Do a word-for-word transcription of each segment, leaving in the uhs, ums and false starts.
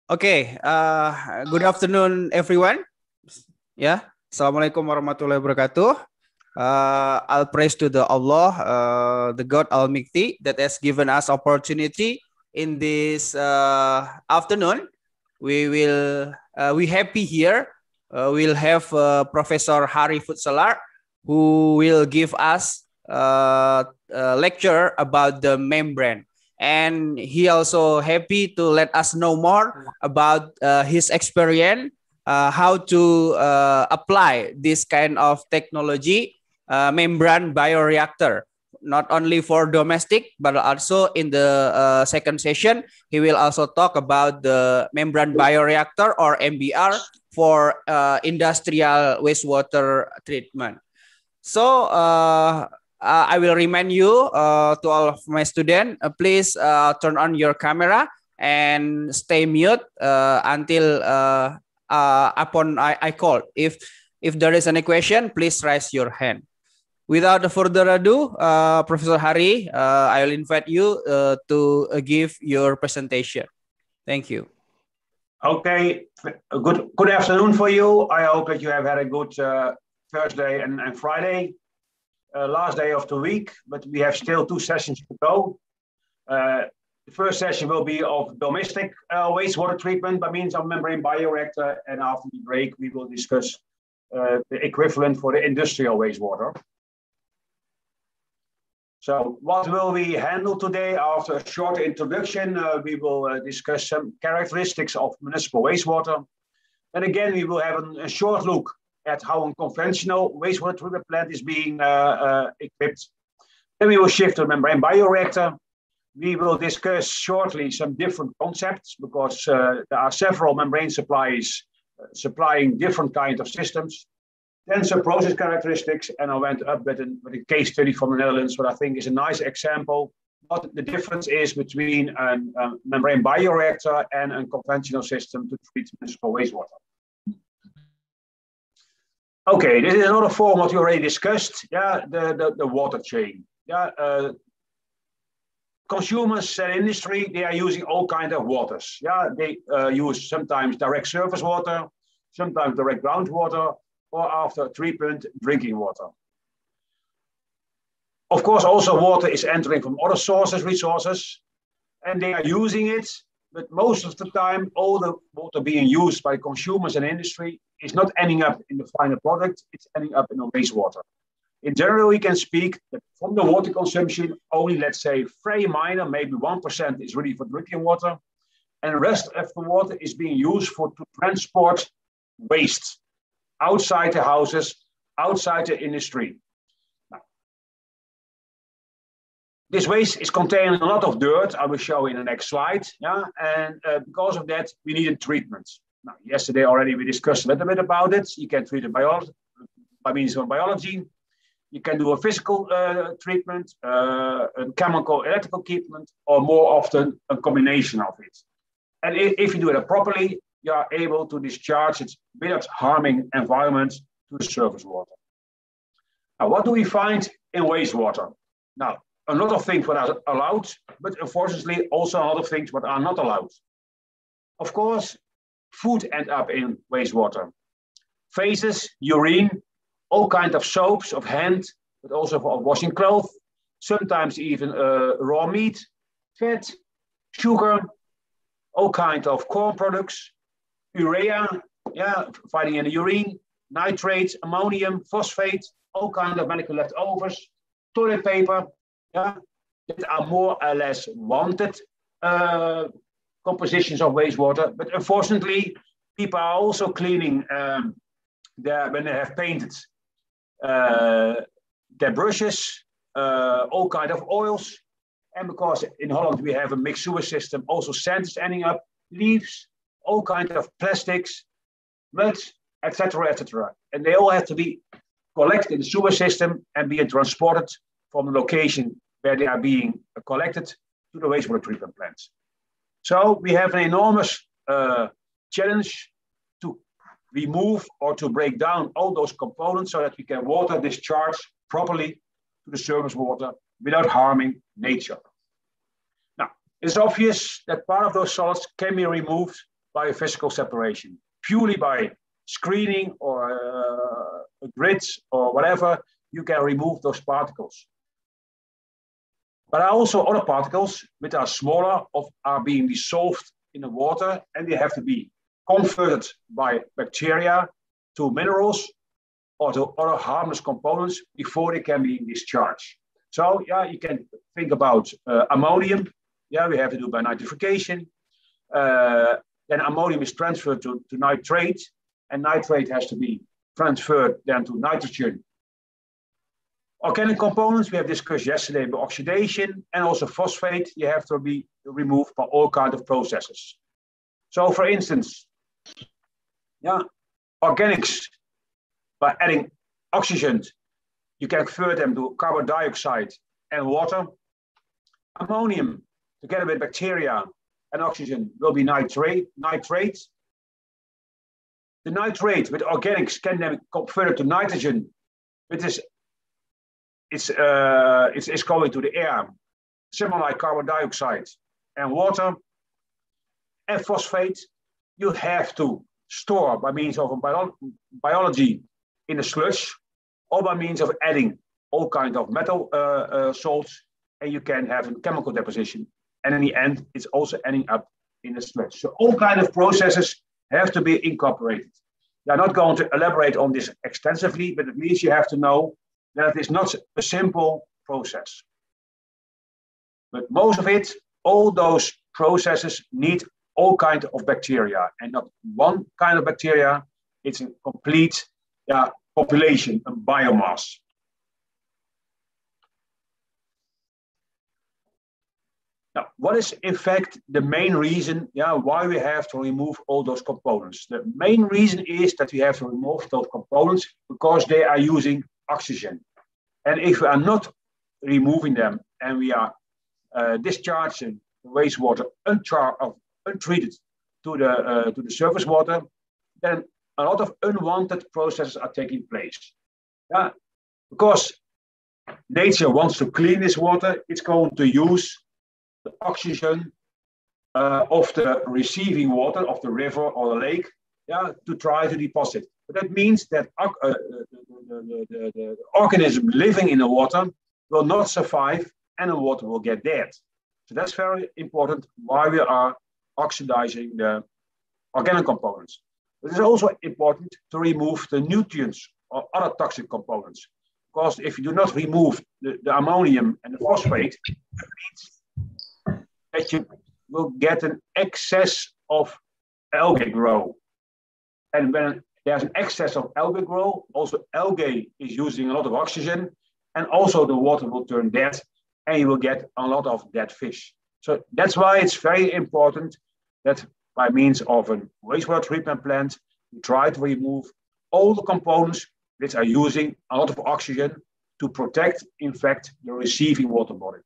Okay, uh, good afternoon, everyone. Yeah, Assalamualaikum warahmatullahi wabarakatuh. Uh, I'll praise to the Allah, uh, the God Almighty, that has given us opportunity in this uh, afternoon. We will uh, we happy here. Uh, we'll have uh, Professor Hari Futsalar, who will give us uh, a lecture about the membrane. And he also happy to let us know more about uh, his experience, uh, how to uh, apply this kind of technology, uh, membrane bioreactor, not only for domestic, but also in the uh, second session, he will also talk about the membrane bioreactor or M B R for uh, industrial wastewater treatment. So uh, uh, I will remind you uh, to all of my students, uh, please uh, turn on your camera and stay mute uh, until uh, uh, upon I, I call. If if there is any question, please raise your hand. Without further ado, uh, Professor Hari, uh, I will invite you uh, to uh, give your presentation. Thank you. Okay, good good afternoon for you. I hope that you have had a good uh, Thursday and, and Friday, uh, last day of the week, but we have still two sessions to go. Uh, the first session will be of domestic uh, wastewater treatment by means of membrane bioreactor, and after the break we will discuss uh, the equivalent for the industrial wastewater. So what will we handle today? After a short introduction, uh, we will uh, discuss some characteristics of municipal wastewater. And again, we will have a, a short look at how a conventional wastewater treatment plant is being uh, uh, equipped. Then we will shift to membrane bioreactor. We will discuss shortly some different concepts because uh, there are several membrane suppliers uh, supplying different kinds of systems. Then some process characteristics, and I went up with a, with a case study from the Netherlands, what I think is a nice example what the difference is between a, a membrane bioreactor and a conventional system to treat municipal wastewater. Okay, this is another form what we already discussed. Yeah, the, the, the water chain. Yeah, uh, consumers and industry, they are using all kinds of waters. Yeah, they uh, use sometimes direct surface water, sometimes direct groundwater, or after treatment, drinking water. Of course, also water is entering from other sources, resources, and they are using it, but most of the time, all the water being used by consumers and industry is not ending up in the final product, it's ending up in the wastewater. In general, we can speak that from the water consumption, only, let's say, very minor, maybe one percent is really for drinking water, and the rest of the water is being used for to transport waste outside the houses, outside the industry. Now, this waste is containing a lot of dirt, I will show in the next slide, yeah? And uh, because of that, we needed treatment. Now, yesterday already we discussed a little bit about it. You can treat it bio by means of biology. You can do a physical uh, treatment, uh, a chemical, electrical treatment, or more often a combination of it. And if, if you do it properly, you are able to discharge it without harming environment to the surface water. Now, what do we find in wastewater? Now, a lot of things what are allowed, but unfortunately also a lot of things what are not allowed. Of course, food ends up in wastewater. Feces, urine, all kinds of soaps of hand, but also for washing clothes, sometimes even uh, raw meat, fat, sugar, all kinds of corn products, urea, yeah, finding in the urine, nitrates, ammonium, phosphate, all kinds of medical leftovers, toilet paper, yeah, that are more or less wanted uh, compositions of wastewater. But unfortunately, people are also cleaning um, their, when they have painted uh, their brushes, uh, all kinds of oils. And because in Holland we have a mixed sewer system, also sand is ending up, leaves, all kinds of plastics, mud, et cetera, et cetera. And they all have to be collected in the sewer system and being transported from the location where they are being collected to the wastewater treatment plants. So we have an enormous uh, challenge to remove or to break down all those components so that we can water discharge properly to the surface water without harming nature. Now, it's obvious that part of those solids can be removed biophysical separation. Purely by screening or uh, grids or whatever, you can remove those particles. But there are also other particles which are smaller, of, are being dissolved in the water, and they have to be converted by bacteria to minerals or to other harmless components before they can be discharged. So yeah, you can think about uh, ammonium. Yeah, we have to do by nitrification. Uh, then ammonium is transferred to, to nitrate, and nitrate has to be transferred then to nitrogen. Organic components we have discussed yesterday by oxidation, and also phosphate you have to be removed by all kinds of processes. So for instance, yeah, organics, by adding oxygen, you can convert them to carbon dioxide and water. Ammonium, together with bacteria and oxygen, will be nitrate. nitrate. The nitrate with organics can then be converted to nitrogen, which is it's, uh, it's, it's going to the air, similar like carbon dioxide and water. And phosphate, you have to store by means of a bio biology in a sludge, or by means of adding all kinds of metal uh, uh, salts, and you can have a chemical deposition. And in the end, it's also ending up in a sludge. So all kinds of processes have to be incorporated. I'm not going to elaborate on this extensively, but at least you have to know that it's not a simple process. But most of it, all those processes need all kinds of bacteria, and not one kind of bacteria. It's a complete yeah, population, a biomass. Now, what is in fact the main reason yeah, why we have to remove all those components? The main reason is that we have to remove those components because they are using oxygen. And if we are not removing them and we are uh, discharging wastewater unchar of, untreated to the, uh, to the surface water, then a lot of unwanted processes are taking place. Yeah? Because nature wants to clean this water, it's going to use the oxygen uh, of the receiving water of the river or the lake yeah, to try to deposit. But that means that uh, the, the, the, the organism living in the water will not survive and the water will get dead. So that's very important why we are oxidizing the organic components. But it's also important to remove the nutrients or other toxic components. Because if you do not remove the, the ammonium and the phosphate, that means that you will get an excess of algae grow. And when there's an excess of algae grow, also algae is using a lot of oxygen, and also the water will turn dead, and you will get a lot of dead fish. So that's why it's very important that by means of a wastewater treatment plant, we try to remove all the components which are using a lot of oxygen to protect, in fact, the receiving water body.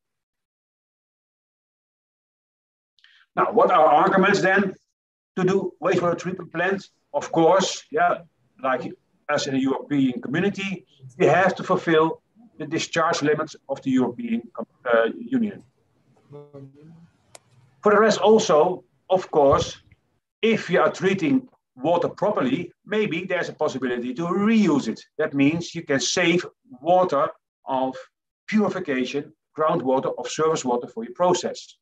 Now, what are arguments then to do wastewater treatment plants? Of course, yeah, like as in the European community, we have to fulfill the discharge limits of the European uh, Union. For the rest also, of course, if you are treating water properly, maybe there's a possibility to reuse it. That means you can save water of purification, groundwater, of surface water for your process.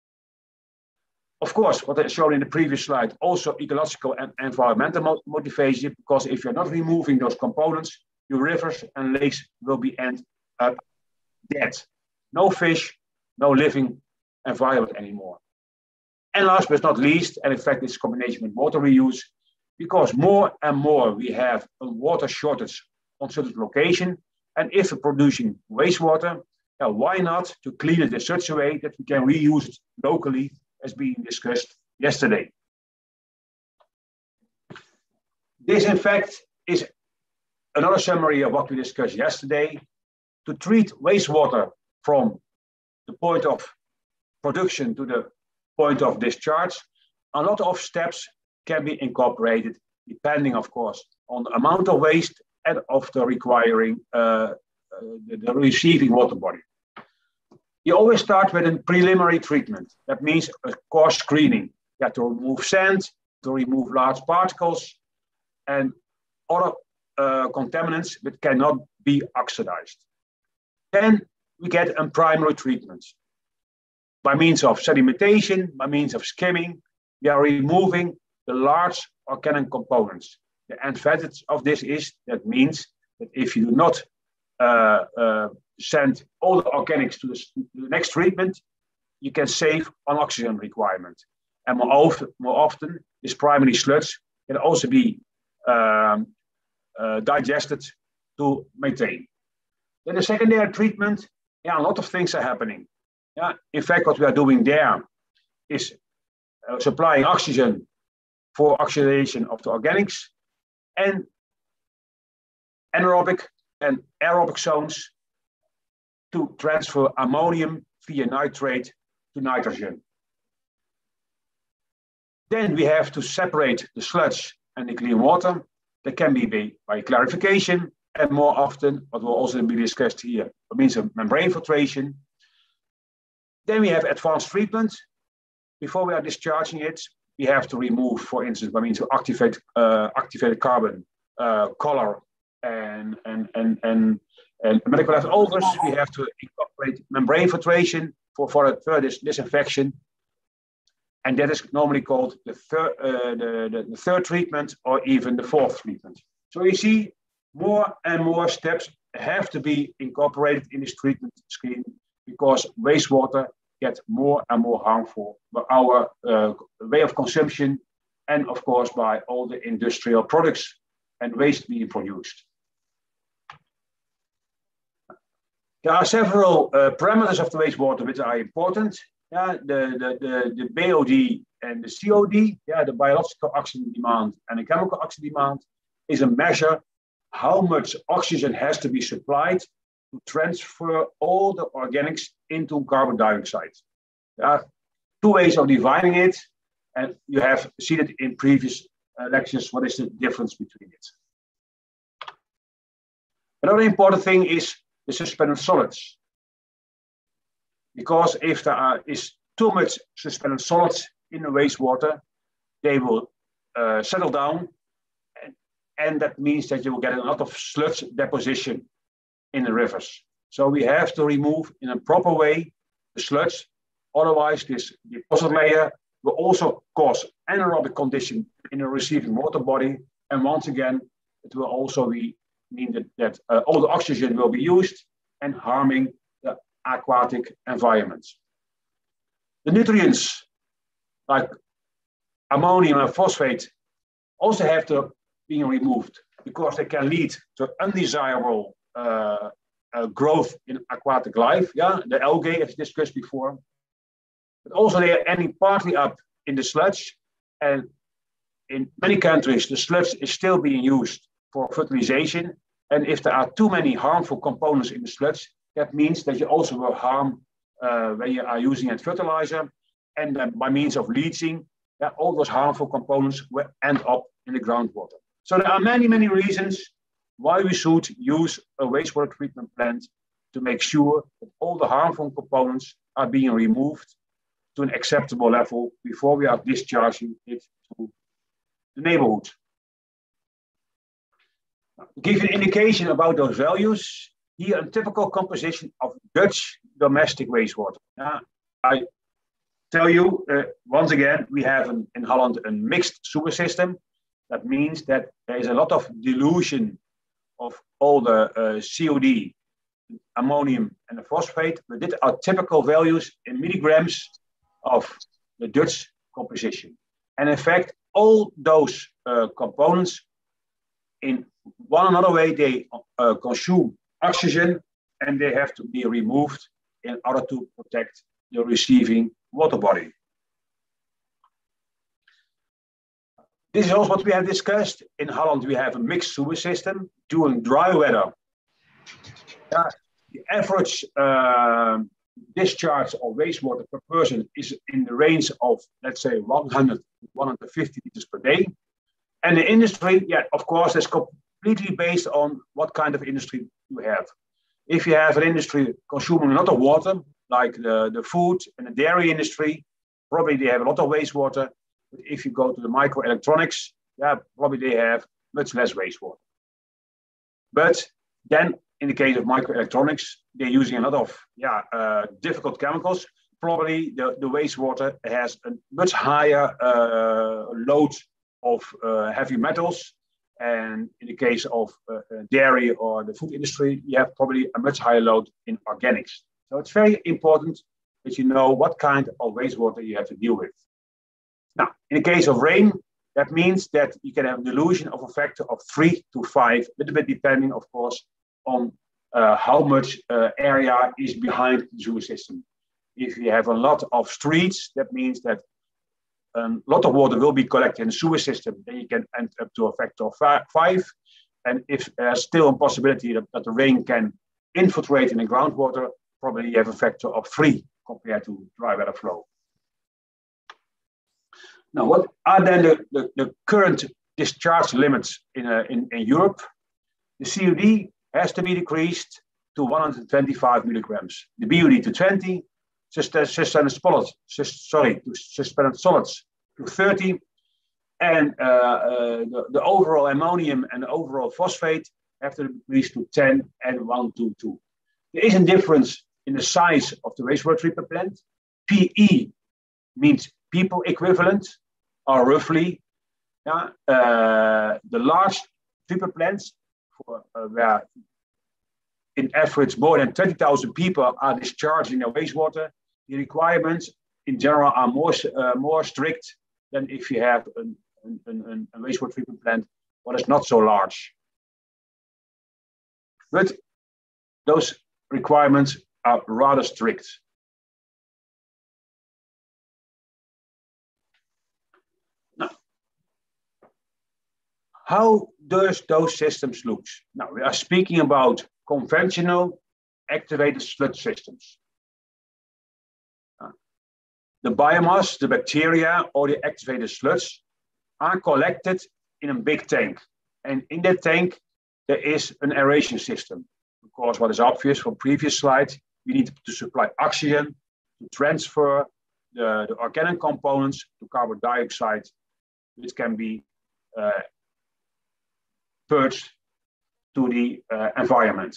Of course, what I showed in the previous slide, also ecological and environmental motivation, because if you're not removing those components, your rivers and lakes will be end up dead. No fish, no living environment anymore. And last but not least, and in fact it's a combination with water reuse, because more and more we have a water shortage on certain location, and if we're producing wastewater, now why not to clean it in such a way that we can reuse it locally, as being discussed yesterday. This, in fact, is another summary of what we discussed yesterday. To treat wastewater from the point of production to the point of discharge, a lot of steps can be incorporated, depending, of course, on the amount of waste and of the requiring, uh, uh, the, the receiving water body. You always start with a preliminary treatment. That means a coarse screening. You have to remove sand, to remove large particles and other uh, contaminants that cannot be oxidized. Then we get a primary treatment. By means of sedimentation, by means of skimming, we are removing the large organic components. The advantage of this is that means that if you do not uh, uh, send all the organics to the, to the next treatment, you can save on oxygen requirement. And more often, more often this primary sludge can also be um, uh, digested to maintain. Then the secondary treatment, yeah, a lot of things are happening. Yeah, in fact, what we are doing there is uh, supplying oxygen for oxidation of the organics and anaerobic and aerobic zones to transfer ammonium via nitrate to nitrogen. Then we have to separate the sludge and the clean water. That can be by, by clarification, and more often, what will also be discussed here, it means of membrane filtration. Then we have advanced treatment. Before we are discharging it, we have to remove, for instance, by means of activate, uh, activated carbon, uh, color, and, and, and, and, and medical leftovers. We have to incorporate membrane filtration for, for further disinfection. And that is normally called the third, uh, the, the, the third treatment or even the fourth treatment. So you see, more and more steps have to be incorporated in this treatment scheme because wastewater gets more and more harmful by our uh, way of consumption and, of course, by all the industrial products and waste being produced. There are several uh, parameters of the wastewater which are important. Yeah, the, the, the, the B O D and the C O D, yeah, the biological oxygen demand and the chemical oxygen demand, is a measure how much oxygen has to be supplied to transfer all the organics into carbon dioxide. There are two ways of dividing it, and you have seen it in previous uh, lectures. What is the difference between it? Another important thing is the suspended solids. Because if there are, is too much suspended solids in the wastewater, they will uh, settle down, and, and that means that you will get a lot of sludge deposition in the rivers. So we have to remove in a proper way the sludge, otherwise this deposit layer will also cause anaerobic condition in the receiving water body, and once again, it will also be, mean that, that uh, all the oxygen will be used and harming the aquatic environments. The nutrients like ammonium and phosphate also have to be removed because they can lead to undesirable uh, uh, growth in aquatic life. Yeah, the algae, as discussed before, but also they are ending partly up in the sludge, and in many countries the sludge is still being used for fertilization. And if there are too many harmful components in the sludge, that means that you also will harm uh, when you are using a fertilizer, and uh, by means of leaching, yeah, all those harmful components will end up in the groundwater. So there are many, many reasons why we should use a wastewater treatment plant to make sure that all the harmful components are being removed to an acceptable level before we are discharging it to the neighborhood. To give you an indication about those values, here a typical composition of Dutch domestic wastewater. Uh, I tell you, uh, once again, we have an, in Holland a mixed sewer system. That means that there is a lot of dilution of all the uh, C O D, ammonium and the phosphate, but these are typical values in milligrams of the Dutch composition. And in fact, all those uh, components in one another way, they uh, consume oxygen and they have to be removed in order to protect the receiving water body. This is also what we have discussed. In Holland, we have a mixed sewer system. During dry weather, uh, the average uh, discharge of wastewater per person is in the range of, let's say, one hundred to one hundred fifty liters per day. And the industry, yeah, of course, is completely based on what kind of industry you have. If you have an industry consuming a lot of water, like the, the food and the dairy industry, probably they have a lot of wastewater. But if you go to the microelectronics, yeah, probably they have much less wastewater. But then in the case of microelectronics, they're using a lot of yeah, uh, difficult chemicals. Probably the, the wastewater has a much higher uh, load of uh, heavy metals. And in the case of uh, dairy or the food industry, you have probably a much higher load in organics. So it's very important that you know what kind of wastewater you have to deal with. Now, in the case of rain, that means that you can have a dilution of a factor of three to five, a little bit depending, of course, on uh, how much uh, area is behind the sewer system. If you have a lot of streets, that means that a lot of water will be collected in the sewer system. Then you can end up to a factor of five. And if there's still a possibility that, that the rain can infiltrate in the groundwater, probably you have a factor of three compared to dry weather flow. Now, what are then the, the, the current discharge limits in, uh, in, in Europe? The C O D has to be decreased to one hundred twenty-five milligrams, the B O D to twenty, suspended solids, sorry, to suspended solids to thirty, and uh, uh, the, the overall ammonium and the overall phosphate have to decrease to ten and one to two. There is a difference in the size of the wastewater treatment plant. P E means people equivalent, or roughly, yeah, uh, the large treatment plants for, uh, where in average more than twenty thousand people are discharging their wastewater. The requirements in general are more, uh, more strict than if you have an, an, an, a wastewater treatment plant what is not so large. But those requirements are rather strict. Now, how does those systems look? Now, we are speaking about conventional activated sludge systems. The biomass, the bacteria, or the activated sludge are collected in a big tank. And in that tank, there is an aeration system. Of course, what is obvious from previous slides, we need to supply oxygen to transfer the, the organic components to carbon dioxide, which can be uh, purged to the uh, environment.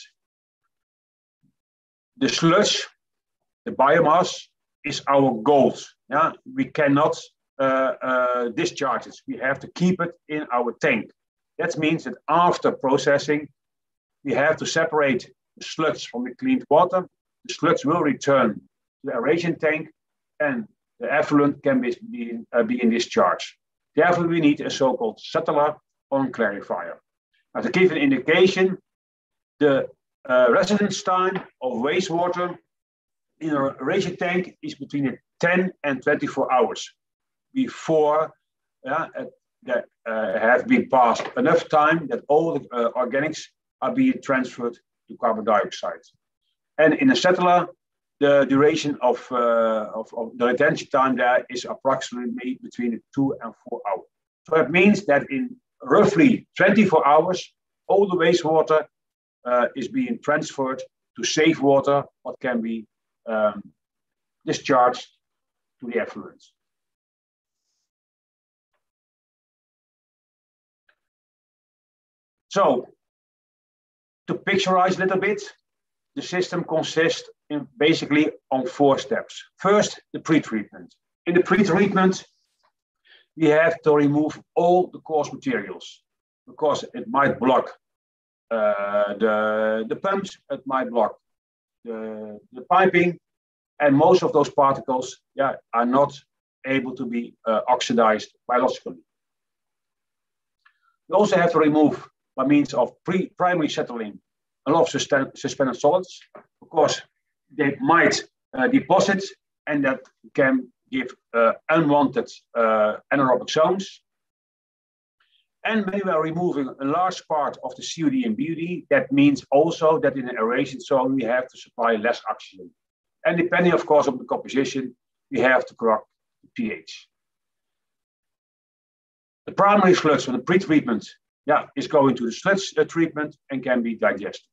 The sludge, the biomass, is our gold. Yeah? We cannot uh, uh, discharge it. We have to keep it in our tank. That means that after processing, we have to separate the sludge from the cleaned water. The sludge will return to the aeration tank, and the effluent can be, be, uh, be in discharge. Therefore, we need a so-called settler on clarifier. Now, to give an indication, the uh, residence time of wastewater in a aeration tank is between ten and twenty-four hours before uh, that uh, have been passed enough time that all the uh, organics are being transferred to carbon dioxide. And in a settler, the duration of, uh, of, of the retention time there is approximately between two and four hours. So it means that in roughly twenty-four hours, all the wastewater uh, is being transferred to safe water, what can be um, discharged to the effluents. So, to picturize a little bit, the system consists in basically on four steps. First, the pre-treatment. In the pre-treatment, we have to remove all the coarse materials because it might block uh, the, the pumps, it might block the, the piping, and most of those particles yeah, are not able to be uh, oxidized biologically. We also have to remove, by means of pre primary settling, a lot of suspended solids. Of course, they might uh, deposit, and that can give uh, unwanted uh, anaerobic zones. And when we are removing a large part of the C O D and B O D, that means also that in an aeration zone, we have to supply less oxygen. And depending, of course, on the composition, we have to correct the pH. The primary sludge from the pre-treatment yeah, is going to the sludge uh, treatment and can be digested.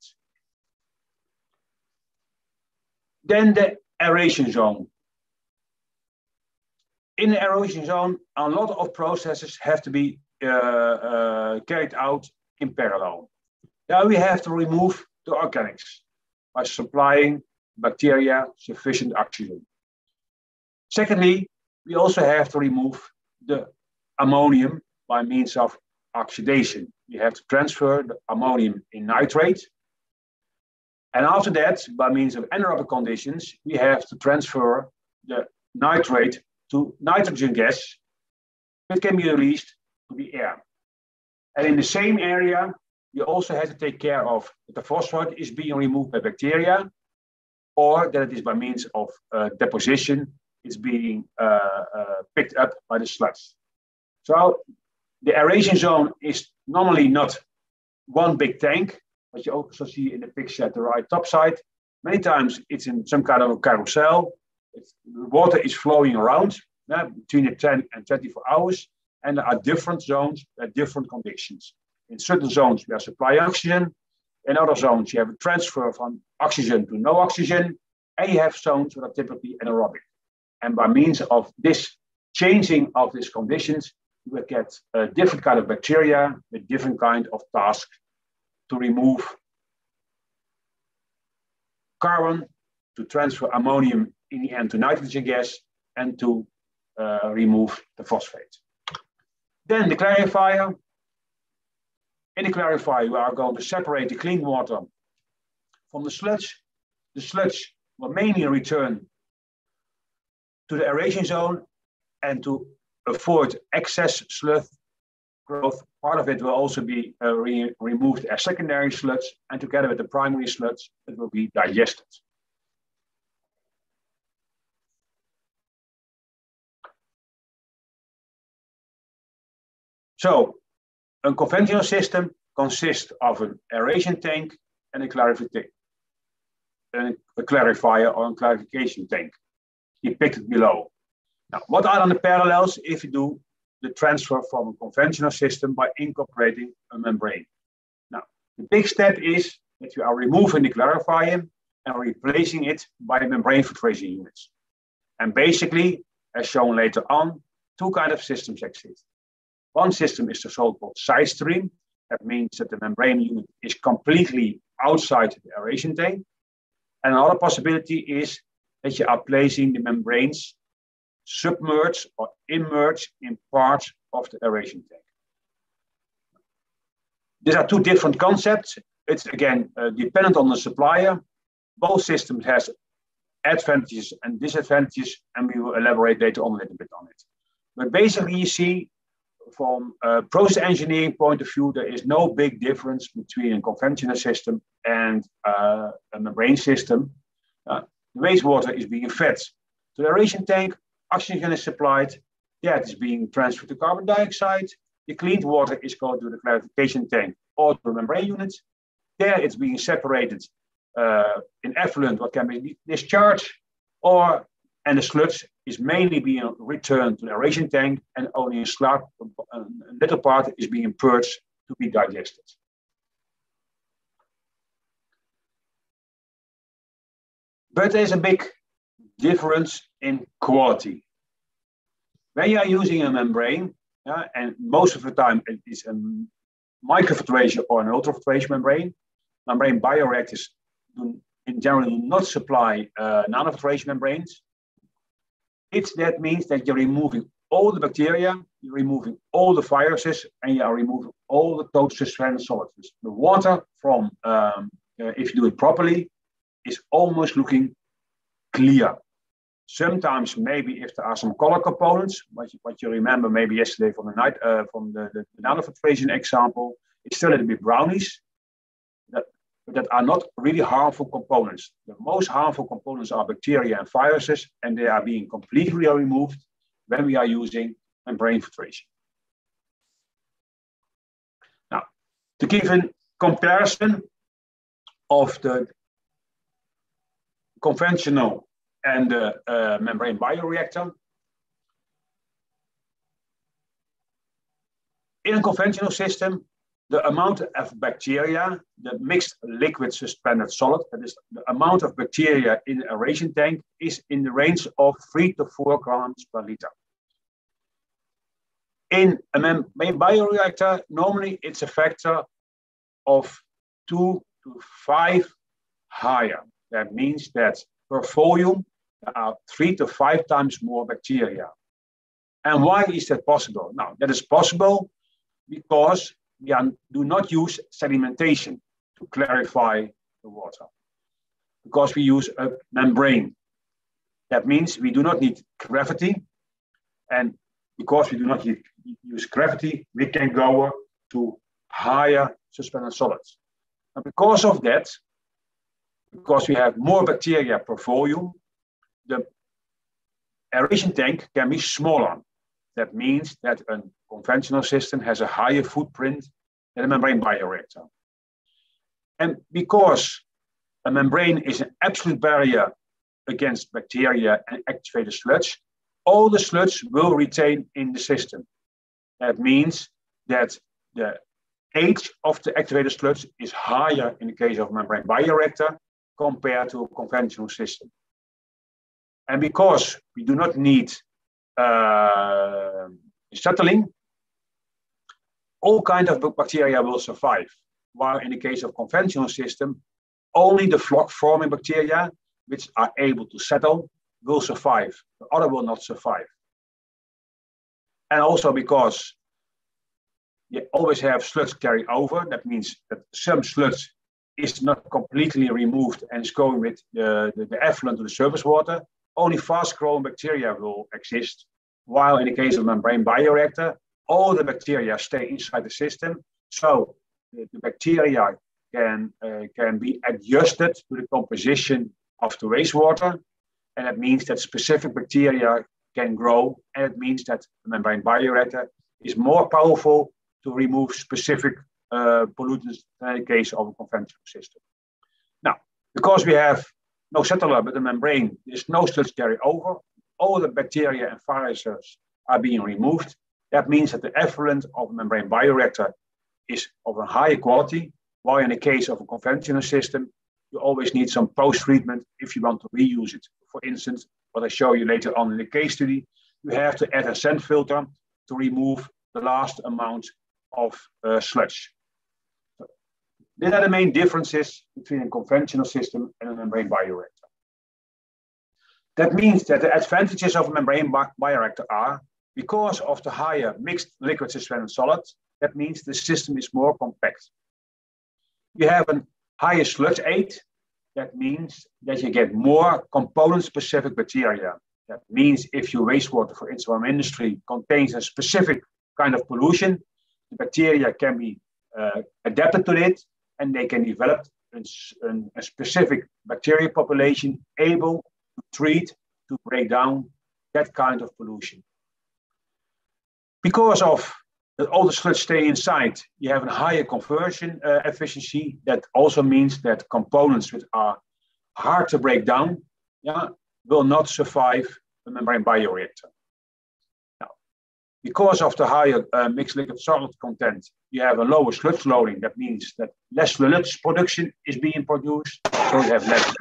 Then the aeration zone. In the aeration zone, a lot of processes have to be uh, uh, carried out in parallel. Now we have to remove the organics by supplying bacteria sufficient oxygen. Secondly, we also have to remove the ammonium by means of oxidation. We have to transfer the ammonium in nitrate. And after that, by means of anaerobic conditions, we have to transfer the nitrate to nitrogen gas, which can be released to the air. And in the same area, we also have to take care of that the phosphate is being removed by bacteria, or that it is by means of uh, deposition, it's being uh, uh, picked up by the sludge. So the aeration zone is normally not one big tank, but you also see in the picture at the right top side. Many times it's in some kind of a carousel. It's, the water is flowing around uh, between the ten and twenty-four hours, and there are different zones at different conditions. In certain zones, we are supplying oxygen. In other zones, you have a transfer from oxygen to no oxygen, and you have zones that are typically anaerobic. And by means of this changing of these conditions, you will get a different kind of bacteria with different kind of tasks to remove carbon, to transfer ammonium in the end to nitrogen gas, and to uh, remove the phosphate. Then the clarifier. In the clarifier, we are going to separate the clean water from the sludge. The sludge will mainly return to the aeration zone, and to avoid excess sludge growth, part of it will also be uh, re removed as secondary sludge, and together with the primary sludge, it will be digested. So, a conventional system consists of an aeration tank and a, clarification, and a clarifier or a clarification tank, depicted below. Now, what are the parallels if you do the transfer from a conventional system by incorporating a membrane? Now, the big step is that you are removing the clarifier and replacing it by membrane filtration units. And basically, as shown later on, two kinds of systems exist. One system is the so-called side stream. That means that the membrane unit is completely outside the aeration tank. And another possibility is that you are placing the membranes submerged or immersed in parts of the aeration tank. These are two different concepts. It's again uh, dependent on the supplier. Both systems has advantages and disadvantages, and we will elaborate later on a little bit on it. But basically, you see, from a process engineering point of view, there is no big difference between a conventional system and uh, a membrane system. Uh, the wastewater is being fed to the aeration tank, oxygen is supplied, that is being transferred to carbon dioxide. The cleaned water is going to the clarification tank or to the membrane unit. There it's being separated uh, in effluent, what can be discharged, or and the sludge is mainly being returned to the aeration tank, and only a, slug, a little part is being purged to be digested. But there's a big difference in quality. When you are using a membrane, uh, and most of the time it is a microfiltration or an ultrafiltration membrane, membrane bioreactors do in general do not supply uh, nanofiltration membranes. It's, that means that you're removing all the bacteria, you're removing all the viruses, and you are removing all the total suspended solids. The water from, um, uh, if you do it properly, is almost looking clear. Sometimes maybe if there are some color components, what you, what you remember maybe yesterday from the night uh, from the, the, the nanofiltration example, it's still a little bit brownish, that, that are not really harmful components. The most harmful components are bacteria and viruses, and they are being completely removed when we are using membrane filtration. Now, to give a comparison of the conventional and the uh, membrane bioreactor. In a conventional system, the amount of bacteria, the mixed liquid suspended solid, that is the amount of bacteria in the aeration tank, is in the range of three to four grams per liter. In a membrane bioreactor, normally it's a factor of two to five higher. That means that per volume, there are three to five times more bacteria. And why is that possible? Now, that is possible because we are, do not use sedimentation to clarify the water, because we use a membrane. That means we do not need gravity, and because we do not use gravity, we can go to higher suspended solids. And because of that, because we have more bacteria per volume, the aeration tank can be smaller. That means that a conventional system has a higher footprint than a membrane bioreactor. And because a membrane is an absolute barrier against bacteria and activated sludge, all the sludge will retain in the system. That means that the age of the activated sludge is higher in the case of a membrane bioreactor compared to a conventional system. And because we do not need uh, settling, all kinds of bacteria will survive. While in the case of conventional system, only the flock-forming bacteria, which are able to settle, will survive. The other will not survive. And also because you always have sludge carry over, that means that some sludge is not completely removed and is going with the, the, the effluent to the surface water. Only fast-growing bacteria will exist, while in the case of membrane bioreactor, all the bacteria stay inside the system. So the, the bacteria can, uh, can be adjusted to the composition of the wastewater. And that means that specific bacteria can grow. And it means that the membrane bioreactor is more powerful to remove specific uh, pollutants than in the case of a conventional system. Now, because we have no settler but the membrane, there's no sludge carry over. All the bacteria and viruses are being removed. That means that the effluent of a membrane bioreactor is of a higher quality, while in the case of a conventional system, you always need some post-treatment if you want to reuse it. For instance, what I show you later on in the case study, you have to add a sand filter to remove the last amount of uh, sludge. So, these are the main differences between a conventional system and a membrane bioreactor. That means that the advantages of a membrane bi bioreactor are, because of the higher mixed liquid suspended solid, that means the system is more compact. You have a higher sludge aid. That means that you get more component-specific bacteria. That means if your wastewater, for instance, from industry contains a specific kind of pollution, the bacteria can be uh, adapted to it, and they can develop an, an, a specific bacteria population able to treat, to break down that kind of pollution. Because of that all the sludge stay inside, you have a higher conversion uh, efficiency. That also means that components which are hard to break down, yeah, will not survive the membrane bioreactor. Now, because of the higher uh, mixed liquid solid content, you have a lower sludge loading. That means that less sludge production is being produced, so you have less.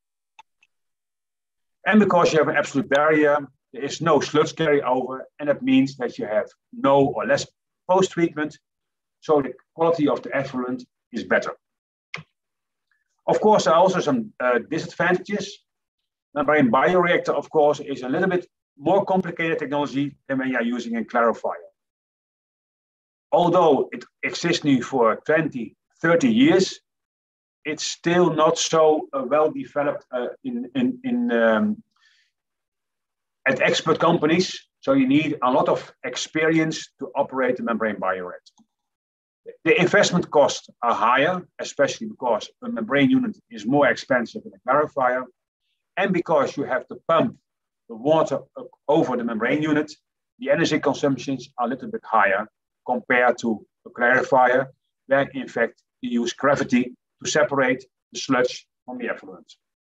And because you have an absolute barrier, there is no sludge carryover, and that means that you have no or less post-treatment, so the quality of the effluent is better. Of course, there are also some uh, disadvantages. Membrane bioreactor, of course, is a little bit more complicated technology than when you are using a clarifier. Although it exists now for twenty, thirty years, it's still not so uh, well developed uh, in, in, in, um, at expert companies. So you need a lot of experience to operate the membrane bioreactor. The investment costs are higher, especially because a membrane unit is more expensive than a clarifier. And because you have to pump the water over the membrane unit, the energy consumptions are a little bit higher compared to a clarifier, where in fact you use gravity to separate the sludge from the effluent.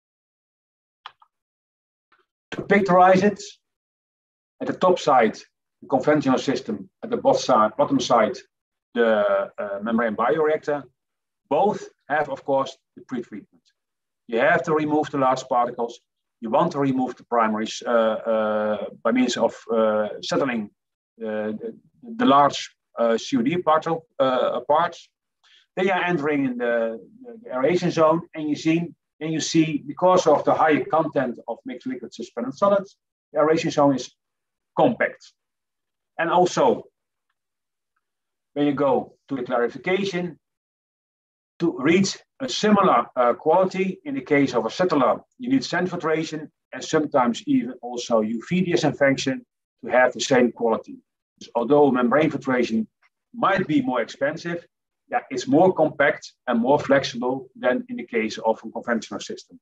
To pictorize it, at the top side, the conventional system, at the bottom side, the uh, membrane bioreactor, both have, of course, the pre-treatment. You have to remove the large particles. You want to remove the primaries uh, uh, by means of uh, settling uh, the, the large uh, C O D part, of, uh, parts. Then you're entering in the, the aeration zone, and you see, and you see because of the high content of mixed liquid, suspended solids, the aeration zone is compact. And also, when you go to the clarification, to reach a similar uh, quality, in the case of a settler, you need sand filtration and sometimes even also U V disinfection to have the same quality. So although membrane filtration might be more expensive, yeah, it's more compact and more flexible than in the case of a conventional system.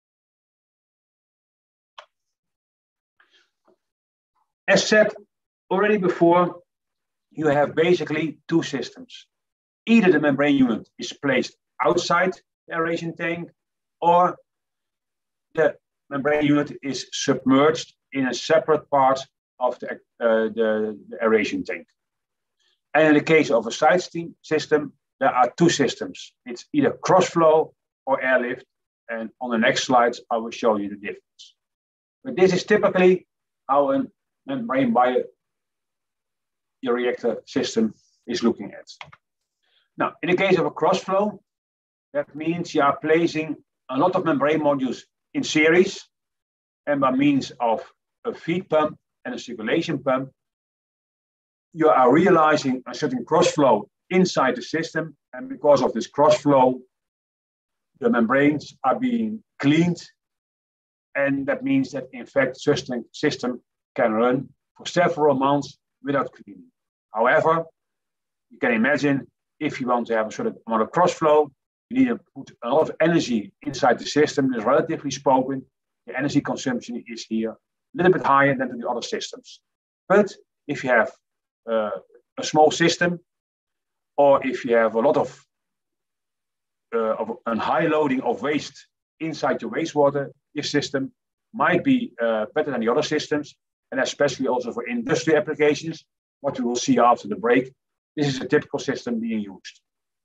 As said already before, you have basically two systems. Either the membrane unit is placed outside the aeration tank, or the membrane unit is submerged in a separate part of the, uh, the, the aeration tank. And in the case of a side steam system, there are two systems. It's either cross-flow or airlift. And on the next slides, I will show you the difference. But this is typically how a membrane bioreactor system is looking at. Now, in the case of a cross-flow, that means you are placing a lot of membrane modules in series, and by means of a feed pump and a circulation pump, you are realizing a certain cross-flow inside the system, and because of this cross-flow, the membranes are being cleaned, and that means that in fact the system can run for several months without cleaning. However, you can imagine if you want to have a certain amount of cross-flow, you need to put a lot of energy inside the system. Is relatively spoken, the energy consumption is here a little bit higher than to the other systems. But if you have uh, a small system, or if you have a lot of, uh, of a high loading of waste inside your wastewater, this system might be uh, better than the other systems, and especially also for industry applications, what we will see after the break. This is a typical system being used.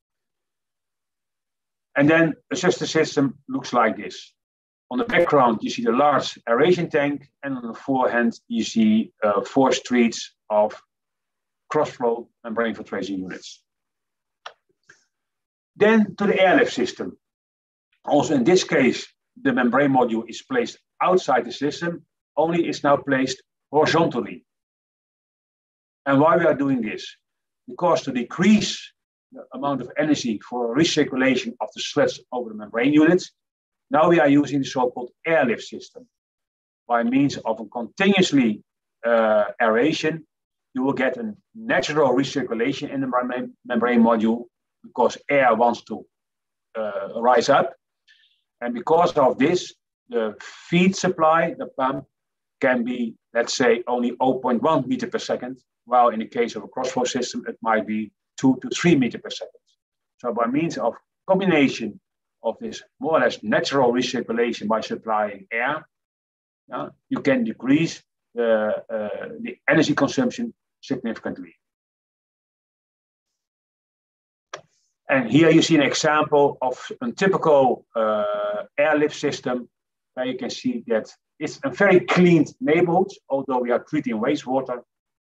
And then a sister system looks like this. On the background, you see the large aeration tank, and on the forehand, you see uh, four streets of cross-flow membrane filtration units. Then to the airlift system. Also in this case, the membrane module is placed outside the system, only it's now placed horizontally. And why we are doing this? Because to decrease the amount of energy for recirculation of the sludge over the membrane units, now we are using the so-called airlift system. By means of a continuously uh, aeration, you will get a natural recirculation in the membrane, membrane module because air wants to uh, rise up. And because of this, the feed supply, the pump, can be, let's say, only zero point one meter per second, while in the case of a cross-flow system, it might be two to three meter per second. So by means of combination of this more or less natural recirculation by supplying air, uh, you can decrease the, uh, the energy consumption significantly. And here you see an example of a typical uh, airlift system, where you can see that it's a very cleaned neighborhood, although we are treating wastewater.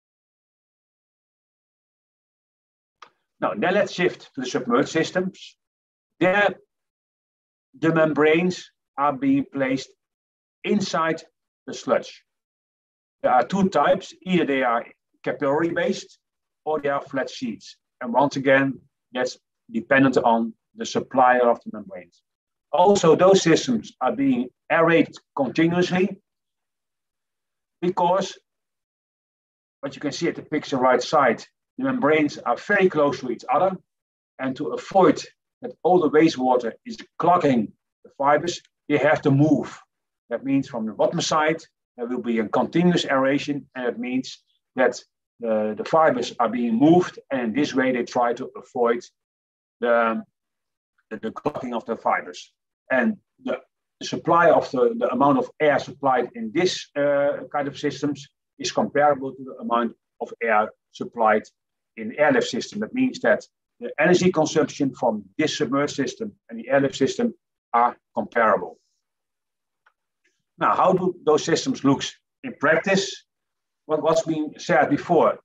Now, then let's shift to the submerged systems. There, the membranes are being placed inside the sludge. There are two types. Either they are capillary-based or they are flat sheets. And once again, that's dependent on the supplier of the membranes. Also, those systems are being aerated continuously because what you can see at the picture right side, the membranes are very close to each other, and to avoid that all the wastewater is clogging the fibers, they have to move. That means from the bottom side, there will be a continuous aeration, and it means that the, the fibers are being moved, and in this way they try to avoid the, the, the clogging of the fibers. And the, the supply of the, the amount of air supplied in this uh, kind of systems is comparable to the amount of air supplied in the airlift system. That means that the energy consumption from this submerged system and the airlift system are comparable. Now, how do those systems look in practice? What, what's been said before,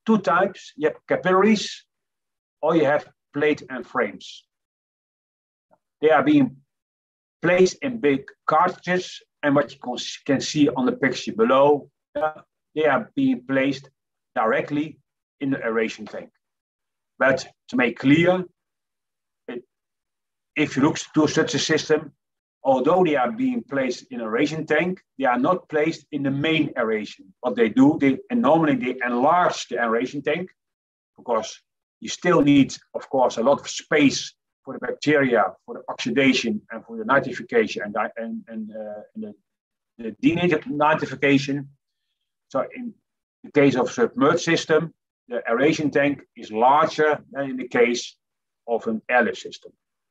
two types. You have capillaries or you have plate and frames. They are being placed in big cartridges, and what you can see on the picture below, uh, they are being placed directly in the aeration tank. But to make clear, it, if you look to such a system, although they are being placed in an aeration tank, they are not placed in the main aeration. What they do, they and normally they enlarge the aeration tank, because you still need, of course, a lot of space for the bacteria, for the oxidation, and for the nitrification and, and, and, uh, and the, the denitrification. So in the case of submerged system, the aeration tank is larger than in the case of an airlift system.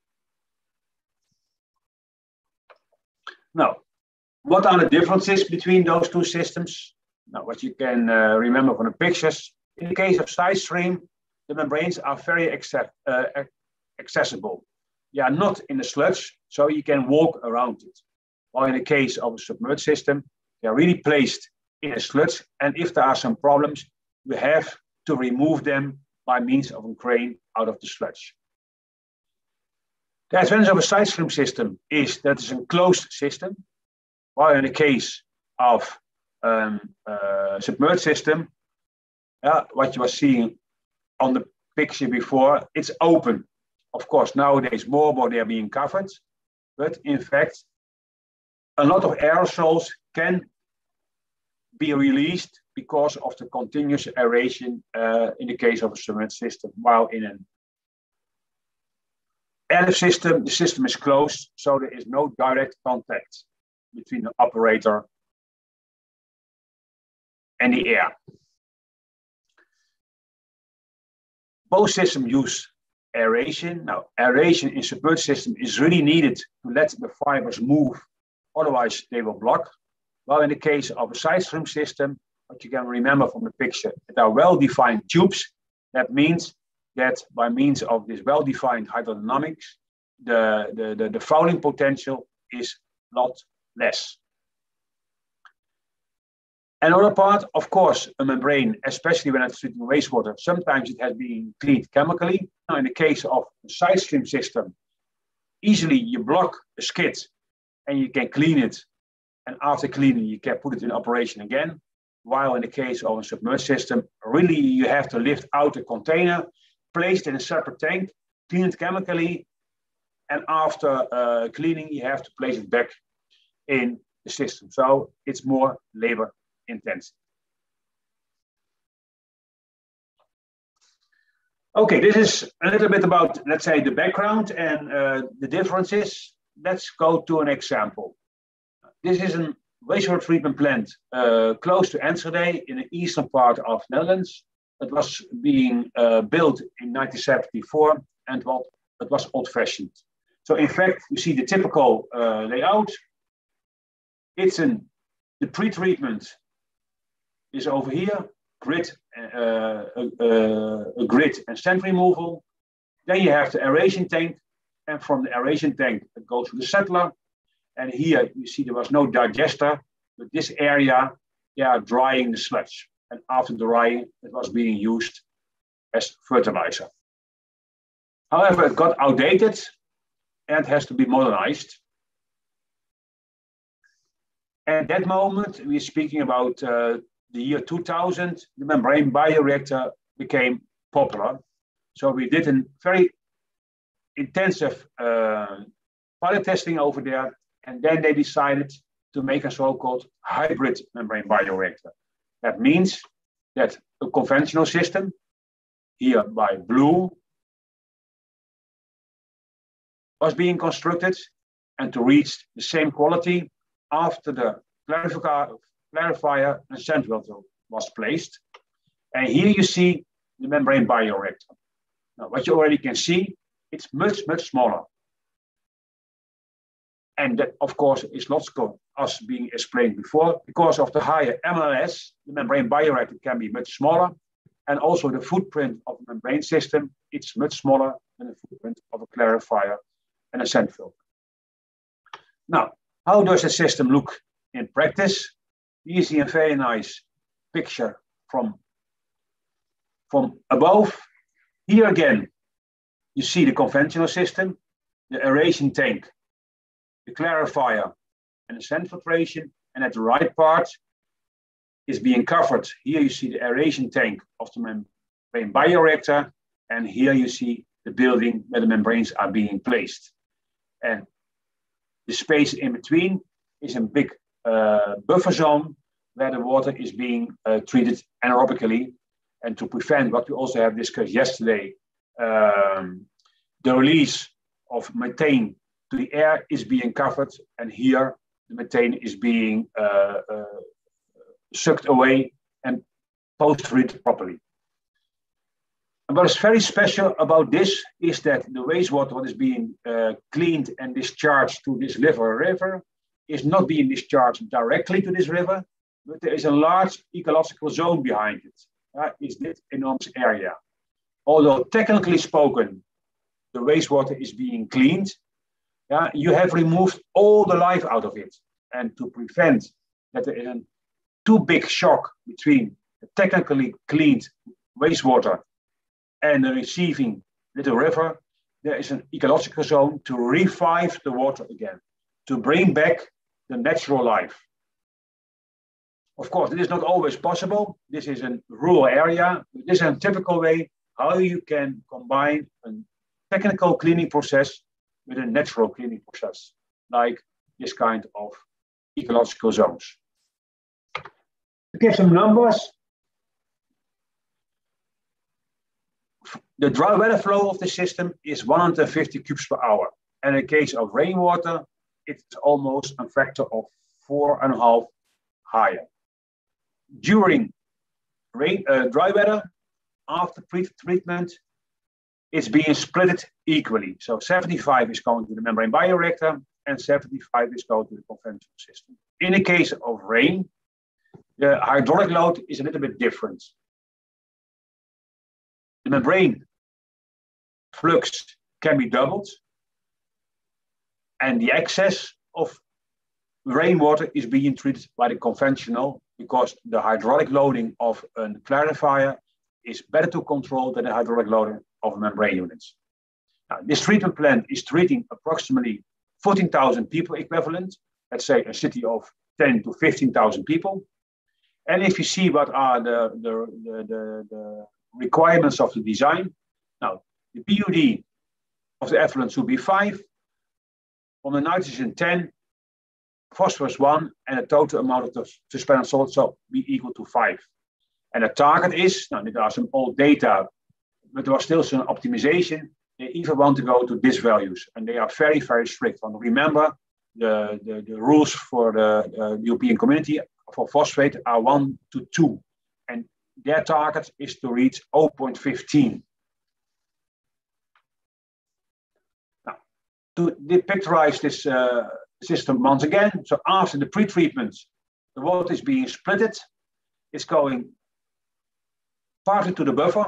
Now, what are the differences between those two systems? Now, what you can uh, remember from the pictures, in the case of side stream, the membranes are very accept, uh, accessible. They are not in the sludge, so you can walk around it. While in the case of a submerged system, they are really placed in a sludge, and if there are some problems, you have to remove them by means of a crane out of the sludge. The advantage of a side stream system is that it's a closed system, while in the case of um, uh, submerged system, uh, what you were seeing on the picture before, it's open. Of course, nowadays more and more they are being covered, but in fact, a lot of aerosols can be released because of the continuous aeration uh, in the case of a submerged system, while in an airlift system, the system is closed, so there is no direct contact between the operator and the air. Both systems use aeration. Now, aeration in submerged system is really needed to let the fibers move, otherwise they will block. While in the case of a side stream system, what you can remember from the picture, there are well-defined tubes. That means that by means of this well-defined hydrodynamics, the, the, the, the fouling potential is a lot less. Another part, of course, a membrane, especially when it's treating wastewater, sometimes it has been cleaned chemically. Now, in the case of a side stream system, easily you block a skid and you can clean it. And after cleaning, you can put it in operation again. While in the case of a submerged system, really you have to lift out a container, placed in a separate tank, clean it chemically, and after uh, cleaning, you have to place it back in the system. So it's more labor intensive. Okay, this is a little bit about, let's say, the background and uh, the differences. Let's go to an example. This is a wastewater treatment plant uh, close to Enschede in the eastern part of the Netherlands. It was being uh, built in nineteen seventy-four, and well, it was old-fashioned. So in fact, you see the typical uh, layout. It's an, the pre-treatment is over here, grid, uh, uh, a grid and sand removal. Then you have the aeration tank, and from the aeration tank, it goes to the settler. And here you see there was no digester, but this area, they are drying the sludge. And after drying, it was being used as fertilizer. However, it got outdated and has to be modernized. At that moment, we're speaking about uh, the year two thousand, the membrane bioreactor became popular. So we did a very intensive uh, pilot testing over there. And then they decided to make a so-called hybrid membrane bioreactor. That means that a conventional system, here by blue, was being constructed, and to reach the same quality after the clarifier, clarifier and sand filter was placed. And here you see the membrane bioreactor. Now, what you already can see, it's much, much smaller. And that, of course, is logical, as being explained before. Because of the higher M L S, the membrane bioreactor can be much smaller. And also the footprint of the membrane system, it's much smaller than the footprint of a clarifier and a sand filter. Now, how does the system look in practice? You see a very nice picture from from above. Here again, you see the conventional system, the aeration tank, the clarifier, and the sand filtration. And at the right part is being covered. Here you see the aeration tank of the membrane bioreactor. And here you see the building where the membranes are being placed. And the space in between is a big uh, buffer zone where the water is being uh, treated anaerobically. And to prevent what we also have discussed yesterday, um, the release of methane to the air is being covered. And here the methane is being uh, uh, sucked away and post-treated properly. And what is very special about this is that the wastewater what is being uh, cleaned and discharged to this river, river is not being discharged directly to this river, but there is a large ecological zone behind it. Uh, it's this enormous area. Although technically spoken, the wastewater is being cleaned, yeah, you have removed all the life out of it. And to prevent that there is a too big shock between the technically cleaned wastewater and the receiving little river, there is an ecological zone to revive the water again, to bring back the natural life. Of course, it is not always possible. This is a rural area. This is a typical way how you can combine a technical cleaning process with a natural cleaning process, like this kind of ecological zones. To give some numbers, the dry weather flow of the system is one hundred fifty cubes per hour. And in the case of rainwater, it's almost a factor of four and a half higher. During rain, uh, dry weather, after pre-treatment, it's being split equally. So seventy-five is going to the membrane bioreactor and seventy-five is going to the conventional system. In the case of rain, the hydraulic load is a little bit different. The membrane flux can be doubled, and the excess of rainwater is being treated by the conventional because the hydraulic loading of a clarifier is better to control than the hydraulic loading of membrane units. Now, this treatment plant is treating approximately fourteen thousand people equivalent, let's say a city of ten to fifteen thousand people. And if you see what are the, the, the, the, the requirements of the design, now the P U D of the effluent will be five, on the nitrogen ten, phosphorus one, and the total amount of the suspended solids will be equal to five. And the target is, now there are some old data, but there was still some optimization. They even want to go to these values, and they are very, very strict. And remember, the, the, the rules for the uh, European Community for phosphate are one to two, and their target is to reach zero point one five. Now, to depictorize this uh, system once again, so after the pre-treatment, the water is being splitted. It's going partly to the buffer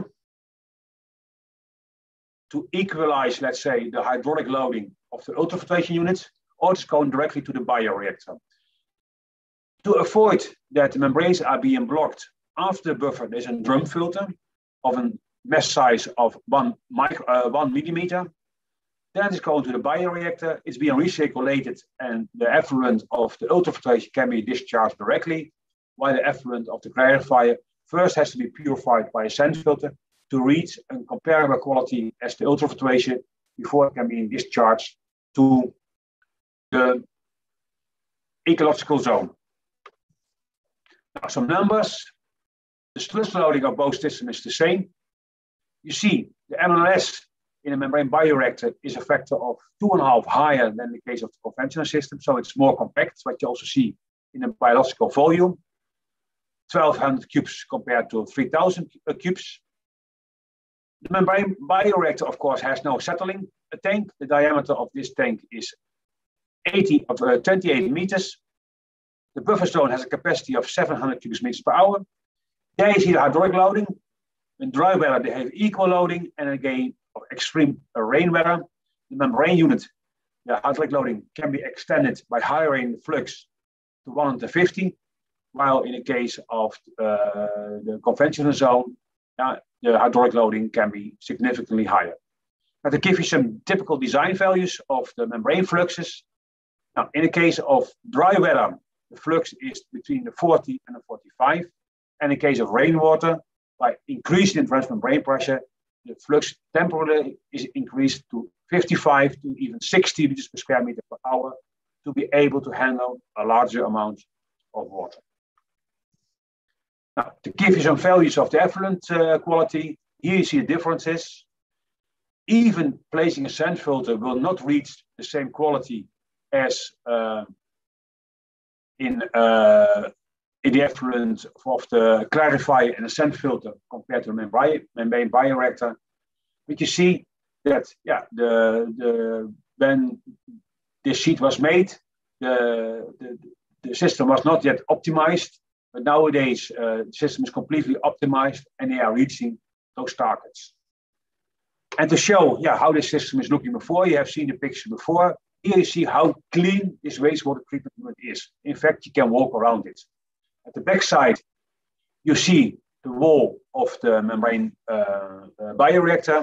to equalize, let's say, the hydraulic loading of the ultrafiltration unit, or it's going directly to the bioreactor. To avoid that the membranes are being blocked after the buffer, there's a drum filter of a mesh size of one, micro, uh, one millimeter. Then it's going to the bioreactor, it's being recirculated, and the effluent of the ultrafiltration can be discharged directly, while the effluent of the clarifier first has to be purified by a sand filter to reach a comparable quality as the ultrafiltration before it can be discharged to the ecological zone. Now, some numbers. The sludge loading of both systems is the same. You see, the M N R S in a membrane bioreactor is a factor of two and a half higher than the case of the conventional system, so it's more compact, what you also see in the biological volume. twelve hundred cubes compared to three thousand cubes. The membrane bioreactor, of course, has no settling tank. The diameter of this tank is eighty of uh, twenty-eight meters. The buffer zone has a capacity of seven hundred cubic meters per hour. There you see the hydraulic loading. In dry weather, they have equal loading, and again, of extreme rain weather, the membrane unit, the hydraulic loading can be extended by hiring the flux to one hundred fifty, while in the case of uh, the conventional zone, uh, the hydraulic loading can be significantly higher. Now, to give you some typical design values of the membrane fluxes. Now, in the case of dry weather, the flux is between the forty and the forty-five. And in case of rainwater, by increasing the transmembrane pressure, the flux temporarily is increased to fifty-five to even sixty liters per square meter per hour to be able to handle a larger amount of water. Now, to give you some values of the effluent uh, quality, here you see the differences. Even placing a sand filter will not reach the same quality as uh, in, uh, in the effluent of the clarifier and the sand filter compared to the membrane, membrane bioreactor. But you see that, yeah, the, the, when this sheet was made, the, the, the system was not yet optimized, but nowadays uh, the system is completely optimized and they are reaching those targets. And to show, yeah, how this system is looking before, you have seen the picture before. Here you see how clean this wastewater treatment unit is. In fact, you can walk around it. At the back side, you see the wall of the membrane uh, uh, bioreactor.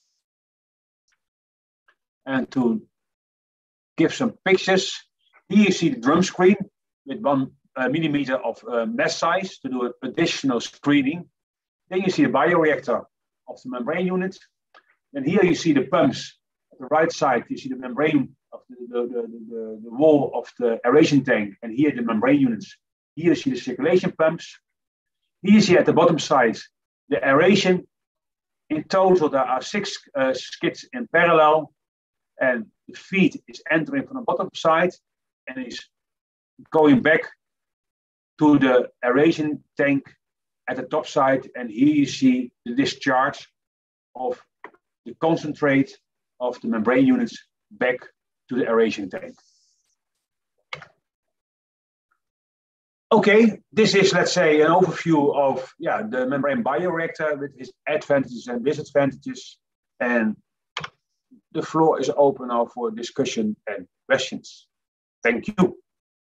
And to give some pictures, here you see the drum screen with one uh, millimeter of uh, mesh size to do additional screening. Then you see the bioreactor of the membrane unit. And here you see the pumps. At the right side, you see the membrane of the, the, the, the, the wall of the aeration tank. And here the membrane units. Here you see the circulation pumps. Here you see at the bottom side the aeration. In total, there are six uh, skids in parallel. And the feed is entering from the bottom side and is going back to the aeration tank at the top side. And here you see the discharge of the concentrate of the membrane units back to the aeration tank. Okay, this is, let's say, an overview of yeah, the membrane bioreactor with its advantages and disadvantages. And the floor is open now for discussion and questions. Thank you.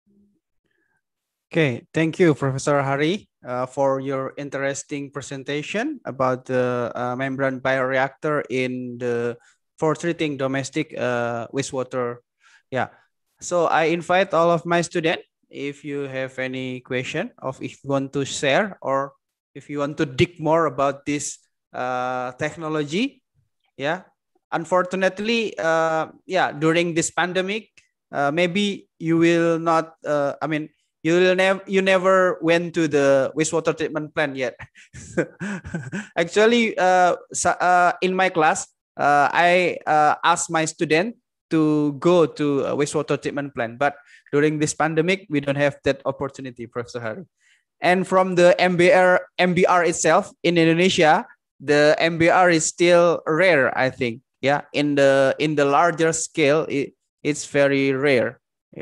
Okay, thank you, Professor Hari, uh, for your interesting presentation about the uh, membrane bioreactor in the for treating domestic uh, wastewater. Yeah, so I invite all of my students, if you have any question or if you want to share or if you want to dig more about this uh, technology. Yeah, unfortunately, uh, yeah, during this pandemic, uh, maybe you will not, uh, I mean, You will never you never went to the wastewater treatment plant yet. Actually, uh, so, uh, in my class, uh, I uh, asked my student to go to a wastewater treatment plant, but during this pandemic, we don't have that opportunity, Professor Hari. And from the M B R M B R itself in Indonesia, the M B R is still rare, I think. Yeah, in the in the larger scale, it, it's very rare.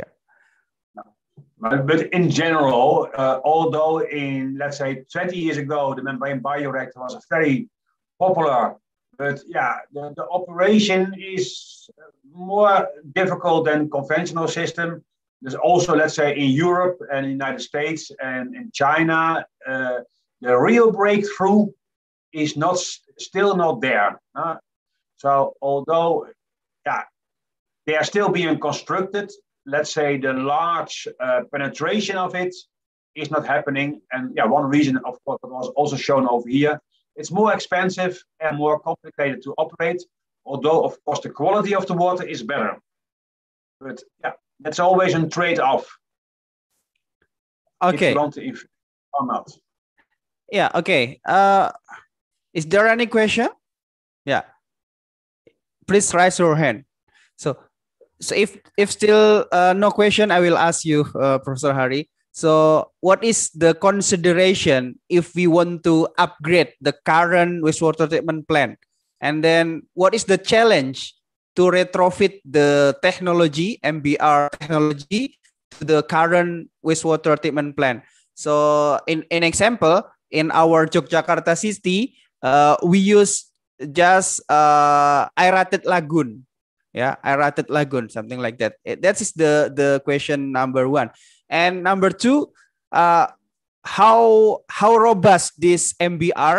But in general, uh, although in, let's say, twenty years ago, the membrane bioreactor was a very popular, but yeah, the, the operation is more difficult than conventional system. There's also, let's say, in Europe and in the United States and in China, uh, the real breakthrough is not still not there. Uh, so although, yeah, they are still being constructed, let's say the large uh, penetration of it is not happening. And yeah, one reason, of course, was also shown over here. It's more expensive and more complicated to operate, although, of course, the quality of the water is better. But yeah, that's always a trade-off. Okay. If you want to invest or not. Yeah, okay. Uh, is there any question? Yeah. Please raise your hand. So, So if if still uh, no question, I will ask you, uh, Professor Hari. So what is the consideration if we want to upgrade the current wastewater treatment plant? And then what is the challenge to retrofit the technology, M B R technology, to the current wastewater treatment plant? So in in example, in our Yogyakarta city, uh, we use just uh, aerated lagoon. Yeah, aerated lagoon, something like that. That is the the question number one. And number two, uh, how how robust this M B R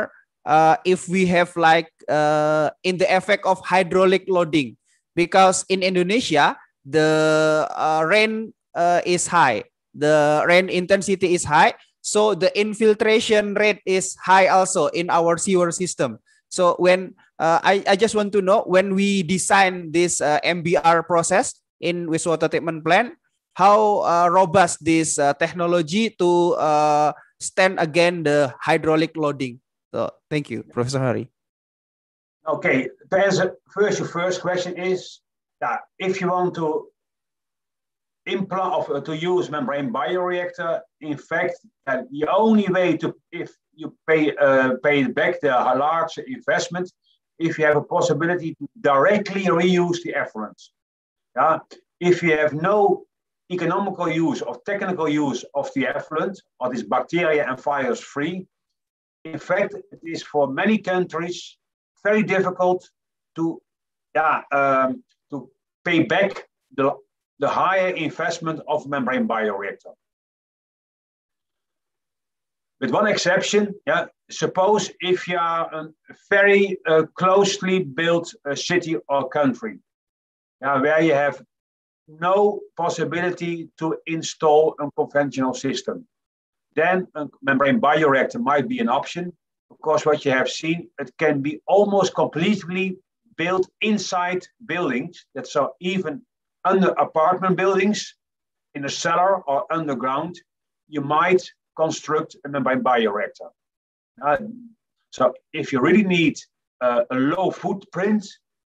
uh, if we have like uh, in the effect of hydraulic loading, because in Indonesia the uh, rain uh, is high, the rain intensity is high, so the infiltration rate is high also in our sewer system. So when uh, I, I just want to know, when we design this uh, M B R process in wastewater treatment plant, how uh, robust this uh, technology to uh, stand against the hydraulic loading. So thank you, Professor Hari. Okay, to answer first, your first question is that if you want to implant or to use membrane bioreactor, in fact, uh, the only way to, if you pay uh, pay back the large investment, if you have a possibility to directly reuse the effluents. Yeah, if you have no economical use or technical use of the effluent, or this bacteria and virus free, in fact, it is for many countries very difficult to, yeah, um, to pay back the, the higher investment of membrane bioreactor. With one exception, yeah, suppose if you are a very uh, closely built uh, city or country, yeah, where you have no possibility to install a conventional system, then a membrane bioreactor might be an option. Of course, what you have seen, it can be almost completely built inside buildings. That's so even under apartment buildings, in a cellar or underground, you might construct a membrane bioreactor. Uh, so if you really need uh, a low footprint,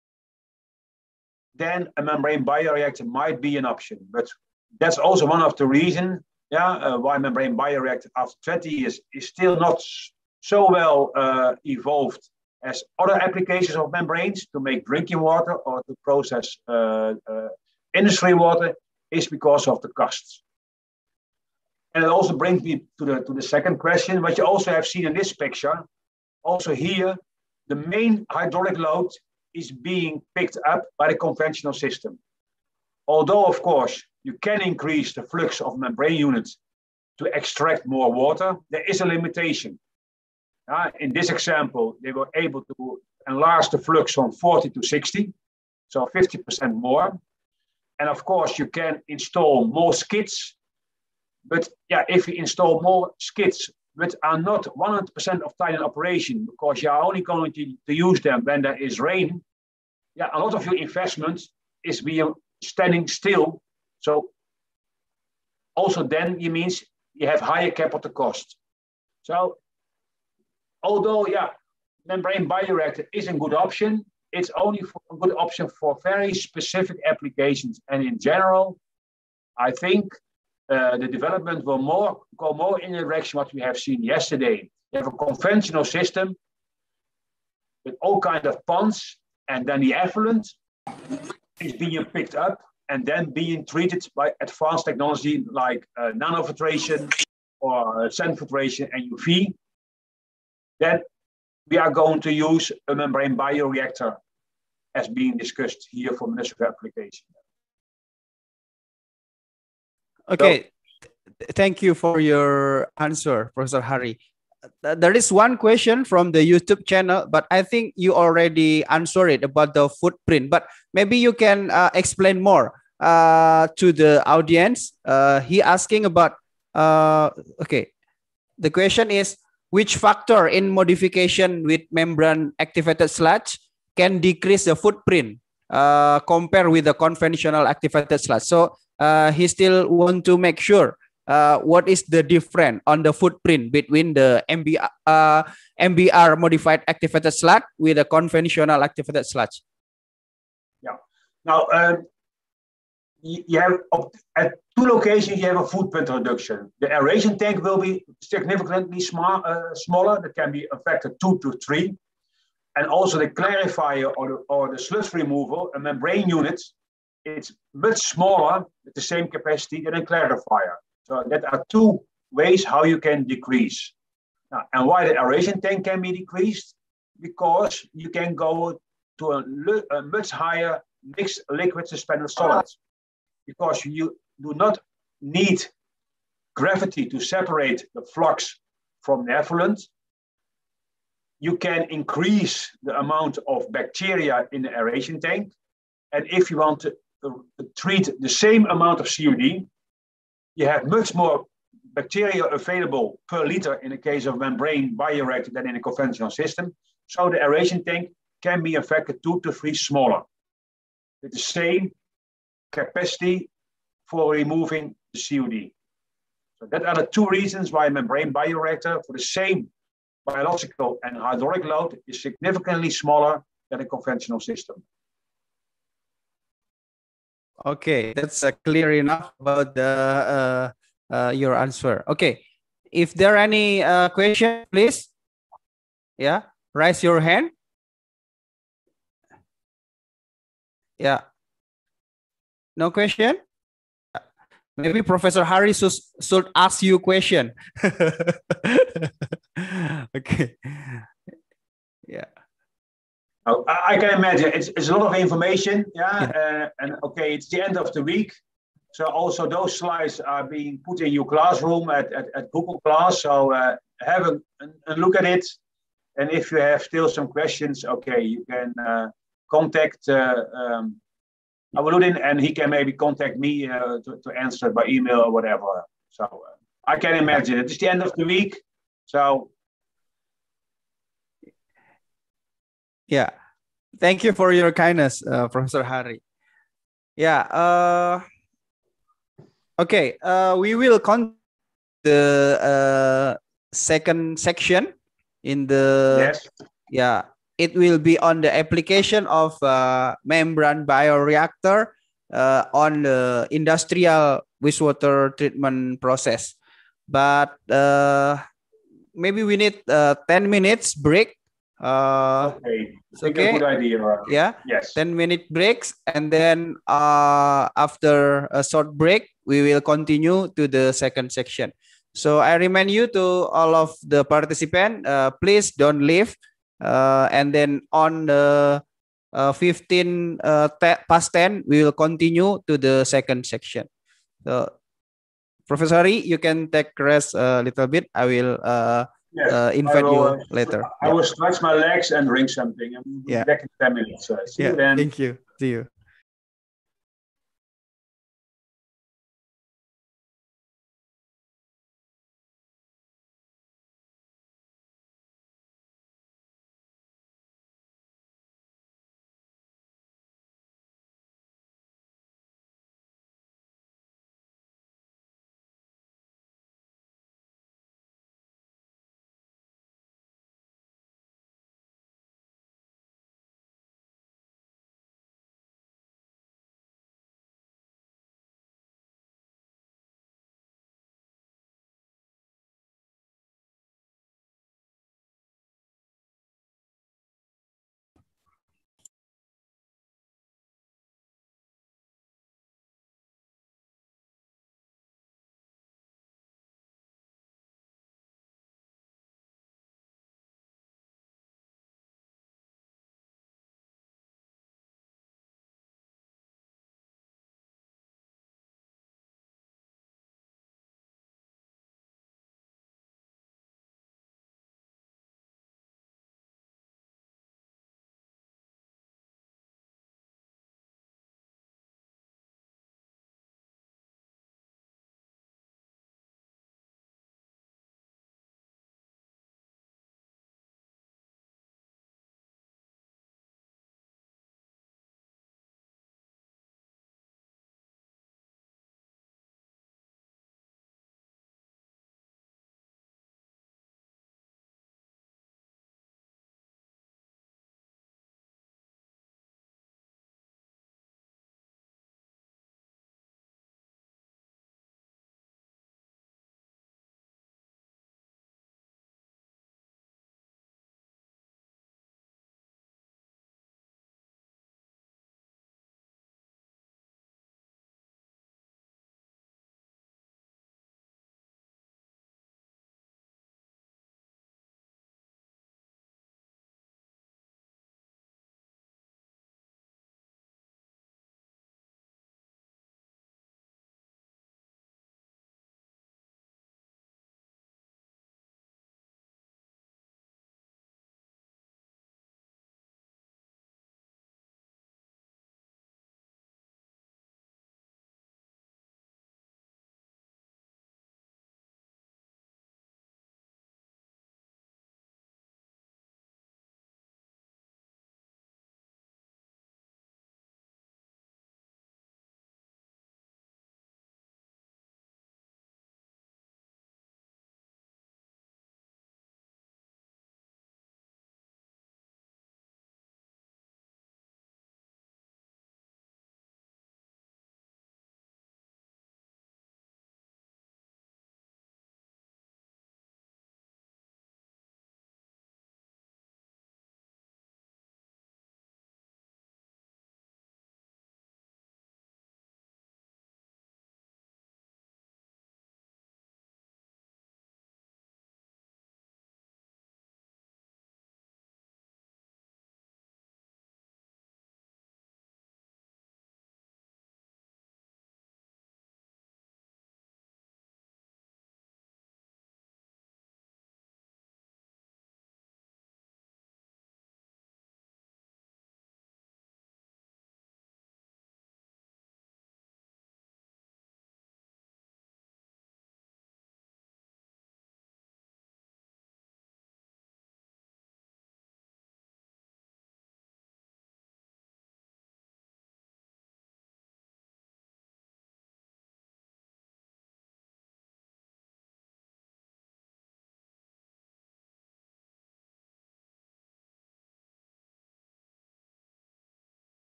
then a membrane bioreactor might be an option. But that's also one of the reasons, yeah, uh, why membrane bioreactor after twenty years is still not so well uh, evolved as other applications of membranes to make drinking water or to process uh, uh, industry water, is because of the costs. And it also brings me to the, to the second question, what you also have seen in this picture. Also here, the main hydraulic load is being picked up by the conventional system. Although, of course, you can increase the flux of membrane units to extract more water, there is a limitation. Uh, in this example, they were able to enlarge the flux from forty to sixty, so fifty percent more. And of course, you can install more skids. But yeah, if you install more skids, which are not one hundred percent of time in operation, because you are only going to, to use them when there is rain, yeah, a lot of your investment is being standing still. So also then it means you have higher capital cost. So although, yeah, membrane bioreactor is a good option, it's only for a good option for very specific applications. And in general, I think uh, the development will more go more in the direction what we have seen yesterday. You have a conventional system with all kinds of ponds, and then the effluent is being picked up and then being treated by advanced technology like uh, nanofiltration or sand filtration and U V. Then we are going to use a membrane bioreactor as being discussed here for municipal application. Okay, so, thank you for your answer, Professor Hari. There is one question from the YouTube channel, but I think you already answered it about the footprint, but maybe you can uh, explain more uh, to the audience. Uh, he asking about, uh, okay, the question is, which factor in modification with membrane activated sludge can decrease the footprint uh, compared with the conventional activated sludge? So uh, he still want to make sure uh, what is the difference on the footprint between the M B R, uh, M B R modified activated sludge with the conventional activated sludge. Yeah. Now, um, you have at two locations, you have a footprint reduction. The aeration tank will be significantly small, uh, smaller. That can be a factor two to three. And also the clarifier or the, or the sludge removal, a membrane unit, it's much smaller with the same capacity than a clarifier. So that are two ways how you can decrease. Now, and why the aeration tank can be decreased? Because you can go to a, a much higher mixed liquid suspended solids. Because you do not need gravity to separate the flux from the effluent. you can increase the amount of bacteria in the aeration tank. And if you want to uh, treat the same amount of C O D, you have much more bacteria available per liter in the case of membrane bioreactor than in a conventional system. So the aeration tank can be a factor two to three smaller with the same capacity for removing the C O D. So that are the two reasons why a membrane bioreactor for the same biological and hydraulic load is significantly smaller than a conventional system. Okay, that's uh, clear enough about the uh, uh, your answer. Okay, if there are any uh, question, please, yeah, raise your hand. Yeah, no question. Maybe Professor Hari should, should ask you question. Okay. Yeah. Oh, I, I can imagine it's, it's a lot of information. Yeah. yeah. Uh, and okay, it's the end of the week. So also those slides are being put in your classroom at, at, at Google Class. So uh, have a, a look at it. And if you have still some questions, okay, you can uh, contact uh, um, Awaludin, and he can maybe contact me uh, to, to answer by email or whatever. So uh, I can imagine it is the end of the week. So yeah, thank you for your kindness, uh, Professor Hari. Yeah. Uh, okay. Uh, we will continue the uh, second section in the yes. Yeah. It will be on the application of uh, membrane bioreactor uh, on the industrial wastewater treatment process. But uh, maybe we need uh, ten minutes break. Uh, okay. It's okay. A good idea. Right? Yeah. Yes. ten minute breaks. And then uh, after a short break, we will continue to the second section. So I remind you to all of the participants, uh, please don't leave. Uh, and then on the uh, fifteen uh, past ten, we will continue to the second section. So Professor Hari, you can take rest a little bit. I will uh, yes, uh, invite will, you uh, later. I yeah. will stretch my legs and drink something. And we'll be yeah. back in ten minutes. Uh, see yeah. you then. Thank you. See you.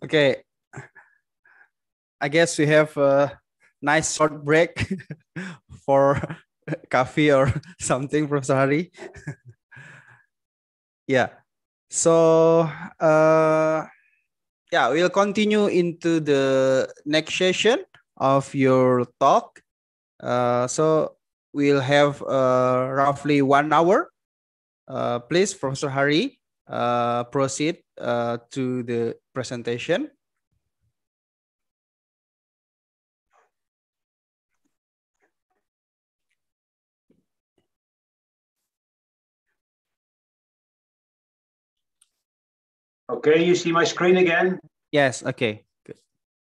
Okay. I guess we have a nice short break for coffee or something, Professor Hari. Yeah. So, uh, yeah, we'll continue into the next session of your talk. Uh, so we'll have uh, roughly one hour. Uh, please, Professor Hari, uh, proceed uh, to the presentation. Okay, you see my screen again? Yes, okay. Good.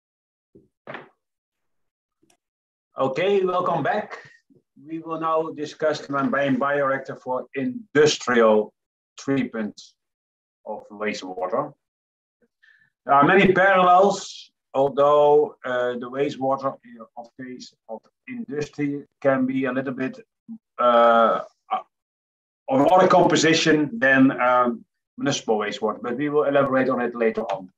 Okay, welcome back. We will now discuss the membrane bioreactor for industrial treatment of wastewater. There are many parallels, although uh, the wastewater of case of industry can be a little bit uh, of other composition than um, municipal wastewater, but we will elaborate on it later on.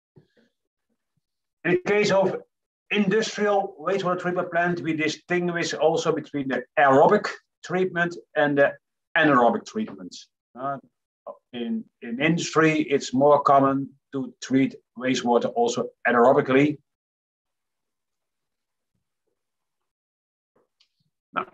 In the case of industrial wastewater treatment plant, we distinguish also between the aerobic treatment and the anaerobic treatment. Uh, in, in industry, it's more common to treat wastewater also anaerobically. Now,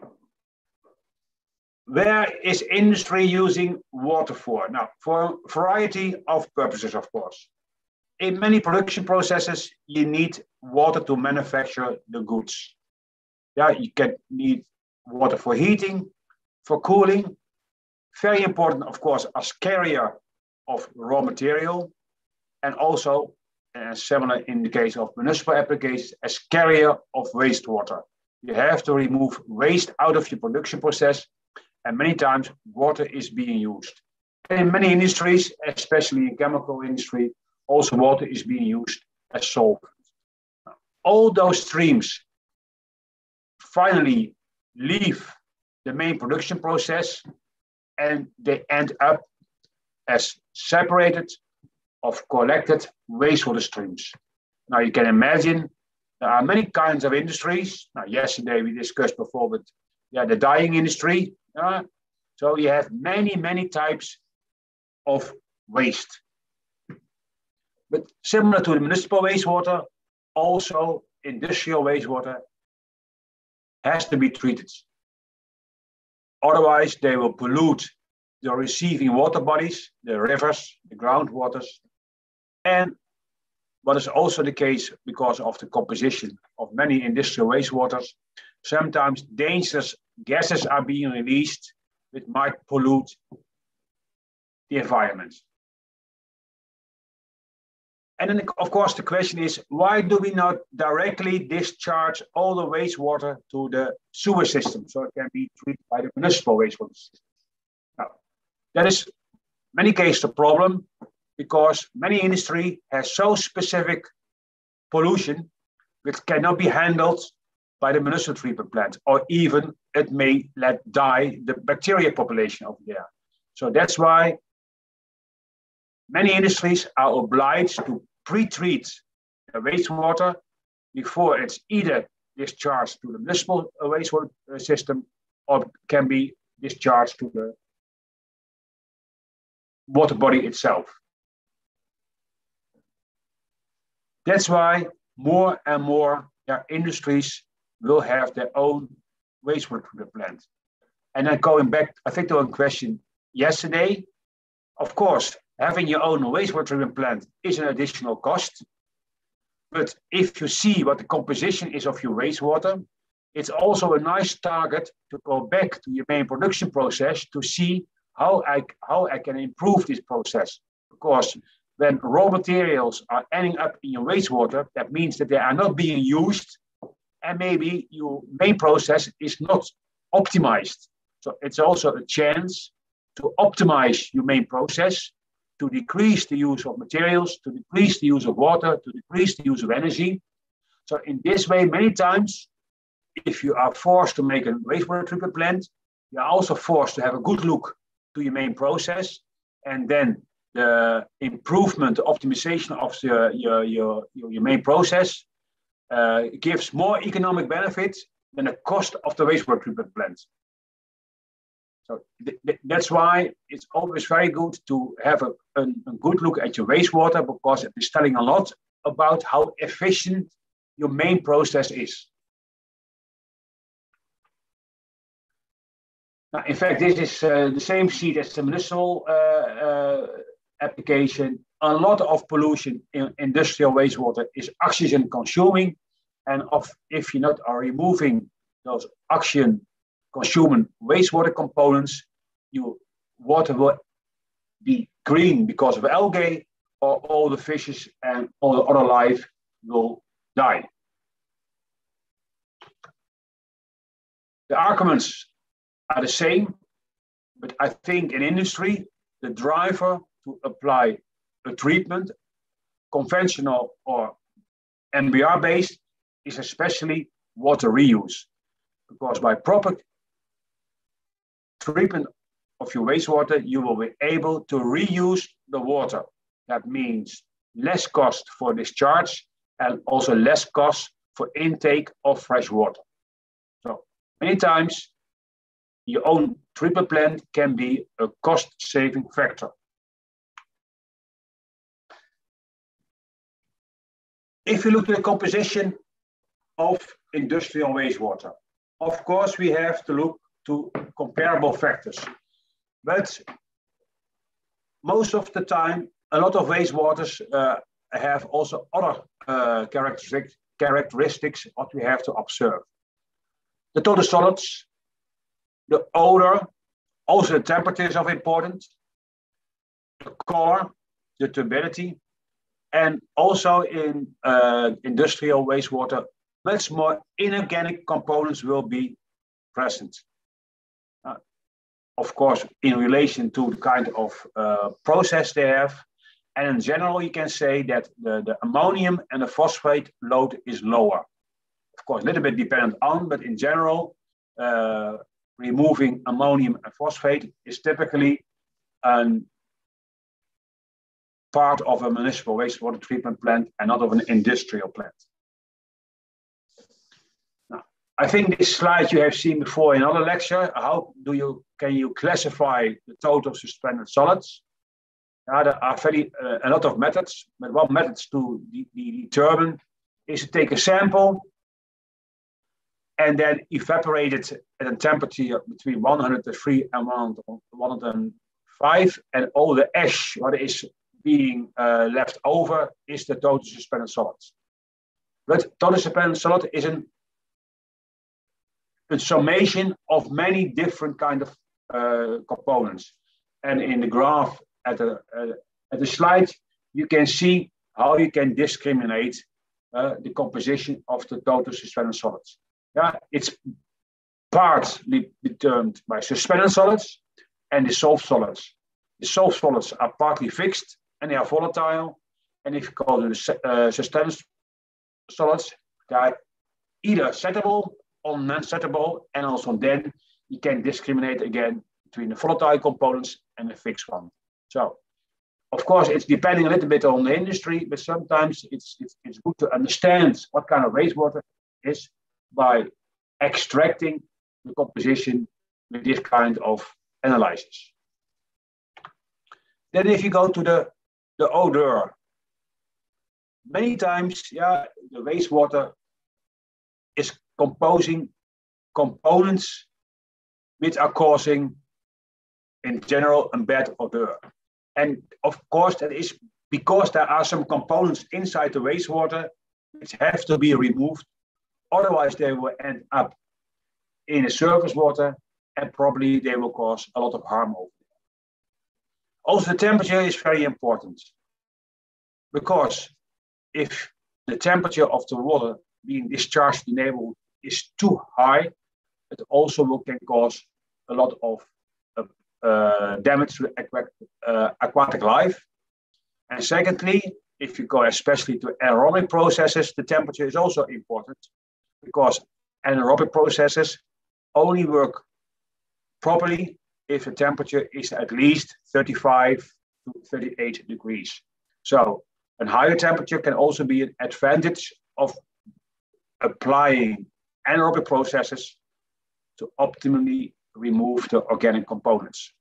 where is industry using water for? Now, for a variety of purposes, of course. In many production processes, you need water to manufacture the goods. Yeah, you can need water for heating, for cooling. Very important, of course, as carrier of raw material, and also, uh, similar in the case of municipal applications, as carrier of wastewater. You have to remove waste out of your production process, and many times water is being used. And in many industries, especially in chemical industry, also water is being used as solvent. All those streams finally leave the main production process and they end up as separated of collected wastewater streams. Now you can imagine there are many kinds of industries. Now yesterday we discussed before, but yeah, the dyeing industry. Uh, so you have many, many types of waste. But similar to the municipal wastewater, also industrial wastewater has to be treated. Otherwise, they will pollute the receiving water bodies, the rivers, the groundwaters. And what is also the case because of the composition of many industrial wastewaters, sometimes dangerous gases are being released which might pollute the environment. And then, of course, the question is, why do we not directly discharge all the wastewater to the sewer system so it can be treated by the municipal wastewater system? Now, that is, in many cases, a problem because many industry has so specific pollution which cannot be handled by the municipal treatment plant, or even it may let die the bacteria population over there. So that's why many industries are obliged to pre-treat the wastewater before it's either discharged to the municipal wastewater system or can be discharged to the water body itself. That's why more and more yeah, industries will have their own wastewater treatment plant. And then going back, I think to one question yesterday, of course, having your own wastewater treatment plant is an additional cost. But if you see what the composition is of your wastewater, it's also a nice target to go back to your main production process to see how I, how I can improve this process. Because when raw materials are ending up in your wastewater, that means that they are not being used and maybe your main process is not optimized. So it's also a chance to optimize your main process, to decrease the use of materials, to decrease the use of water, to decrease the use of energy. So in this way, many times, if you are forced to make a wastewater treatment plant, you are also forced to have a good look to your main process. And then the improvement, the optimization of the, your, your, your main process uh, gives more economic benefit than the cost of the wastewater treatment plant. So th th that's why it's always very good to have a, a, a good look at your wastewater, because it is telling a lot about how efficient your main process is. Now, in fact, this is uh, the same sheet as the municipal uh, uh, application. A lot of pollution in industrial wastewater is oxygen consuming, and of, if you not are removing those oxygen consuming wastewater components, your water will be green because of algae, or all the fishes and all the other life will die. The arguments are the same, but I think in industry, the driver to apply a treatment, conventional or M B R based, is especially water reuse. Because by proper treatment of your wastewater, you will be able to reuse the water. That means less cost for discharge and also less cost for intake of fresh water. So many times, your own treatment plant can be a cost-saving factor. If you look at the composition of industrial wastewater, of course, we have to look to comparable factors. But most of the time, a lot of wastewaters uh, have also other uh, characteristics, characteristics what we have to observe. The total solids, the odor, also the temperature is of importance, the color, the turbidity, and also in uh, industrial wastewater, much more inorganic components will be present. Uh, of course, in relation to the kind of uh, process they have. And in general, you can say that the, the ammonium and the phosphate load is lower. Of course, a little bit dependent on, but in general, uh, removing ammonium and phosphate is typically a part of a municipal wastewater treatment plant and not of an industrial plant. Now, I think this slide you have seen before in another lecture. How do you can you classify the total suspended solids? Now, there are very uh, a lot of methods, but one method to de de determine is to take a sample and then evaporate it at a temperature between one hundred three and one hundred five, and all the ash what is being uh, left over is the total suspended solids. But total suspended solid is an, a summation of many different kind of uh, components. And in the graph at the, uh, at the slide, you can see how you can discriminate uh, the composition of the total suspended solids. Yeah, it's partly determined by suspended solids and dissolved solids. Dissolved solids are partly fixed and they are volatile. And if you call them uh, suspended solids, they are either settable or non-settable, and also then you can discriminate again between the volatile components and the fixed one. So, of course, it's depending a little bit on the industry, but sometimes it's, it's, it's good to understand what kind of wastewater is by extracting the composition with this kind of analysis. Then if you go to the, the odor, many times, yeah, the wastewater is composing components which are causing, in general, a bad odor. And of course, that is because there are some components inside the wastewater which have to be removed. Otherwise, they will end up in the surface water and probably they will cause a lot of harm over there. Also, the temperature is very important because if the temperature of the water being discharged in the neighborhood is too high, it also will, can cause a lot of uh, uh, damage to aquatic, uh, aquatic life. And secondly, if you go especially to anaerobic processes, the temperature is also important because anaerobic processes only work properly if the temperature is at least thirty-five to thirty-eight degrees. So a higher temperature can also be an advantage of applying anaerobic processes to optimally remove the organic components.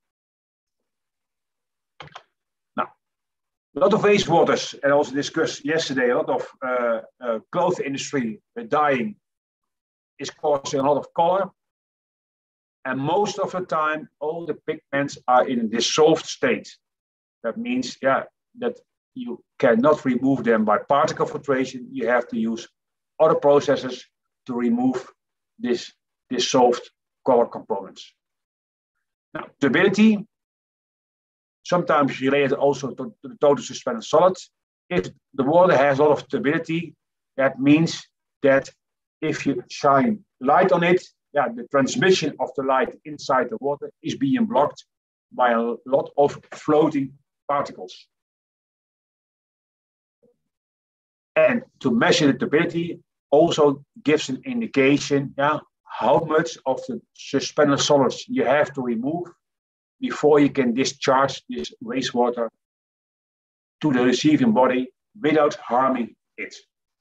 Now, a lot of wastewaters, and also discussed yesterday, a lot of uh, uh, cloth industry uh, dyeing is causing a lot of color. And most of the time, all the pigments are in a dissolved state. That means, yeah, that you cannot remove them by particle filtration. You have to use other processes to remove this dissolved color components. Now, turbidity, sometimes related also to, to the total suspended solid. If the water has a lot of turbidity, that means that if you shine light on it, yeah, the transmission of the light inside the water is being blocked by a lot of floating particles. And to measure the turbidity also gives an indication, yeah, how much of the suspended solids you have to remove before you can discharge this wastewater to the receiving body without harming it.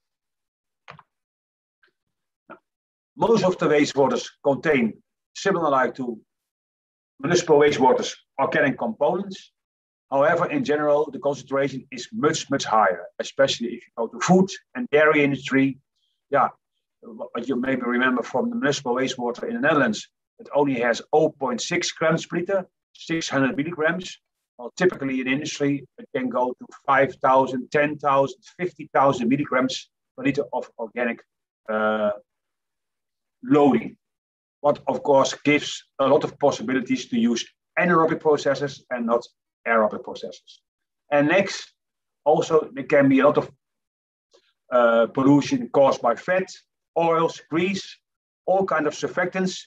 Now, most of the wastewaters contain, similar like to municipal wastewaters, organic components. However, in general, the concentration is much, much higher, especially if you go to food and dairy industry. Yeah, what you maybe remember from the municipal wastewater in the Netherlands, it only has zero point six grams per liter, six hundred milligrams. Well, typically in industry, it can go to five thousand, ten thousand, fifty thousand milligrams per liter of organic uh, loading. What, of course, gives a lot of possibilities to use anaerobic processes and not aerobic processes. And next, also, there can be a lot of uh, pollution caused by fat, oils, grease, all kinds of surfactants,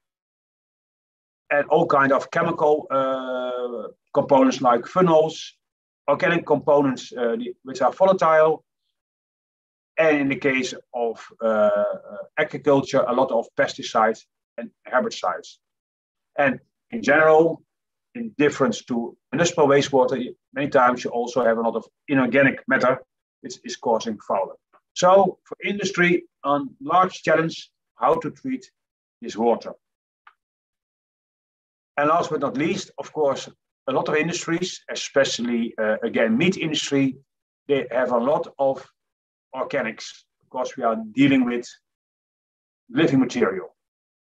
and all kinds of chemical uh, components like phenols, organic components uh, which are volatile, and in the case of uh, agriculture, a lot of pesticides and herbicides. And in general, in difference to municipal wastewater, many times you also have a lot of inorganic matter which is causing fouling. So for industry, a large challenge how to treat this water. And last but not least, of course, a lot of industries, especially uh, again meat industry, they have a lot of organics because we are dealing with living material.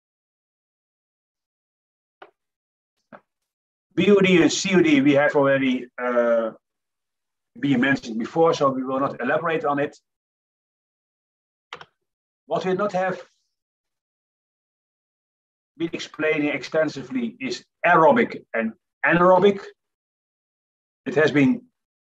B O D and C O D we have already uh, been mentioned before, so we will not elaborate on it. What we not have been explaining extensively is aerobic and anaerobic. It has been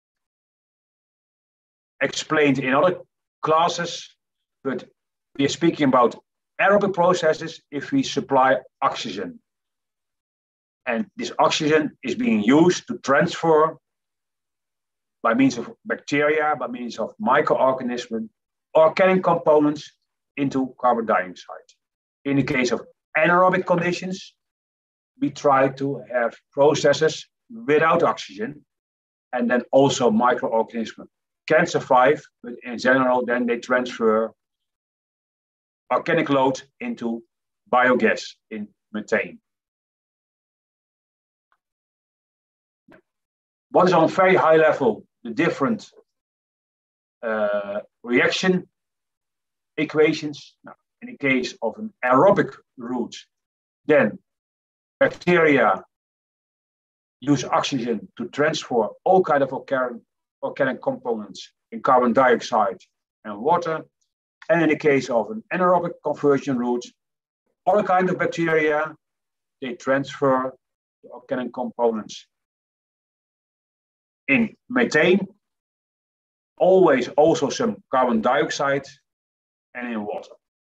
explained in other classes, but we are speaking about aerobic processes if we supply oxygen. And this oxygen is being used to transfer by means of bacteria, by means of microorganisms, organic components into carbon dioxide. In the case of anaerobic conditions, we try to have processes without oxygen, and then also microorganisms can survive, but in general, then they transfer organic load into biogas in methane. What is on very high level the different uh, reaction equations? Now, in the case of an aerobic route, then bacteria use oxygen to transfer all kinds of organic, organic components in carbon dioxide and water. And in the case of an anaerobic conversion route, all kinds of bacteria, they transfer the organic components in methane, always also some carbon dioxide, and in water.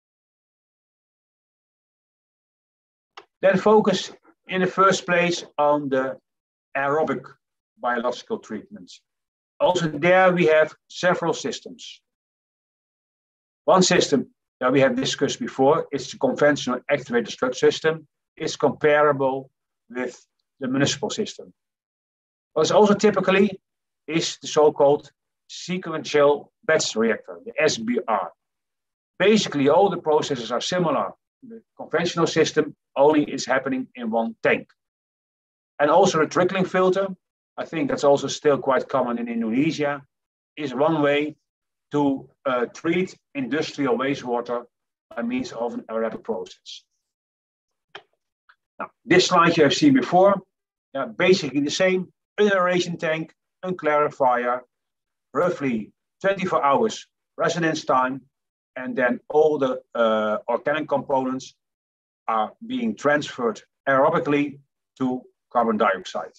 Then focus in the first place on the aerobic biological treatments. Also there we have several systems. One system that we have discussed before is the conventional activated sludge system. It's comparable with the municipal system. What's also typically is the so-called sequential batch reactor, the S B R. Basically, all the processes are similar to the conventional system, only it's happening in one tank. And also the trickling filter, I think that's also still quite common in Indonesia, is one way to uh, treat industrial wastewater by means of an aerobic process. Now, this slide you have seen before, uh, basically the same, an aeration tank, a clarifier, roughly twenty-four hours residence time, and then all the uh, organic components are being transferred aerobically to carbon dioxide.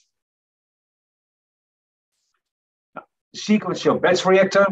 Now, the sequential batch reactor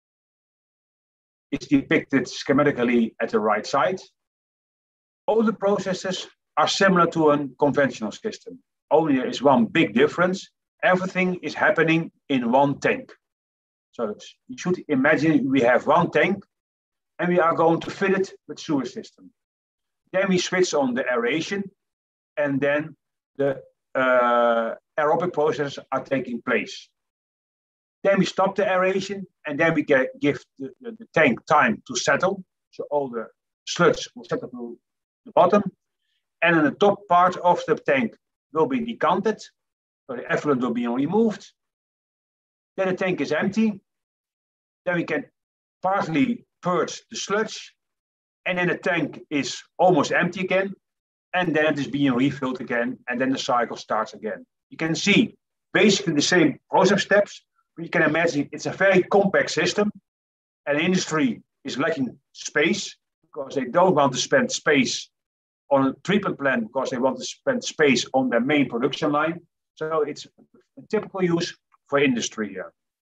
is depicted schematically at the right side. All the processes are similar to a conventional system. Only there is one big difference. Everything is happening in one tank. So you should imagine we have one tank and we are going to fill it with sewer system. Then we switch on the aeration and then the uh, aerobic processes are taking place. Then we stop the aeration and then we get, give the, the, the tank time to settle. So all the sludge will settle to the bottom. And then the top part of the tank will be decanted. So the effluent will be removed. Then the tank is empty. Then we can partly purge the sludge. And then the tank is almost empty again. And then it is being refilled again. And then the cycle starts again. You can see basically the same process steps. But you can imagine it's a very compact system. And industry is lacking space because they don't want to spend space on a treatment plant because they want to spend space on their main production line. So it's a typical use for industry here.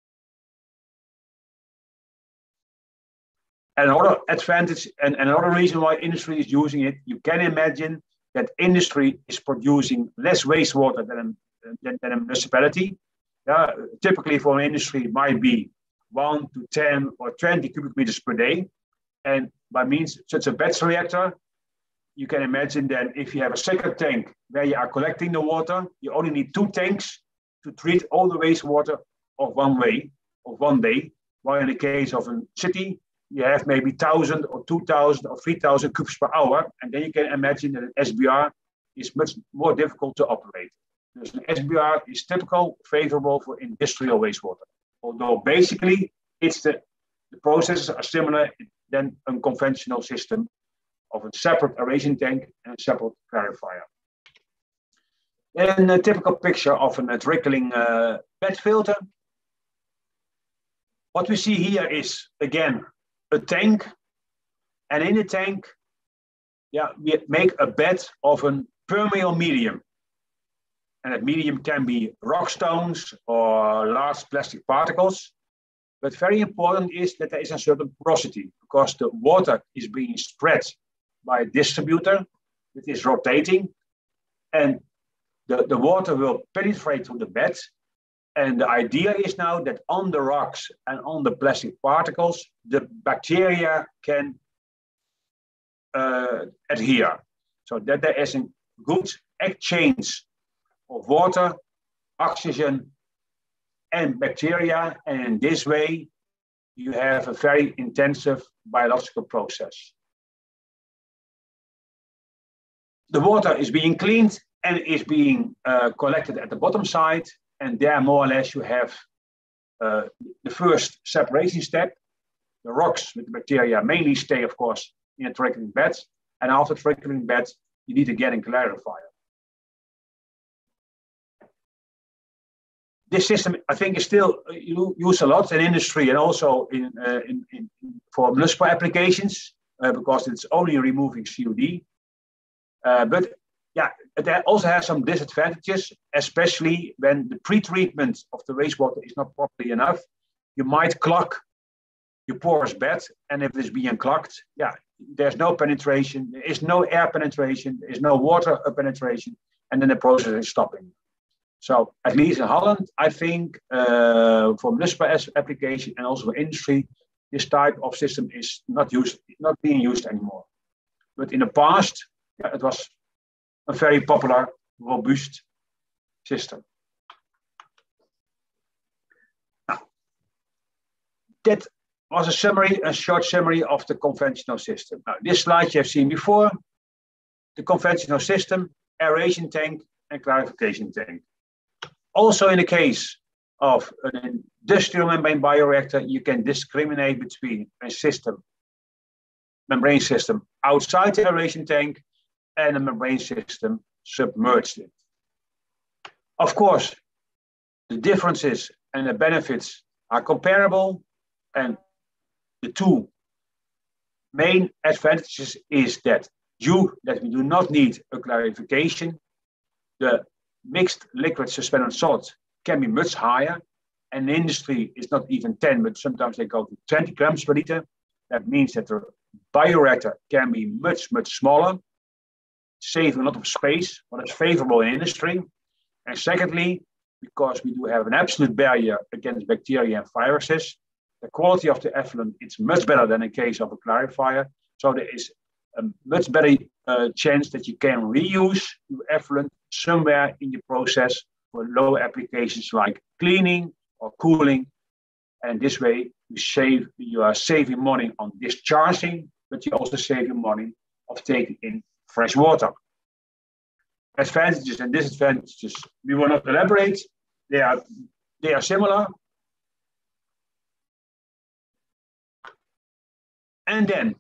Another advantage and another reason why industry is using it, you can imagine that industry is producing less wastewater than a, than, than a municipality. Yeah, typically for an industry, it might be one to ten or twenty cubic meters per day. And by means such a batch reactor, you can imagine that if you have a second tank where you are collecting the water, you only need two tanks to treat all the wastewater of one way, of one day. While in the case of a city, you have maybe one thousand or two thousand or three thousand cubes per hour. And then you can imagine that an S B R is much more difficult to operate. Dus an S B R is typical, favorable for industrial wastewater. Although basically, it's the, the processes are similar than a conventional system of a separate aeration tank and a separate clarifier. And a typical picture of a trickling uh, bed filter. What we see here is, again, a tank. And in the tank, yeah, we make a bed of a permeable medium. And that medium can be rock stones or large plastic particles. But very important is that there is a certain porosity because the water is being spread by a distributor that is rotating. And the, the water will penetrate through the bed. And the idea is now that on the rocks and on the plastic particles, the bacteria can uh, adhere. So that there is a good exchange of water, oxygen, and bacteria. And in this way, you have a very intensive biological process. The water is being cleaned and is being uh, collected at the bottom side. And there, more or less, you have uh, the first separation step. The rocks with the bacteria mainly stay, of course, in a trickling bed. And after trickling bed, you need again a clarifier. This system, I think, is still used a lot in industry and also in, uh, in, in, for municipal applications uh, because it's only removing C O D. Uh, but yeah, it also has some disadvantages, especially when the pre-treatment of the wastewater is not properly enough. You might clog your porous bed, and if it's being clogged, yeah, there's no penetration, there is no air penetration, there is no water penetration, and then the process is stopping. So at least in Holland, I think uh, for municipal application and also for industry, this type of system is not used, not being used anymore. But in the past, yeah, it was a very popular, robust system. that was a summary, a short summary of the conventional system. Now, this slide you have seen before, the conventional system, aeration tank and clarification tank. Also in the case of an industrial membrane bioreactor, you can discriminate between a system, membrane system outside the aeration tank and a membrane system submerged in. Of course, the differences and the benefits are comparable, and the two main advantages is that due that we do not need a clarification, the mixed liquid suspended solid can be much higher, and the industry is not even ten, but sometimes they go to twenty grams per liter. That means that the bioreactor can be much, much smaller, saving a lot of space, what is favorable in industry. And secondly, because we do have an absolute barrier against bacteria and viruses, the quality of the effluent is much better than in case of a clarifier. So there is a much better uh, chance that you can reuse your effluent somewhere in the process for low applications like cleaning or cooling. And this way you save, you are saving money on discharging, but you also save your money of taking in fresh water. Advantages and disadvantages, we will not elaborate. They are, they are similar. And then,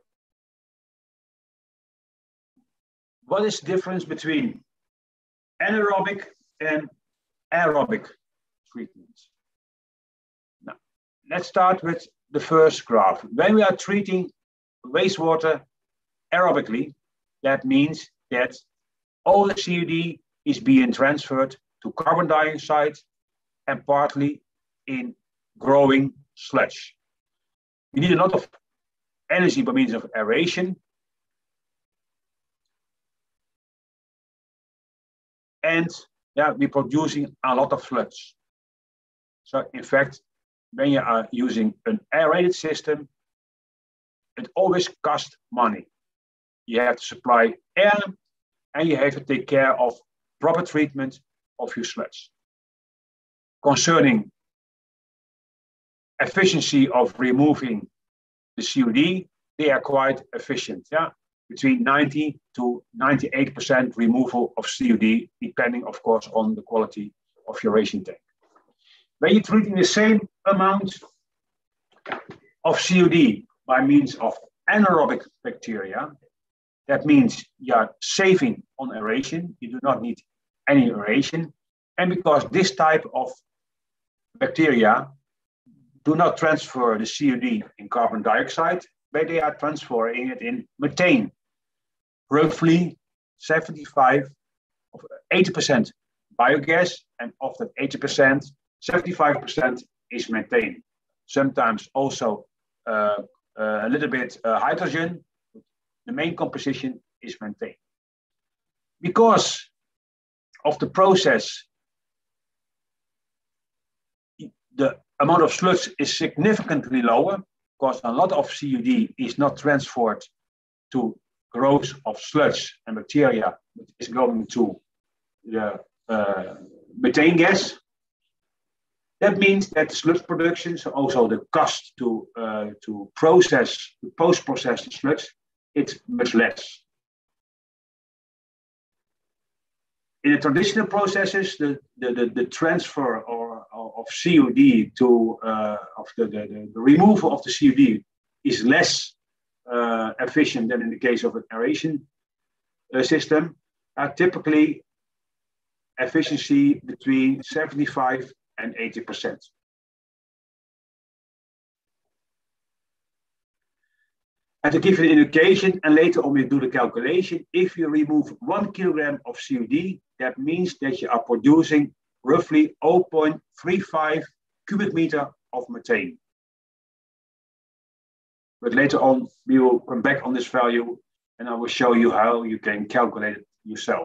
what is the difference between anaerobic and aerobic treatments? Now, let's start with the first graph. When we are treating wastewater aerobically, that means that all the C O D is being transferred to carbon dioxide and partly in growing sludge. We need a lot of energy by means of aeration. And yeah, we're producing a lot of sludge. So in fact, when you are using an aerated system, it always costs money. You have to supply air and you have to take care of proper treatment of your sludge. Concerning efficiency of removing the C O D, they are quite efficient. Yeah, between ninety to ninety-eight percent removal of C O D, depending, of course, on the quality of your aeration tank. When you're treating the same amount of C O D by means of anaerobic bacteria, that means you are saving on aeration. You do not need any aeration. And because this type of bacteria do not transfer the C O D in carbon dioxide, but they are transferring it in methane. Roughly seventy-five, eighty percent biogas, and of that eighty percent, seventy-five percent is methane. Sometimes also uh, uh, a little bit uh, hydrogen. The main composition is methane. Because of the process, the amount of sludge is significantly lower because a lot of C O D is not transferred to growth of sludge and bacteria, but is going to the uh, methane gas. That means that the sludge production, so also the cost to, uh, to process, to post-process the sludge, it's much less. In the traditional processes, the, the, the, the transfer or, or of C O D to uh, of the, the, the removal of the C O D is less uh, efficient than in the case of an aeration uh, system. Uh, typically, efficiency between seventy-five and eighty percent. And to give you an indication, and later on we do the calculation, if you remove one kilogram of C O D, that means that you are producing roughly zero point three five cubic meter of methane. But later on, we will come back on this value and I will show you how you can calculate it yourself.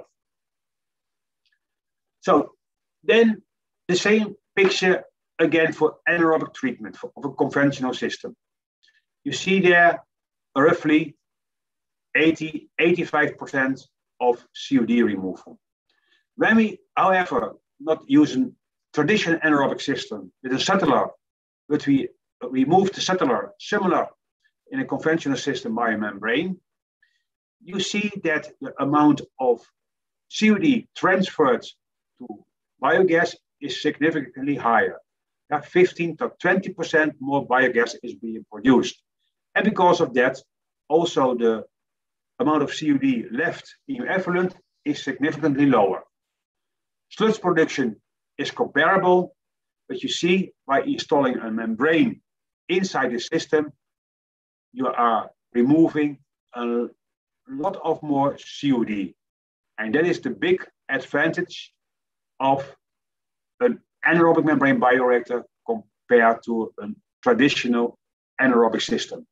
So then the same picture again for anaerobic treatment for, of a conventional system. You see there roughly eighty, eighty-five percent of C O D removal. When we, however, not using traditional anaerobic system with a settler, but we remove the settler, similar in a conventional system by a membrane, you see that the amount of C O D transferred to biogas is significantly higher. Yeah, fifteen to twenty percent more biogas is being produced. And because of that, also the amount of C O D left in your effluent is significantly lower. Sludge production is comparable, but you see by installing a membrane inside the system, you are removing a lot of more C O D. And that is the big advantage of an anaerobic membrane bioreactor compared to a traditional anaerobic system.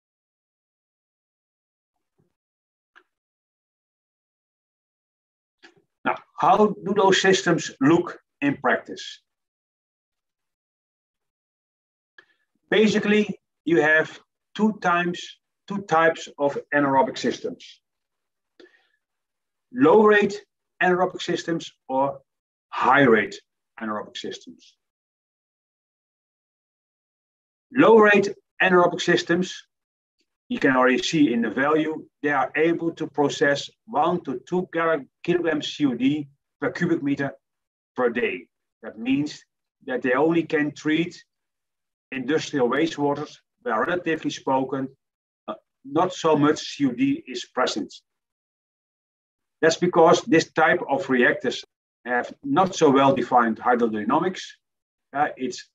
Now, how do those systems look in practice? Basically, you have two times, two types of anaerobic systems. Low rate anaerobic systems or high rate anaerobic systems. Low rate anaerobic systems, you can already see in the value, they are able to process one to two kilograms C O D per cubic meter per day. That means that they only can treat industrial wastewaters where, relatively spoken, uh, not so much C O D is present. That's because this type of reactors have not so well-defined hydrodynamics. Uh, it's,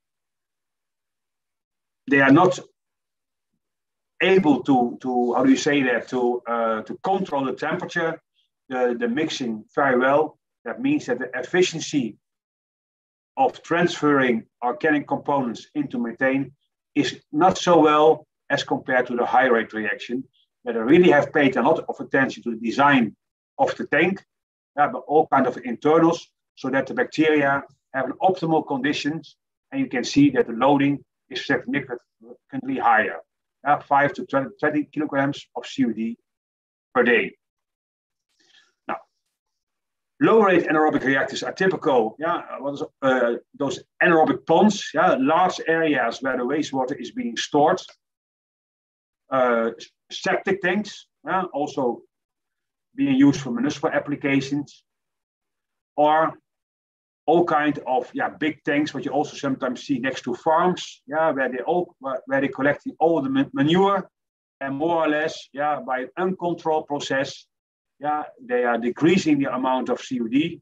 they are not able to, to, how do you say that, to, uh, to control the temperature, the, the mixing very well. That means that the efficiency of transferring organic components into methane is not so well as compared to the high rate reaction, that I really have paid a lot of attention to the design of the tank, uh, but all kinds of internals, so that the bacteria have an optimal conditions, and you can see that the loading is significantly higher, uh, five to twenty kilograms of C O D per day. Now, low rate anaerobic reactors are typical, yeah, what is, uh, those anaerobic ponds, yeah, large areas where the wastewater is being stored, uh, septic tanks, yeah, also being used for municipal applications, or all kind of yeah big tanks, what you also sometimes see next to farms, yeah, where they all where they collecting all the manure, and more or less, yeah, by an uncontrolled process, yeah, they are decreasing the amount of C O D.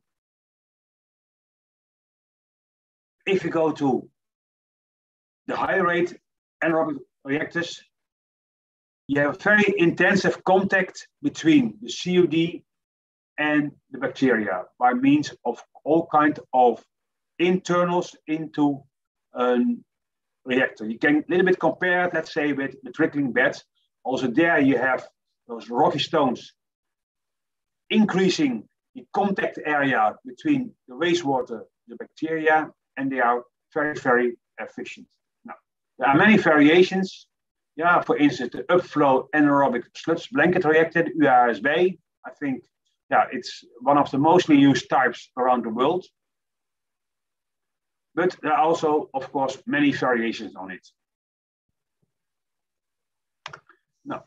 If you go to the high rate anaerobic reactors, you have very intensive contact between the C O D and the bacteria by means of all kinds of internals into a reactor. You can a little bit compare it, let's say, with the trickling bed. Also there you have those rocky stones increasing the contact area between the wastewater, the bacteria, and they are very, very efficient. Now, there are many variations. Yeah, for instance, the upflow anaerobic sludge blanket reactor, the U A S B. I think, yeah, it's one of the mostly used types around the world. But there are also, of course, many variations on it. Now,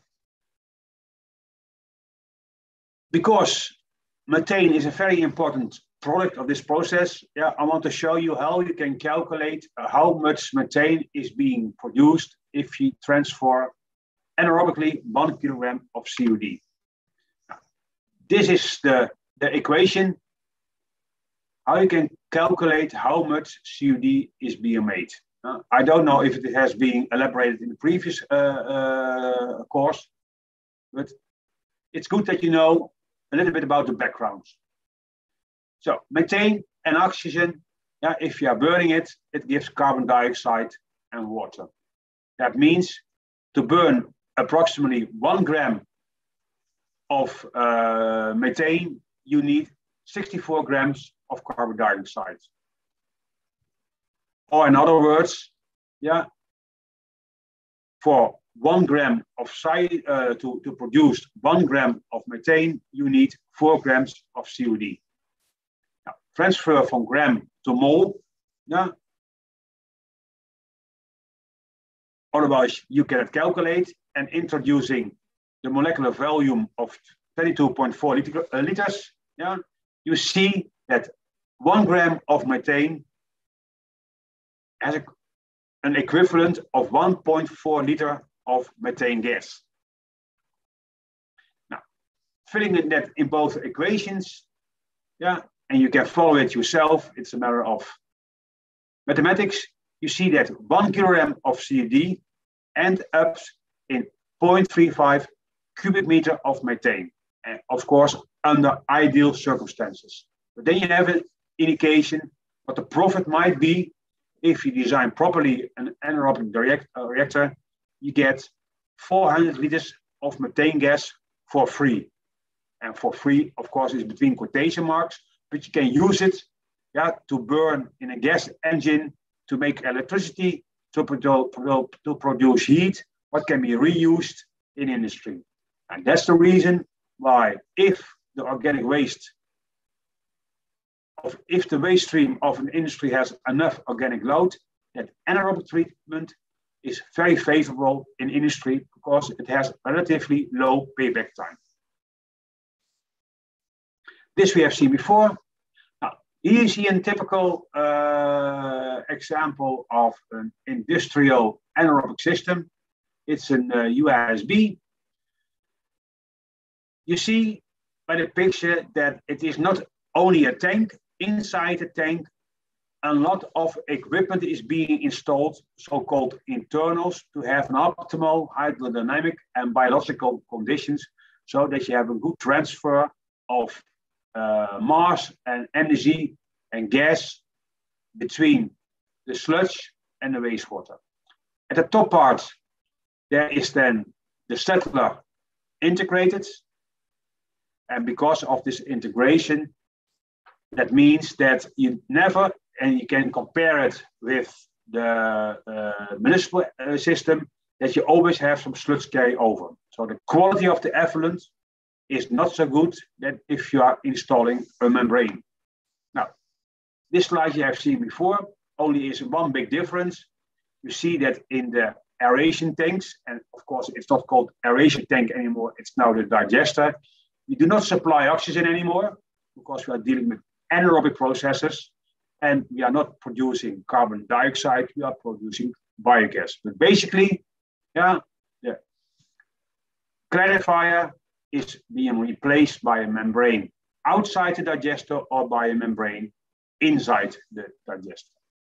because methane is a very important product of this process, yeah, I want to show you how you can calculate uh, how much methane is being produced if you transfer anaerobically one kilogram of C O D. Now, this is the, the equation, how you can calculate how much C O D is being made. Uh, I don't know if it has been elaborated in the previous uh, uh, course, but it's good that you know a little bit about the background. So methane and oxygen, yeah, if you are burning it, it gives carbon dioxide and water. That means to burn approximately one gram of uh, methane, you need sixty-four grams of carbon dioxide. Or in other words, yeah, for one gram of uh, to, to produce one gram of methane, you need four grams of C O D. Now, transfer from gram to mole, yeah, Otherwise, you cannot calculate. And introducing the molecular volume of twenty-two point four liter, uh, liters, yeah, you see that one gram of methane has a, an equivalent of one point four liter of methane gas. Now, filling in that in both equations, yeah, and you can follow it yourself. It's a matter of mathematics. You see that one kilogram of C O D ends up in zero point three five cubic meter of methane, and of course, under ideal circumstances. But then you have an indication what the profit might be if you design properly an anaerobic direct, uh, reactor. You get four hundred liters of methane gas for free. And for free, of course, is between quotation marks, but you can use it, yeah, to burn in a gas engine to make electricity, to, produ to produce heat, what can be reused in industry. And that's the reason why, if the organic waste, of, if the waste stream of an industry has enough organic load, that anaerobic treatment is very favorable in industry because it has relatively low payback time. This we have seen before. Now, here you see a typical uh, example of an industrial anaerobic system. It's an uh, U A S B. You see by the picture that it is not only a tank. Inside the tank, a lot of equipment is being installed, so-called internals, to have an optimal hydrodynamic and biological conditions so that you have a good transfer of uh, mass and energy and gas between the sludge and the wastewater. At the top part, there is then the settler integrated. And because of this integration, that means that you never, and you can compare it with the uh, municipal uh, system, that you always have some sludge carry over. So the quality of the effluent is not so good that if you are installing a membrane. Now, this slide you have seen before, only is one big difference. You see that in the aeration tanks, and of course it's not called aeration tank anymore, it's now the digester. We do not supply oxygen anymore because we are dealing with anaerobic processes, and we are not producing carbon dioxide, we are producing biogas. But basically, yeah, the clarifier is being replaced by a membrane outside the digester or by a membrane inside the digester.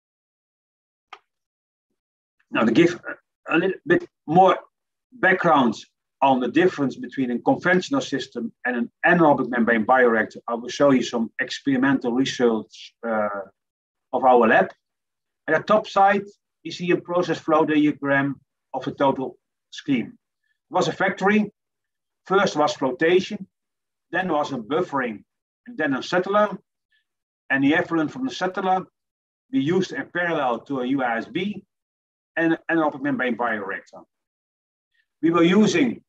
Now, to give a little bit more background on the difference between a conventional system and an anaerobic membrane bioreactor, I will show you some experimental research uh, of our lab. At the top side, you see a process flow diagram of the total scheme. It was a factory. First was flotation, then was a buffering, and then a settler. And the effluent from the settler we used in parallel to a U A S B and an anaerobic membrane bioreactor. We were using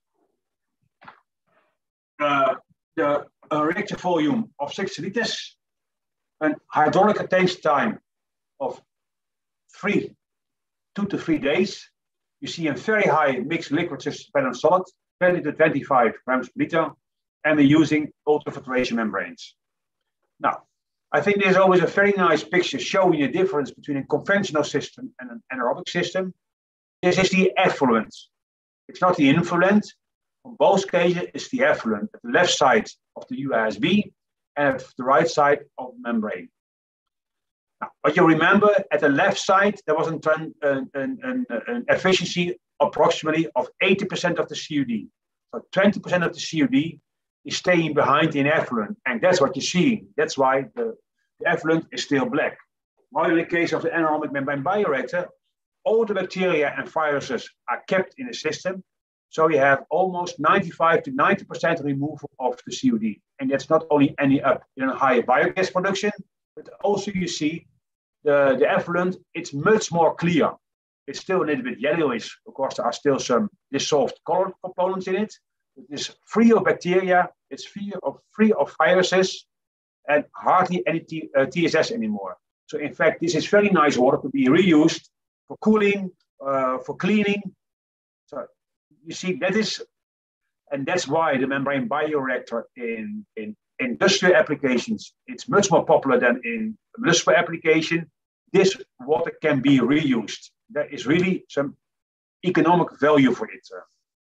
Uh, the uh, reactor volume of sixty liters, an hydraulic attention time of three, two to three days. You see a very high mixed liquid suspended solid, twenty to twenty-five grams per liter, and we're using ultrafiltration membranes. Now, I think there's always a very nice picture showing the difference between a conventional system and an anaerobic system. This is the effluent. It's not the influent. On both cases, it's the effluent at the left side of the U A S B and at the right side of the membrane. Now, but you remember, at the left side, there was an, an, an, an efficiency approximately of eighty percent of the C O D. So twenty percent of the C O D is staying behind in effluent, and that's what you're seeing. That's why the, the effluent is still black. While in the case of the anaerobic membrane bioreactor, all the bacteria and viruses are kept in the system. So you have almost ninety-five to ninety percent removal of the C O D. And that's not only ending up in a higher biogas production, but also you see the, the effluent, it's much more clear. It's still a little bit yellowish. Of course, there are still some dissolved color components in it. It's free of bacteria, it's free of, free of viruses, and hardly any T, uh, T S S anymore. So in fact, this is very nice water to be reused for cooling, uh, for cleaning. So you see, that is, and that's why the membrane bioreactor in, in industrial applications, it's much more popular than in municipal application. This water can be reused. There is really some economic value for it.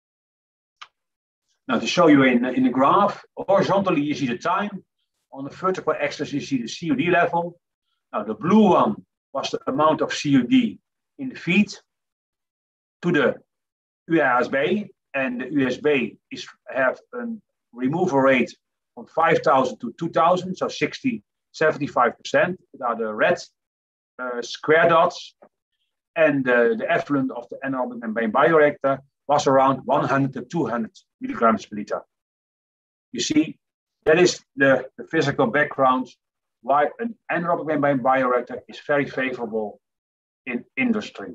Now, to show you in, in the graph, horizontally you see the time. On the vertical axis, you see the C O D level. Now, the blue one was the amount of C O D in the feed to the U A S B, and the U A S B is have a removal rate from five thousand to two thousand, so sixty, seventy-five percent. That are the red uh, square dots. And uh, the effluent of the anaerobic membrane bioreactor was around one hundred to two hundred milligrams per liter. You see, that is the, the physical background why an anaerobic membrane bioreactor is very favorable in industry.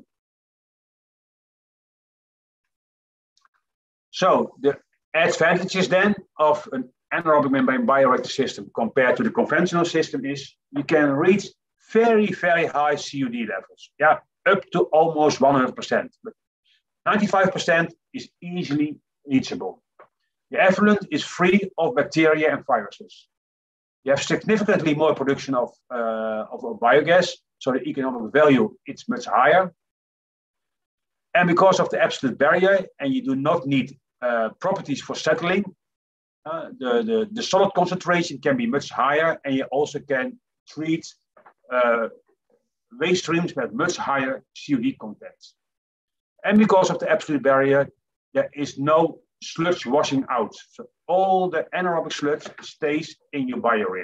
So the advantages then of an anaerobic membrane bioreactor system compared to the conventional system is you can reach very, very high C O D levels. Yeah, up to almost one hundred percent. But ninety-five percent is easily reachable. The effluent is free of bacteria and viruses. You have significantly more production of, uh, of, of biogas, so the economic value is much higher. And because of the absolute barrier, and you do not need uh, properties for settling, uh, the, the, the solid concentration can be much higher, and you also can treat uh, waste streams with much higher C O D content. And because of the absolute barrier, there is no sludge washing out. So all the anaerobic sludge stays in your bioreactor.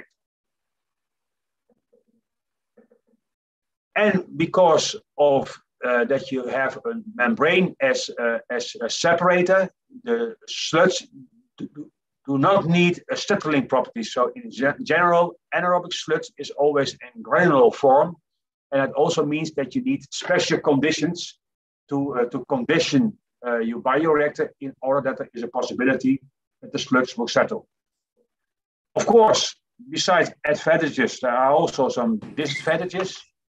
And because of uh, that you have a membrane as, uh, as a separator, the sludge do, do not need a settling property. So in general, anaerobic sludge is always in granular form. And it also means that you need special conditions to, uh, to condition uh, your bioreactor in order that there is a possibility that the sludge will settle. Of course, besides advantages, there are also some disadvantages.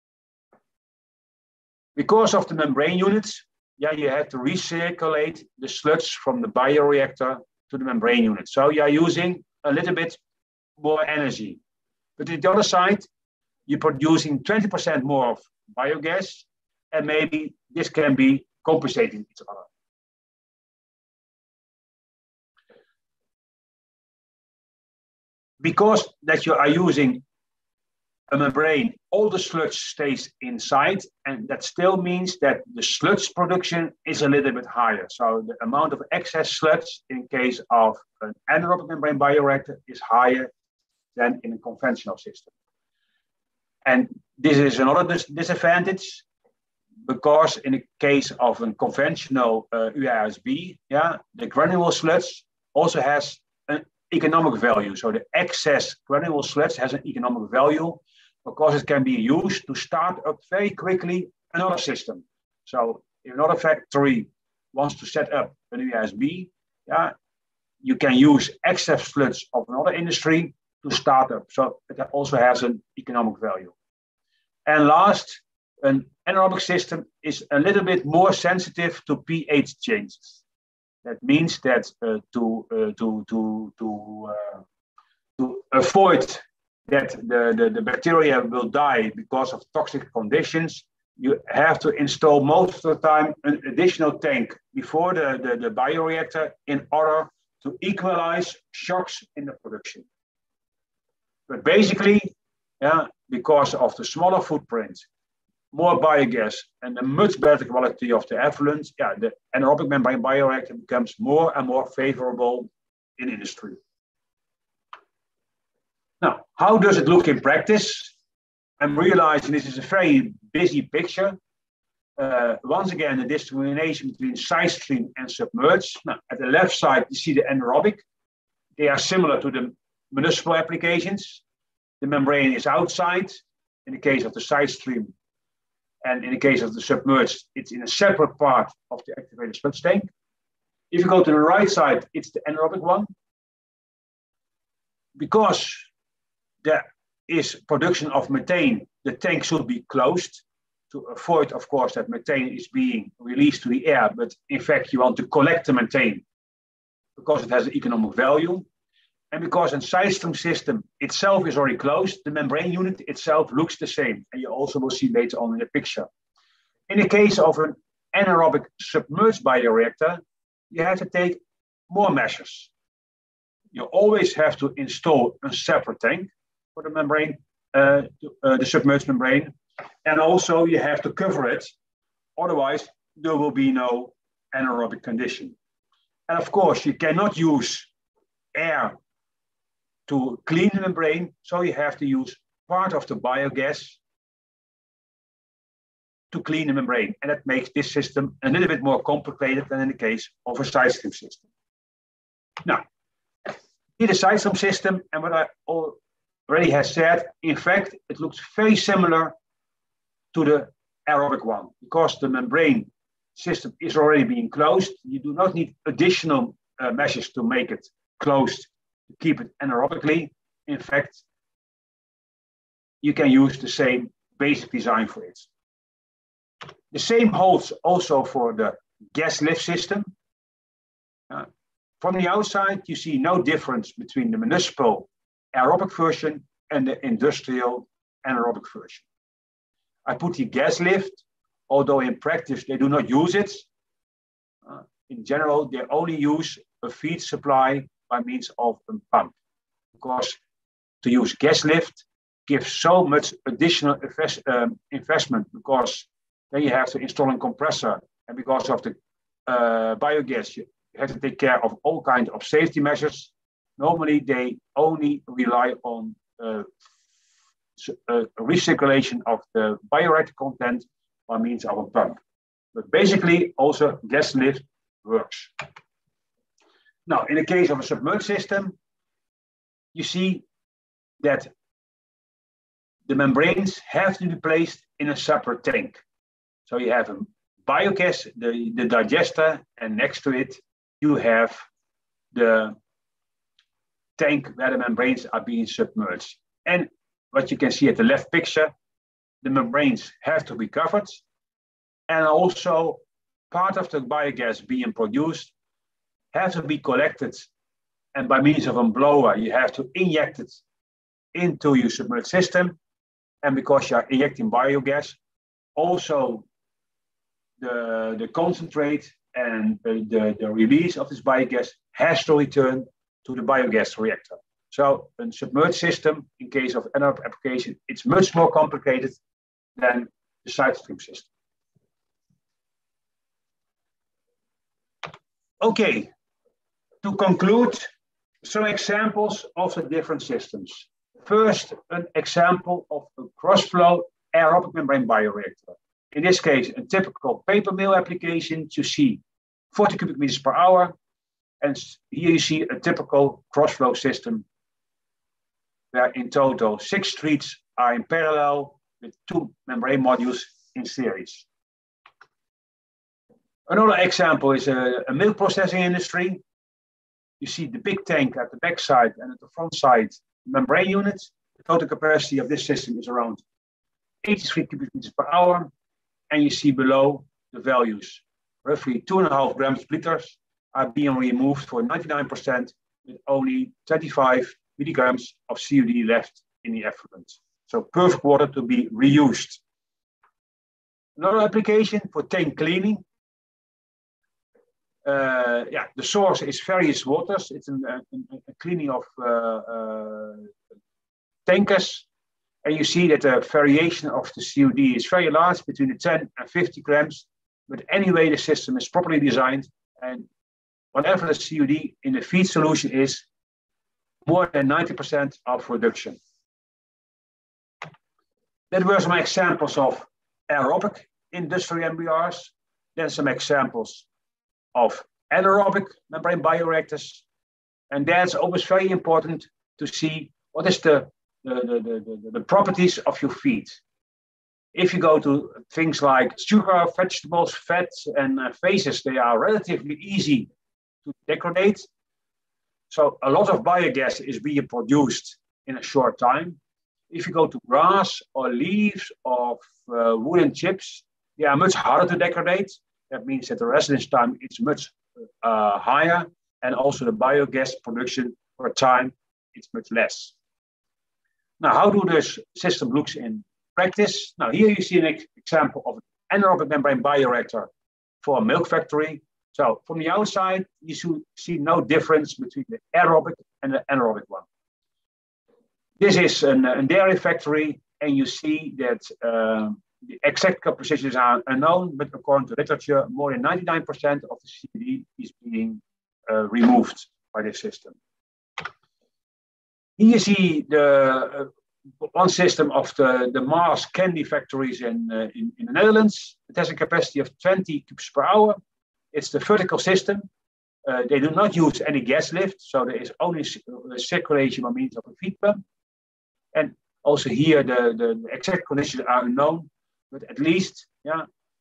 Because of the membrane units, yeah, you have to recirculate the sludge from the bioreactor to the membrane unit. So you are using a little bit more energy. But on the other side, you're producing twenty percent more of biogas, and maybe this can be compensating each other. Because that you are using a membrane, all the sludge stays inside, and that still means that the sludge production is a little bit higher. So the amount of excess sludge in case of an anaerobic membrane bioreactor is higher than in a conventional system. And this is another dis disadvantage, because in the case of a conventional uh, U A S B, yeah, the granule sludge also has an economic value. So the excess granule sludge has an economic value because it can be used to start up very quickly another system. So if another factory wants to set up an U A S B, yeah, you can use excess sludge of another industry to start up. So it also has an economic value. And last, an anaerobic system is a little bit more sensitive to pH changes. That means that uh, to, uh, to, to, to, uh, to avoid that the, the, the bacteria will die because of toxic conditions, you have to install most of the time an additional tank before the, the, the bioreactor in order to equalize shocks in the production. But basically, yeah, because of the smaller footprint, more biogas, and a much better quality of the effluent, yeah, the anaerobic membrane bioreactor becomes more and more favorable in industry. Now, how does it look in practice? I'm realizing this is a very busy picture. Uh, once again, the discrimination between side stream and submerged. Now, at the left side, you see the anaerobic. They are similar to the municipal applications. The membrane is outside in the case of the side stream, and in the case of the submerged, it's in a separate part of the activated sludge tank. If you go to the right side, it's the anaerobic one. Because there is production of methane, the tank should be closed. to avoid, of course, that methane is being released to the air, but in fact, you want to collect the methane because it has an economic value. And because a side stream system itself is already closed, the membrane unit itself looks the same. And you also will see later on in the picture. In the case of an anaerobic submerged bioreactor, you have to take more measures. You always have to install a separate tank for the membrane, uh, uh, the submerged membrane. And also you have to cover it. Otherwise, there will be no anaerobic condition. And of course, you cannot use air to clean the membrane, so you have to use part of the biogas to clean the membrane. And that makes this system a little bit more complicated than in the case of a side stream system. Now, in the side stream system, and what I already have said, in fact, it looks very similar to the aerobic one, because the membrane system is already being closed. You do not need additional uh, measures to make it closed, to keep it anaerobically. In fact, you can use the same basic design for it. The same holds also for the gas lift system. Uh, from the outside, you see no difference between the municipal aerobic version and the industrial anaerobic version. I put the gas lift, although in practice they do not use it. Uh, in general, they only use a feed supply by means of a pump, because to use gas lift gives so much additional invest, um, investment, because then you have to install a compressor, and because of the uh, biogas, you have to take care of all kinds of safety measures. Normally, they only rely on uh, uh, recirculation of the bioreactor content by means of a pump. But basically, also gas lift works. Now, in the case of a submerged system, you see that the membranes have to be placed in a separate tank. So you have a biogas, the, the digester, and next to it, you have the tank where the membranes are being submerged. And what you can see at the left picture, the membranes have to be covered. And also part of the biogas being produced have to be collected. And by means of a blower, you have to inject it into your submerged system. And because you are injecting biogas, also the, the concentrate and the, the, the release of this biogas has to return to the biogas reactor. So a submerged system, in case of anaerobic application, it's much more complicated than the side stream system. Okay, to conclude, some examples of the different systems. First, an example of a cross-flow aerobic membrane bioreactor. In this case, a typical paper mill application, you see forty cubic meters per hour. And here you see a typical cross-flow system where in total six streets are in parallel with two membrane modules in series. Another example is a, a milk processing industry. You see the big tank at the back side and at the front side membrane units. The total capacity of this system is around eighty-three cubic meters per hour. And you see below the values. Roughly two and a half grams per liters are being removed for ninety-nine percent with only twenty-five milligrams of C O D left in the effluent. So perfect water to be reused. Another application for tank cleaning. Uh, yeah, the source is various waters. It's an, a, a cleaning of uh, uh, tankers. And you see that the variation of the C O D is very large, between the ten and fifty grams. But anyway, the system is properly designed. And whatever the C O D in the feed solution is, more than ninety percent of reduction. That were some examples of aerobic industrial M B Rs. Then some examples of anaerobic membrane bioreactors. And that's always very important to see what is the, the, the, the, the properties of your feed. If you go to things like sugar, vegetables, fats, and uh, phases, they are relatively easy to degrade. So a lot of biogas is being produced in a short time. If you go to grass or leaves of uh, wooden chips, they are much harder to degrade. That means that the residence time is much uh, higher, and also the biogas production per time is much less. Now, how do this system looks in practice? Now, here you see an ex example of an anaerobic membrane bioreactor for a milk factory. So from the outside, you should see no difference between the aerobic and the anaerobic one. This is an, a dairy factory, and you see that uh, the exact compositions are unknown, but according to literature, more than ninety-nine percent of the C O D is being uh, removed by this system. Here you see the uh, one system of the, the Mars candy factories in, uh, in, in the Netherlands. It has a capacity of twenty cubes per hour. It's the vertical system. Uh, they do not use any gas lift, so there is only circulation by means of a feed pump. And also here, the, the, the exact conditions are unknown, but at least, yeah.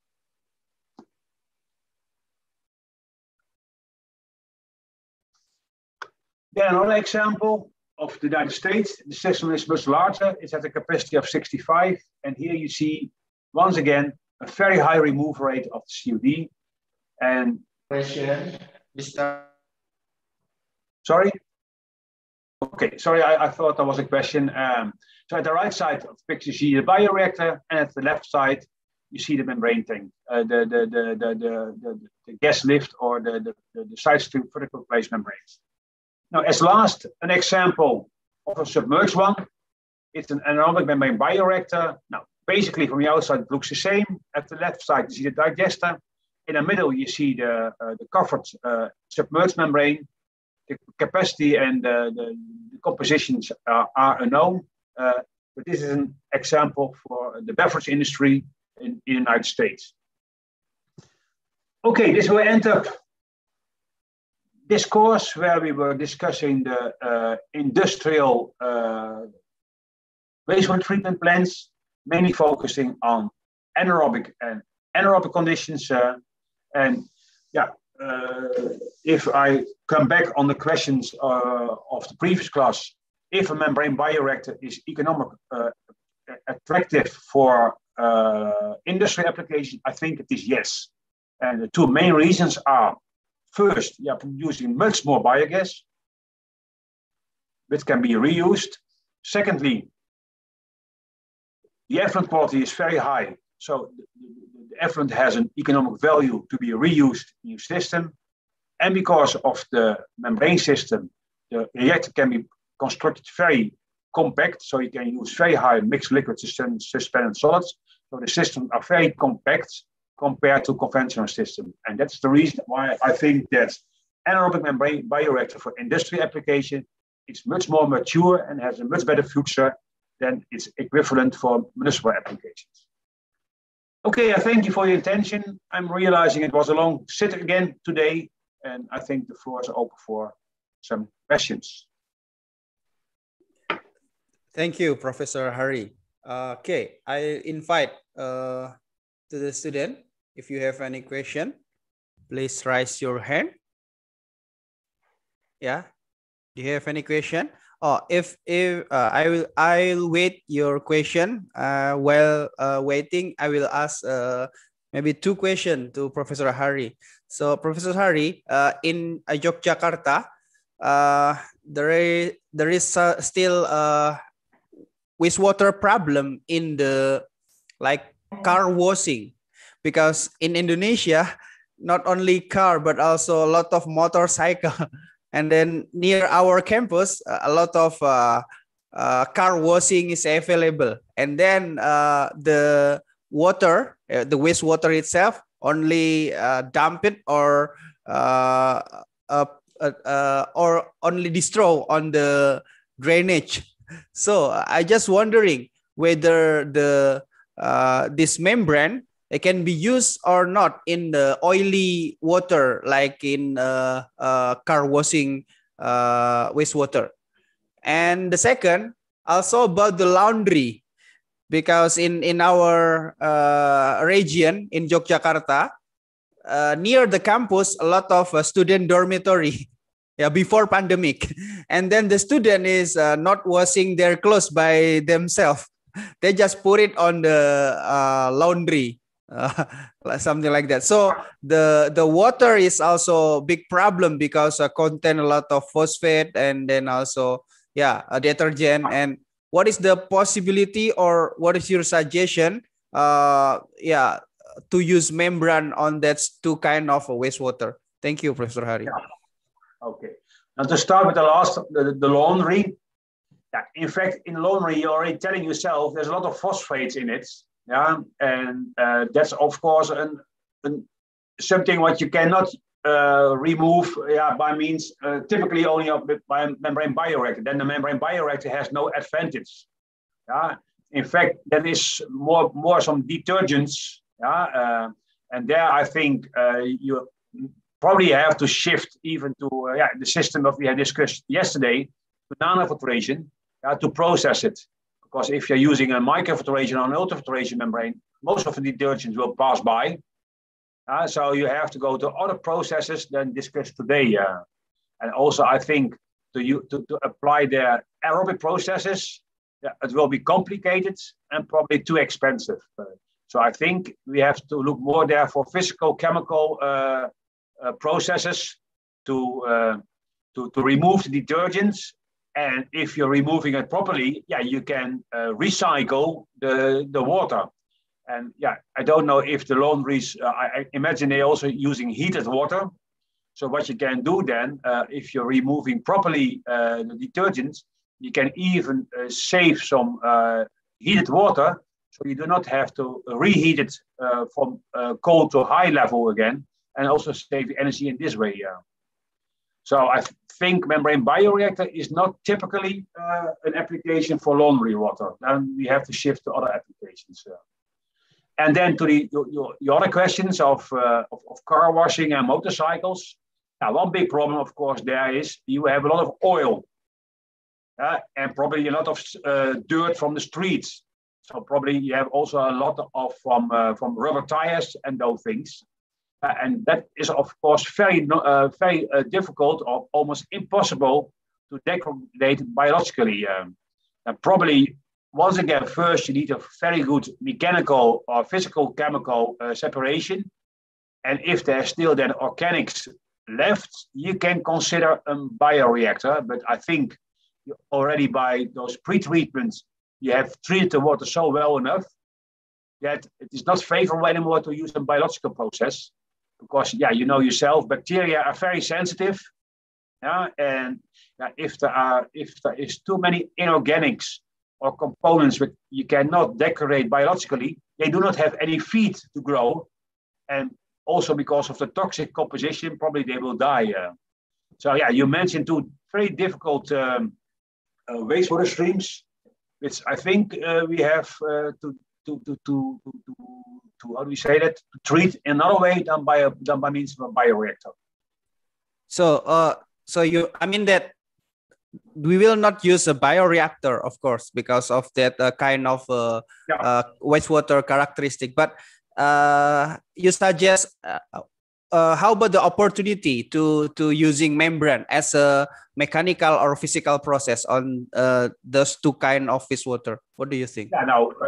Then another example of the United States. The system is much larger. It's at a capacity of sixty-five. And here you see, once again, a very high removal rate of the C O D. And question, Mister Sorry? Okay, sorry, I, I thought that was a question. Um, so at the right side of the picture, you see the bioreactor, and at the left side, you see the membrane tank, uh, the, the, the, the, the, the, the gas lift or the, the, the, the side stream vertical place membranes. Now, as last, an example of a submerged one. It's an anaerobic membrane bioreactor. Now, basically, from the outside, it looks the same. At the left side, you see the digester. In the middle, you see the, uh, the covered uh, submerged membrane. The capacity and uh, the, the compositions are, are unknown. Uh, but this is an example for the beverage industry in, in the United States. Okay, this will end up this course where we were discussing the uh, industrial uh, wastewater treatment plants, mainly focusing on anaerobic and anaerobic conditions. Uh, and yeah, uh, if I come back on the questions uh, of the previous class, if a membrane bioreactor is economic, uh, attractive for uh, industry application, I think it is yes. And the two main reasons are, first, you are producing much more biogas, which can be reused. Secondly, the effluent quality is very high. So the, the effluent has an economic value to be reused in your system. And because of the membrane system, the reactor can be constructed very compact. So you can use very high mixed liquids, suspended solids. So the systems are very compact compared to conventional system. And that's the reason why I think that anaerobic membrane bioreactor for industry application is much more mature and has a much better future than its equivalent for municipal applications. Okay, I thank you for your attention. I'm realizing it was a long sit again today, and I think the floor is open for some questions. Thank you, Professor Hari. Uh, okay, I invite uh, to the student, if you have any question, please raise your hand. Yeah, do you have any question? Oh, if if uh, I will I'll wait your question. Uh, while uh, waiting, I will ask uh, maybe two questions to Professor Hari. So, Professor Hari, uh, in uh, Yogyakarta, uh, there is there is uh, still a wastewater problem in the like car washing, because in Indonesia, not only car but also a lot of motorcycle. And then near our campus, a lot of uh, uh, car washing is available. And then uh, the water, uh, the wastewater itself, only uh, dump it or uh, uh, uh, uh, or only destroy on the drainage. So I just wondering whether the uh, this membrane, it can be used or not in the oily water, like in uh, uh, car washing uh, wastewater. And the second, also about the laundry, because in, in our uh, region in Yogyakarta, uh, near the campus, a lot of uh, student dormitory. yeah, before pandemic, and then the student is uh, not washing their clothes by themselves. They just put it on the uh, laundry, uh, something like that. So the the water is also a big problem because uh, contain a lot of phosphate, and then also yeah, a detergent. And what is the possibility, or what is your suggestion? Uh, yeah, to use membrane on that two kind of wastewater. Thank you, Professor Hari. Yeah. Okay. Now to start with the last, the, the laundry. Yeah, in fact, in laundry, you're already telling yourself there's a lot of phosphates in it. Yeah, and uh, that's of course an, an, something what you cannot uh, remove. Yeah, by means uh, typically only by a membrane bioreactor. Then the membrane bioreactor has no advantage. Yeah, in fact, there is more more some detergents. Yeah, uh, and there I think uh, you probably have to shift even to uh, yeah the system that we had discussed yesterday to nanofiltration uh, to process it. Because if you're using a microfiltration or an ultrafiltration membrane, most of the detergents will pass by. Uh, so you have to go to other processes than discussed today. Uh, and also, I think to, you, to, to apply the aerobic processes, yeah, it will be complicated and probably too expensive. Uh, so I think we have to look more there for physical, chemical uh, uh, processes to, uh, to, to remove the detergents. And if you're removing it properly, yeah, you can uh, recycle the, the water. And yeah, I don't know if the laundries, uh, I, I imagine they're also using heated water. So what you can do then, uh, if you're removing properly uh, the detergents, you can even uh, save some uh, heated water. So you do not have to reheat it uh, from uh, cold to high level again, and also save energy in this way. Yeah. So I think membrane bioreactor is not typically uh, an application for laundry water. Then we have to shift to other applications. Uh. And then to the, your, your other questions of, uh, of, of car washing and motorcycles. Now, one big problem, of course, there is you have a lot of oil uh, and probably a lot of uh, dirt from the streets. So probably you have also a lot of from, uh, from rubber tires and those things. Uh, and that is, of course, very, uh, very uh, difficult or almost impossible to degrade biologically. Um, and probably, once again, first you need a very good mechanical or physical chemical uh, separation. And if there's still then organics left, you can consider a bioreactor. But I think already by those pre-treatments, you have treated the water so well enough that it is not favorable anymore to use a biological process. Because, yeah, you know yourself, bacteria are very sensitive. Yeah, and yeah, if there are, if there is too many inorganics or components which you cannot degrade biologically, they do not have any feed to grow. And also because of the toxic composition, probably they will die. Uh. So, yeah, you mentioned two very difficult um, uh, wastewater streams, which I think uh, we have uh, to, to, to, to, to, to, how do we say that, to treat in another way than by, a, than by means of a bioreactor. So, uh, so you, I mean that we will not use a bioreactor, of course, because of that uh, kind of uh, yeah. uh, wastewater characteristic. But uh, you suggest, uh, uh, how about the opportunity to to using membrane as a mechanical or physical process on uh, those two kind of wastewater? What do you think? Yeah, now uh,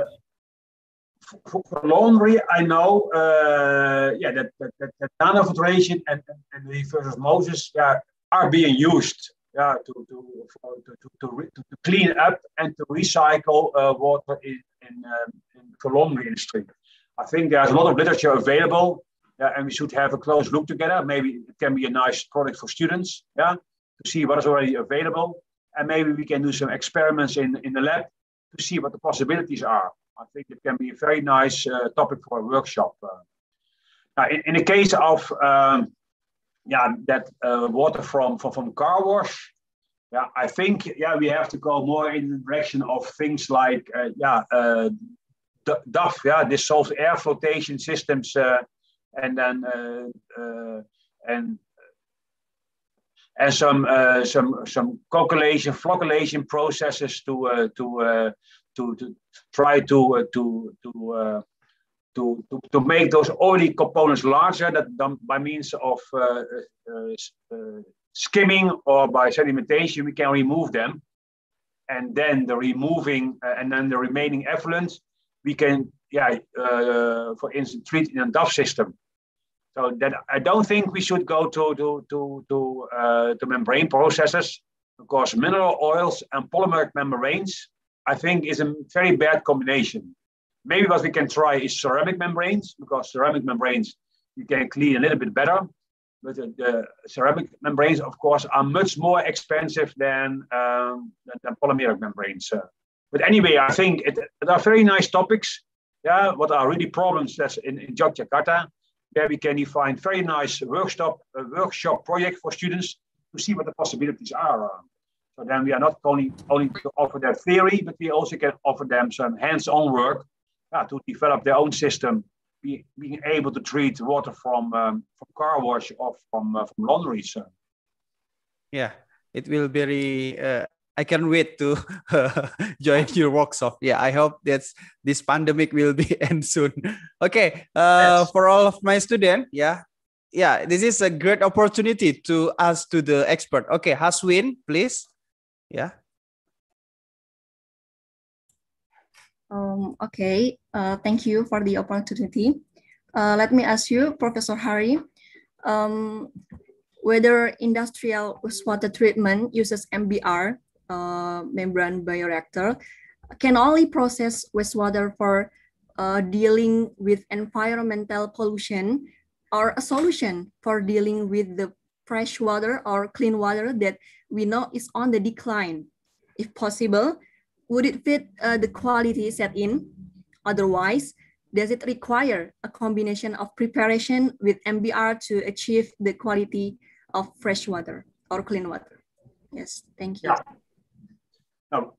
for, for laundry, I know, uh, yeah, that that, that, that nanofiltration and, and, and reverse osmosis, yeah, are being used. Yeah, to to, for, to, to, to, to clean up and to recycle uh, water in, in, um, in the laundry industry. I think there's a lot of literature available, uh, and we should have a close look together. Maybe it can be a nice product for students, yeah, to see what is already available. And maybe we can do some experiments in, in the lab to see what the possibilities are. I think it can be a very nice uh, topic for a workshop. Uh. Now, in, in the case of um, yeah, that uh, water from, from from car wash. Yeah, I think yeah we have to go more in the direction of things like uh, yeah uh, D A F, yeah, dissolved air flotation systems, uh, and then uh, uh, and and some uh, some some coagulation, flocculation processes to uh, to, uh, to to try to uh, to to. Uh, To, to, to make those oily components larger that, by means of uh, uh, uh, skimming or by sedimentation, we can remove them. And then the removing uh, and then the remaining effluent, we can, yeah, uh, for instance, treat in a D A F system. So that I don't think we should go to to to to, uh, to membrane processes, because mineral oils and polymeric membranes, I think, is a very bad combination. Maybe what we can try is ceramic membranes, because ceramic membranes you can clean a little bit better. But the, the ceramic membranes, of course, are much more expensive than, um, than, than polymeric membranes. Uh, but anyway, I think it, it are very nice topics. Yeah, what are really problems that's in, in Yogyakarta, where we can define very nice workshop, uh, workshop project for students to see what the possibilities are. Uh, so then we are not only, only to offer their theory, but we also can offer them some hands-on work uh, to develop their own system. Be, being able to treat water from um, from car wash or from uh, from laundries. So. Yeah, it will be very. Uh, I can't wait to uh, join your workshop. Yeah, I hope that this pandemic will be end soon. Okay, uh, yes. For all of my students, yeah, yeah, this is a great opportunity to ask to the expert. Okay, Haswin, please. Yeah. Um, okay, uh, thank you for the opportunity. Uh, let me ask you, Professor Hari, um, whether industrial wastewater treatment uses M B R, uh, membrane bioreactor, can only process wastewater for uh, dealing with environmental pollution, or a solution for dealing with the fresh water or clean water that we know is on the decline? If possible, would it fit uh, the quality set in? Otherwise, does it require a combination of preparation with M B R to achieve the quality of fresh water or clean water? Yes, thank you. Yeah. Now,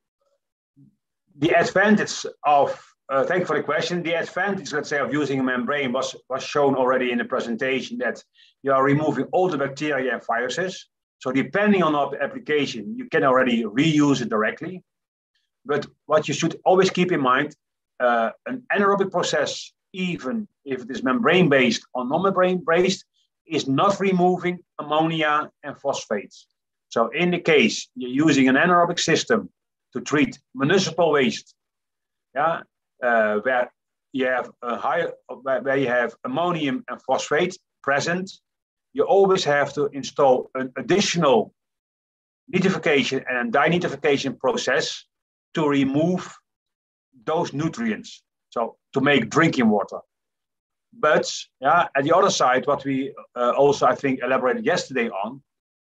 the advantage of, uh, thank you for the question. The advantage, let's say, of using a membrane was, was shown already in the presentation, that you are removing all the bacteria and viruses. So depending on the application, you can already reuse it directly. But what you should always keep in mind, uh, an anaerobic process, even if it is membrane-based or non-membrane-based, is not removing ammonia and phosphates. So in the case you're using an anaerobic system to treat municipal waste, yeah, uh, where you have a high, where you have ammonium and phosphate present, you always have to install an additional nitrification and denitrification process to remove those nutrients, so to make drinking water. But yeah, at the other side, what we uh, also, I think, elaborated yesterday on,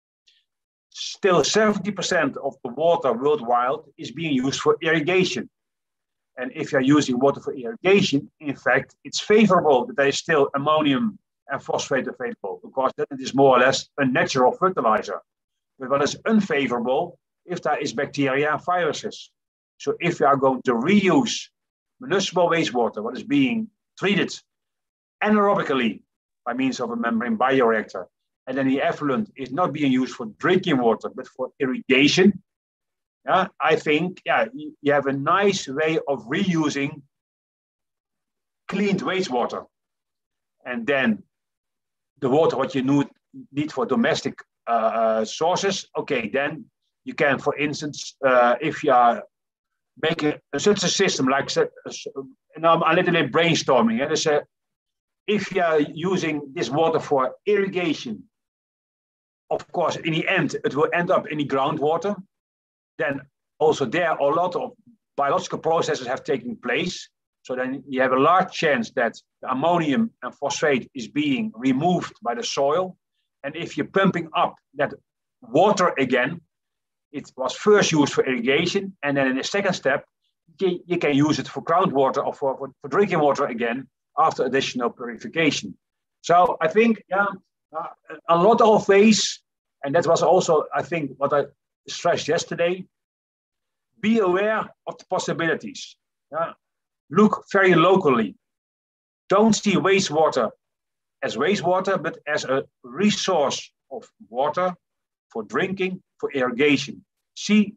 still seventy percent of the water worldwide is being used for irrigation. And if you're using water for irrigation, in fact, it's favorable that there is still ammonium and phosphate available, because that is more or less a natural fertilizer. But what is unfavorable if there is bacteria and viruses. So if you are going to reuse municipal wastewater, what is being treated anaerobically by means of a membrane bioreactor, and then the effluent is not being used for drinking water, but for irrigation, yeah, I think yeah, you, you have a nice way of reusing cleaned wastewater. And then the water what you need, need for domestic uh, uh, sources, okay, then you can, for instance, uh, if you are make a, such a system like, and I'm a little bit brainstorming. And it's a, if you are using this water for irrigation, of course, in the end, it will end up in the groundwater. Then also there, a lot of biological processes have taken place. So then you have a large chance that the ammonium and phosphate is being removed by the soil. And if you're pumping up that water again, it was first used for irrigation, and then in the second step, you, you can use it for groundwater or for, for, for drinking water again after additional purification. So I think, yeah, uh, a lot of ways, and that was also, I think, what I stressed yesterday, be aware of the possibilities. Yeah? Look very locally. Don't see wastewater as wastewater, but as a resource of water for drinking, for irrigation. See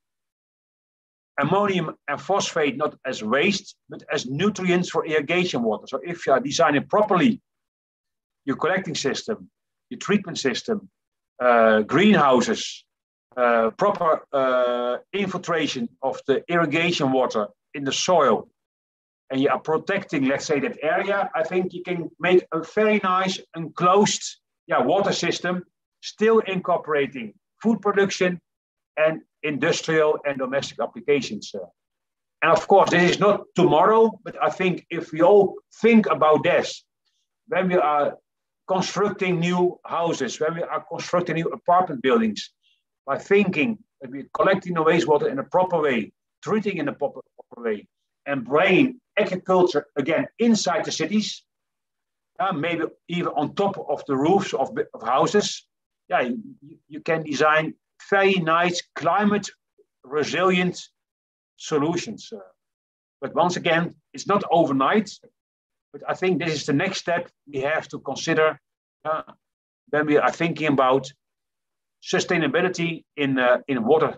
ammonium and phosphate not as waste, but as nutrients for irrigation water. So if you are designing properly your collecting system, your treatment system, uh, greenhouses, uh, proper uh, infiltration of the irrigation water in the soil, and you are protecting, let's say, that area, I think you can make a very nice enclosed yeah, water system, still incorporating food production and industrial and domestic applications. Uh, and of course, this is not tomorrow, but I think if we all think about this, when we are constructing new houses, when we are constructing new apartment buildings, by thinking that we're collecting the wastewater in a proper way, treating in a proper, proper way, and bringing agriculture again inside the cities, uh, maybe even on top of the roofs of, of houses, yeah, you, you can design very nice climate resilient solutions. Uh, but once again, it's not overnight, but I think this is the next step we have to consider uh, when we are thinking about sustainability in, uh, in water.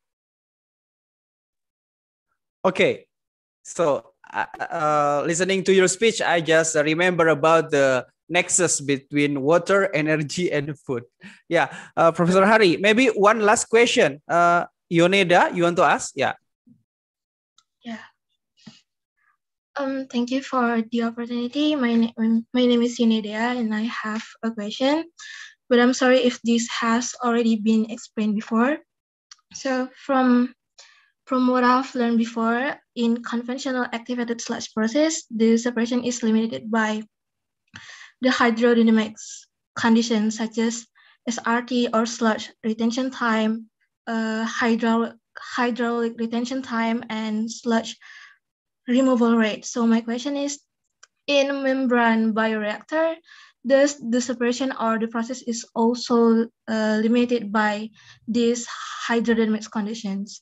Okay, so uh, uh, listening to your speech, I just remember about the nexus between water, energy, and food. Yeah, uh, Professor Hari, maybe one last question. Uh, Yoneda, you want to ask? Yeah. Yeah. Um, thank you for the opportunity. My name, my name is Yoneda, and I have a question, but I'm sorry if this has already been explained before. So from From what I've learned before, in conventional activated sludge process, the separation is limited by the hydrodynamics conditions such as S R T or sludge retention time, uh, hydraulic, hydraulic retention time, and sludge removal rate. So my question is, in membrane bioreactor, does the separation or the process is also uh, limited by these hydrodynamics conditions?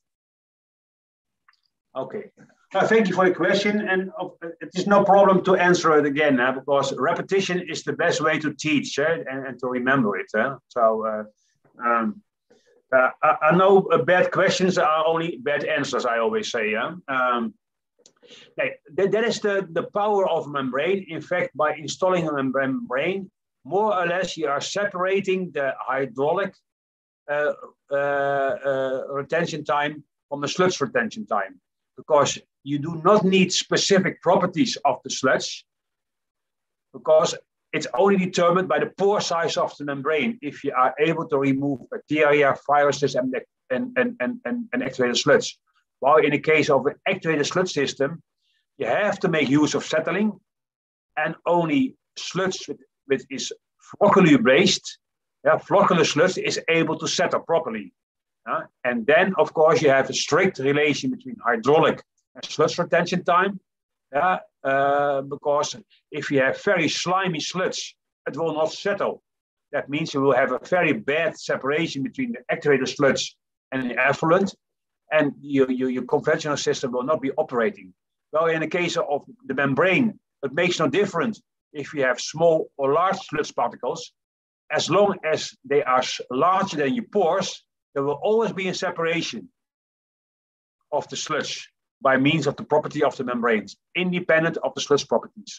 Okay, uh, thank you for the question, and uh, it is no problem to answer it again, uh, because repetition is the best way to teach uh, and, and to remember it. Uh. So uh, um, uh, I, I know uh, bad questions are only bad answers, I always say. Uh. Um, that, that is the, the power of membrane. In fact, by installing a membrane, more or less you are separating the hydraulic uh, uh, uh, retention time from the sludge retention time, because you do not need specific properties of the sludge, because it's only determined by the pore size of the membrane if you are able to remove bacteria, viruses, and, and, and, and, and, and activated sludge. While in the case of an activated sludge system, you have to make use of settling, and only sludge which is floccular based, yeah, floccular sludge is able to settle properly. Uh, and then, of course, you have a strict relation between hydraulic and sludge retention time. Uh, uh, because if you have very slimy sludge, it will not settle. That means you will have a very bad separation between the activated sludge and the effluent, and your, your, your conventional system will not be operating. Well, in the case of the membrane, it makes no difference if you have small or large sludge particles. As long as they are larger than your pores, there will always be a separation of the sludge by means of the property of the membranes, independent of the sludge properties.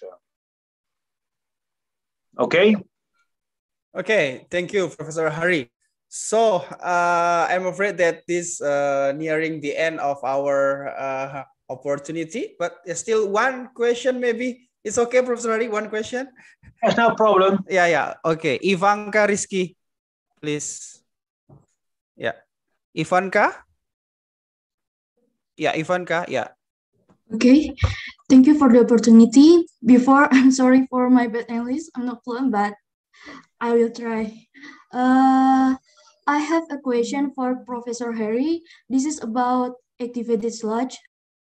Okay? Okay, thank you, Professor Hari. So uh, I'm afraid that this uh, nearing the end of our uh, opportunity, but there's still one question maybe. It's okay, Professor Hari, one question? There's no problem. Yeah, yeah, okay. Ivanka Rizky, please. Yeah, Ivanka? Yeah, Ivanka, yeah. Okay, thank you for the opportunity. Before, I'm sorry for my bad English. I'm not fluent, but I will try. Uh, I have a question for Professor Hari. This is about activated sludge.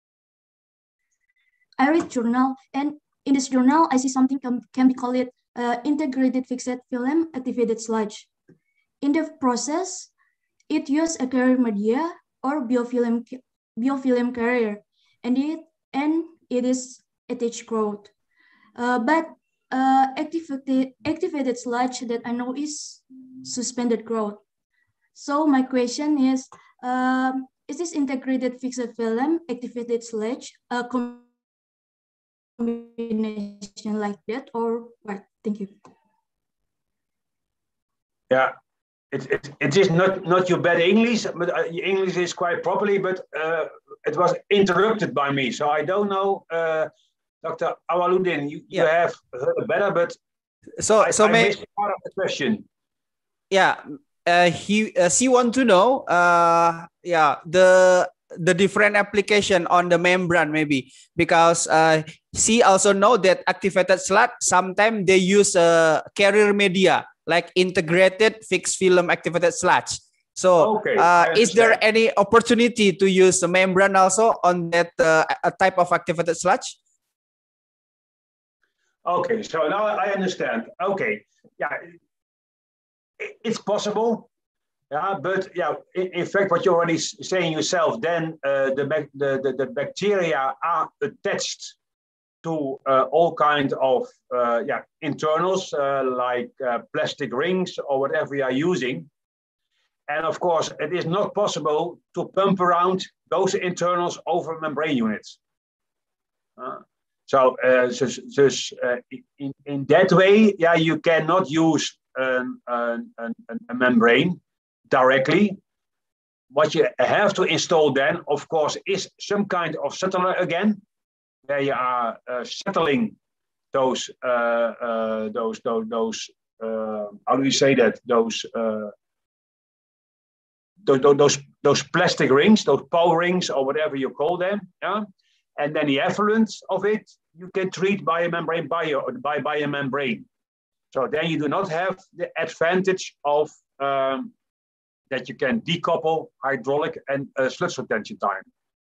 I read journal, and in this journal, I see something can, can be called it uh, integrated fixed film activated sludge. In the process, it uses a carrier media or biofilm biofilm carrier, and it and it is attached growth. Uh, but uh, activated activated sludge that I know is suspended growth. So my question is, um, is this integrated fixed film activated sludge a combination like that, or what? Thank you. Yeah, it, it, it is not, not your bad English, but uh, your English is quite properly, but uh, it was interrupted by me. So I don't know, uh, Doctor Awaludin, you, yeah. you have heard better, but so, I, so I may, missed part of the question. Yeah, uh, he, uh, she want to know, uh, yeah, the the different application on the membrane maybe, because uh, she also know that activated sludge, sometimes they use uh, carrier media, like integrated fixed film activated sludge. So okay, uh, is there any opportunity to use the membrane also on that uh, type of activated sludge? Okay, so now I understand. Okay, yeah, it's possible. Yeah, but yeah, in, in fact, what you're already saying yourself, then uh, the, the, the, the bacteria are attached to uh, all kinds of uh, yeah, internals, uh, like uh, plastic rings or whatever you are using. And of course, it is not possible to pump around those internals over membrane units. Uh, so, uh, so, so uh, in, in that way, yeah, you cannot use an, an, an, a membrane directly. What you have to install then, of course, is some kind of settler again, where you are uh, settling those, uh, uh, those, those, those uh, how do you say that? Those, uh, those, those, those plastic rings, those power rings, or whatever you call them. Yeah, and then the effluent of it you can treat by a membrane by by by a membrane. So then you do not have the advantage of um, that you can decouple hydraulic and uh, sludge retention time.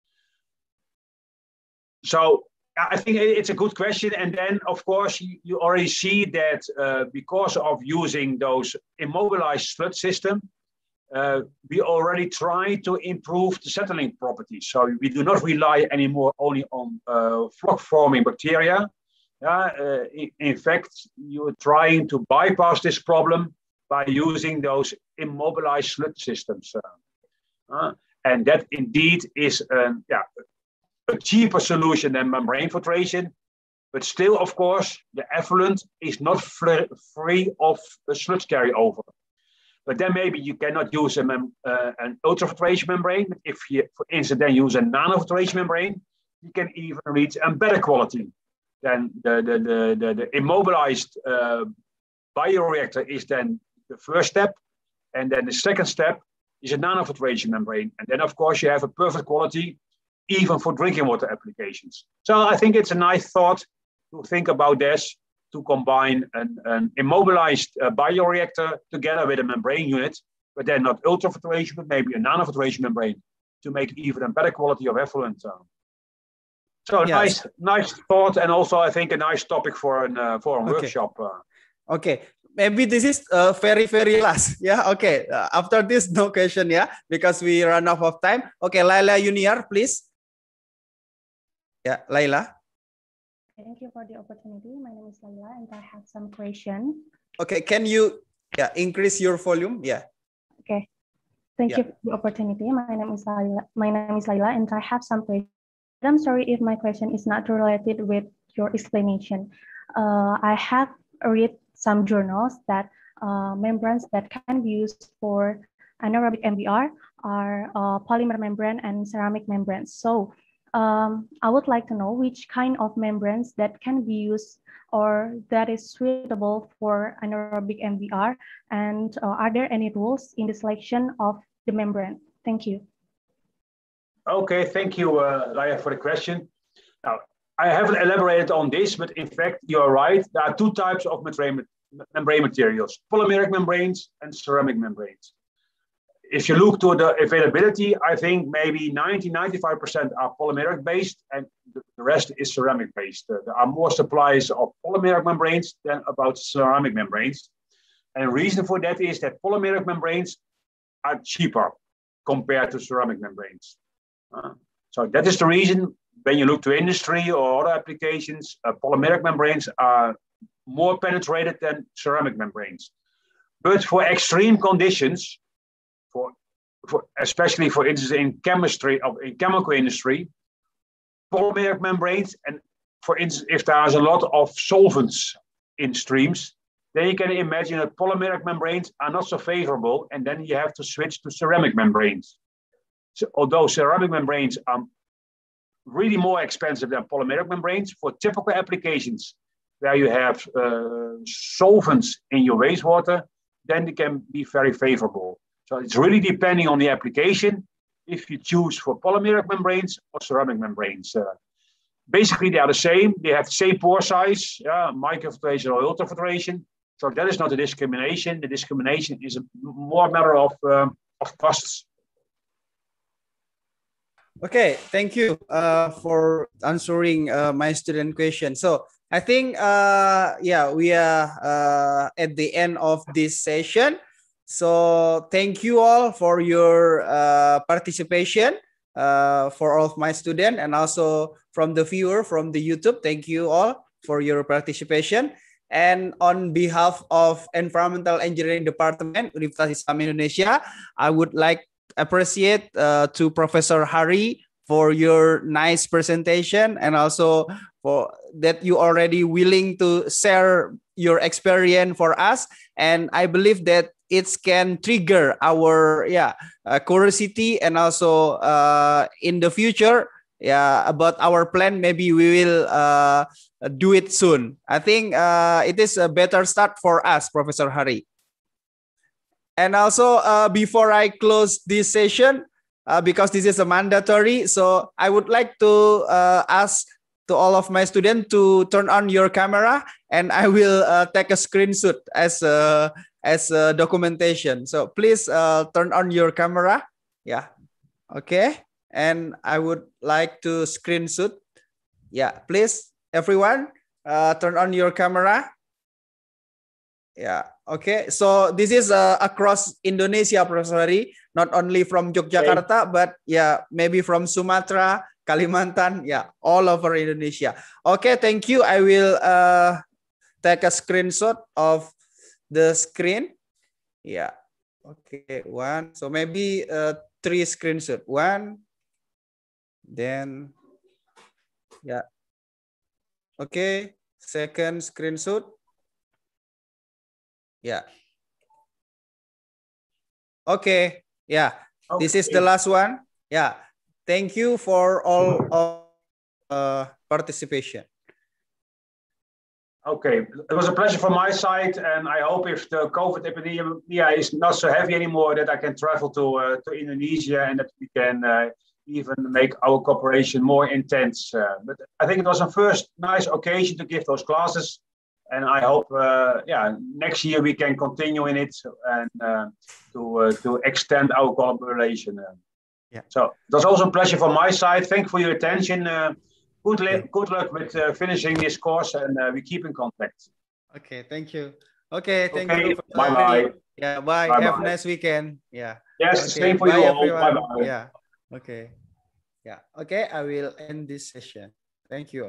So I think it's a good question. And then, of course, you, you already see that uh, because of using those immobilized sludge system, uh, we already try to improve the settling properties. So we do not rely anymore only on uh, flock-forming bacteria. Uh, uh, in, in fact, you're trying to bypass this problem by using those immobilized sludge systems. Uh, uh, and that indeed is uh, yeah, a cheaper solution than membrane filtration. But still, of course, the effluent is not free of the sludge carryover. But then maybe you cannot use a mem uh, an ultrafiltration membrane. If you, for instance, then use a nanofiltration membrane, you can even reach a better quality than the, the, the, the, the immobilized uh, bioreactor is then the first step. And then the second step is a nanofiltration membrane. And then, of course, you have a perfect quality, even for drinking water applications. So I think it's a nice thought to think about this, to combine an, an immobilized uh, bioreactor together with a membrane unit, but then not ultrafiltration, but maybe a nanofiltration membrane to make even a better quality of effluent. Uh. So yes. nice, nice thought, and also I think a nice topic for an uh, for a okay. workshop. Uh. Okay, maybe this is uh, very very last. Yeah. Okay. Uh, after this, no question. Yeah, because we run out of time. Okay, Laila Junior, please. Yeah, Laila. Thank you for the opportunity. My name is Laila, and I have some question. Okay, can you yeah increase your volume? Yeah. Okay. Thank yeah. you for the opportunity. My name is Laila. My name is Laila, and I have some questions. I'm sorry if my question is not related with your explanation. Uh, I have read some journals that uh, membranes that can be used for anaerobic M B R are uh, polymer membrane and ceramic membranes. So. Um, I would like to know which kind of membranes that can be used or that is suitable for anaerobic M B R, and uh, are there any rules in the selection of the membrane? Thank you. Okay, thank you, uh, Laila, for the question. Now, I haven't elaborated on this, but in fact, you're right. There are two types of membrane, membrane materials, polymeric membranes and ceramic membranes. If you look to the availability, I think maybe ninety, ninety-five percent are polymeric based and the rest is ceramic based. Uh, there are more supplies of polymeric membranes than about ceramic membranes. And the reason for that is that polymeric membranes are cheaper compared to ceramic membranes. Uh, so that is the reason when you look to industry or other applications, uh, polymeric membranes are more penetrated than ceramic membranes. But for extreme conditions, For, for, especially for instance in chemistry of in chemical industry, polymeric membranes, and for instance if there's a lot of solvents in streams, then you can imagine that polymeric membranes are not so favorable, and then you have to switch to ceramic membranes. So although ceramic membranes are really more expensive than polymeric membranes, for typical applications where you have uh, solvents in your wastewater, then they can be very favorable. So it's really depending on the application if you choose for polymeric membranes or ceramic membranes. Uh, basically, they are the same. They have the same pore size, yeah, microfiltration or ultrafiltration. So that is not a discrimination. The discrimination is a more matter of, um, of costs. Okay, thank you uh, for answering uh, my student question. So I think, uh, yeah, we are uh, at the end of this session. So thank you all for your uh, participation, uh, for all of my students, and also from the viewer from the YouTube. Thank you all for your participation. And on behalf of Environmental Engineering Department, Universitas Islam Indonesia, I would like appreciate uh, to Professor Hari for your nice presentation, and also for that you already willing to share your experience for us. And I believe that it can trigger our yeah uh, curiosity, and also uh, in the future yeah about our plan, maybe we will uh, do it soon. I think uh, it is a better start for us, Professor Hari. And also, uh, before I close this session, uh, because this is a mandatory, so I would like to uh, ask to all of my students to turn on your camera, and I will uh, take a screenshot as a, as a documentation. So please uh, turn on your camera. Yeah. Okay. And I would like to screenshot. Yeah, please, everyone, uh, turn on your camera. Yeah. Okay. So this is uh, across Indonesia, Professor Hari, not only from Yogyakarta, okay, but yeah, maybe from Sumatra, Kalimantan, yeah, all over Indonesia. Okay. Thank you. I will uh, take a screenshot of the screen. Yeah. Okay. One. So maybe uh, three screenshot. One. Then. Yeah. Okay. Second screenshot. Yeah. Okay. Yeah. Okay. This is the last one. Yeah. Thank you for all of uh, participation. Okay. It was a pleasure from my side, and I hope if the COVID epidemic is not so heavy anymore, that I can travel to uh, to Indonesia, and that we can uh, even make our cooperation more intense. Uh, but I think it was a first nice occasion to give those classes. And I hope, uh, yeah, next year we can continue in it and uh, to uh, to extend our collaboration. Yeah. So it was also a pleasure from my side. Thank you for your attention. Uh, good, yeah. good luck with uh, finishing this course, and uh, we keep in contact. Okay, thank you. Okay, thank okay. you. Bye bye. Yeah, bye. bye Have bye. a nice weekend. Yeah. Yes, okay. same for bye, you all. Everyone. Bye bye. Yeah. Okay. Yeah. Okay, I will end this session. Thank you.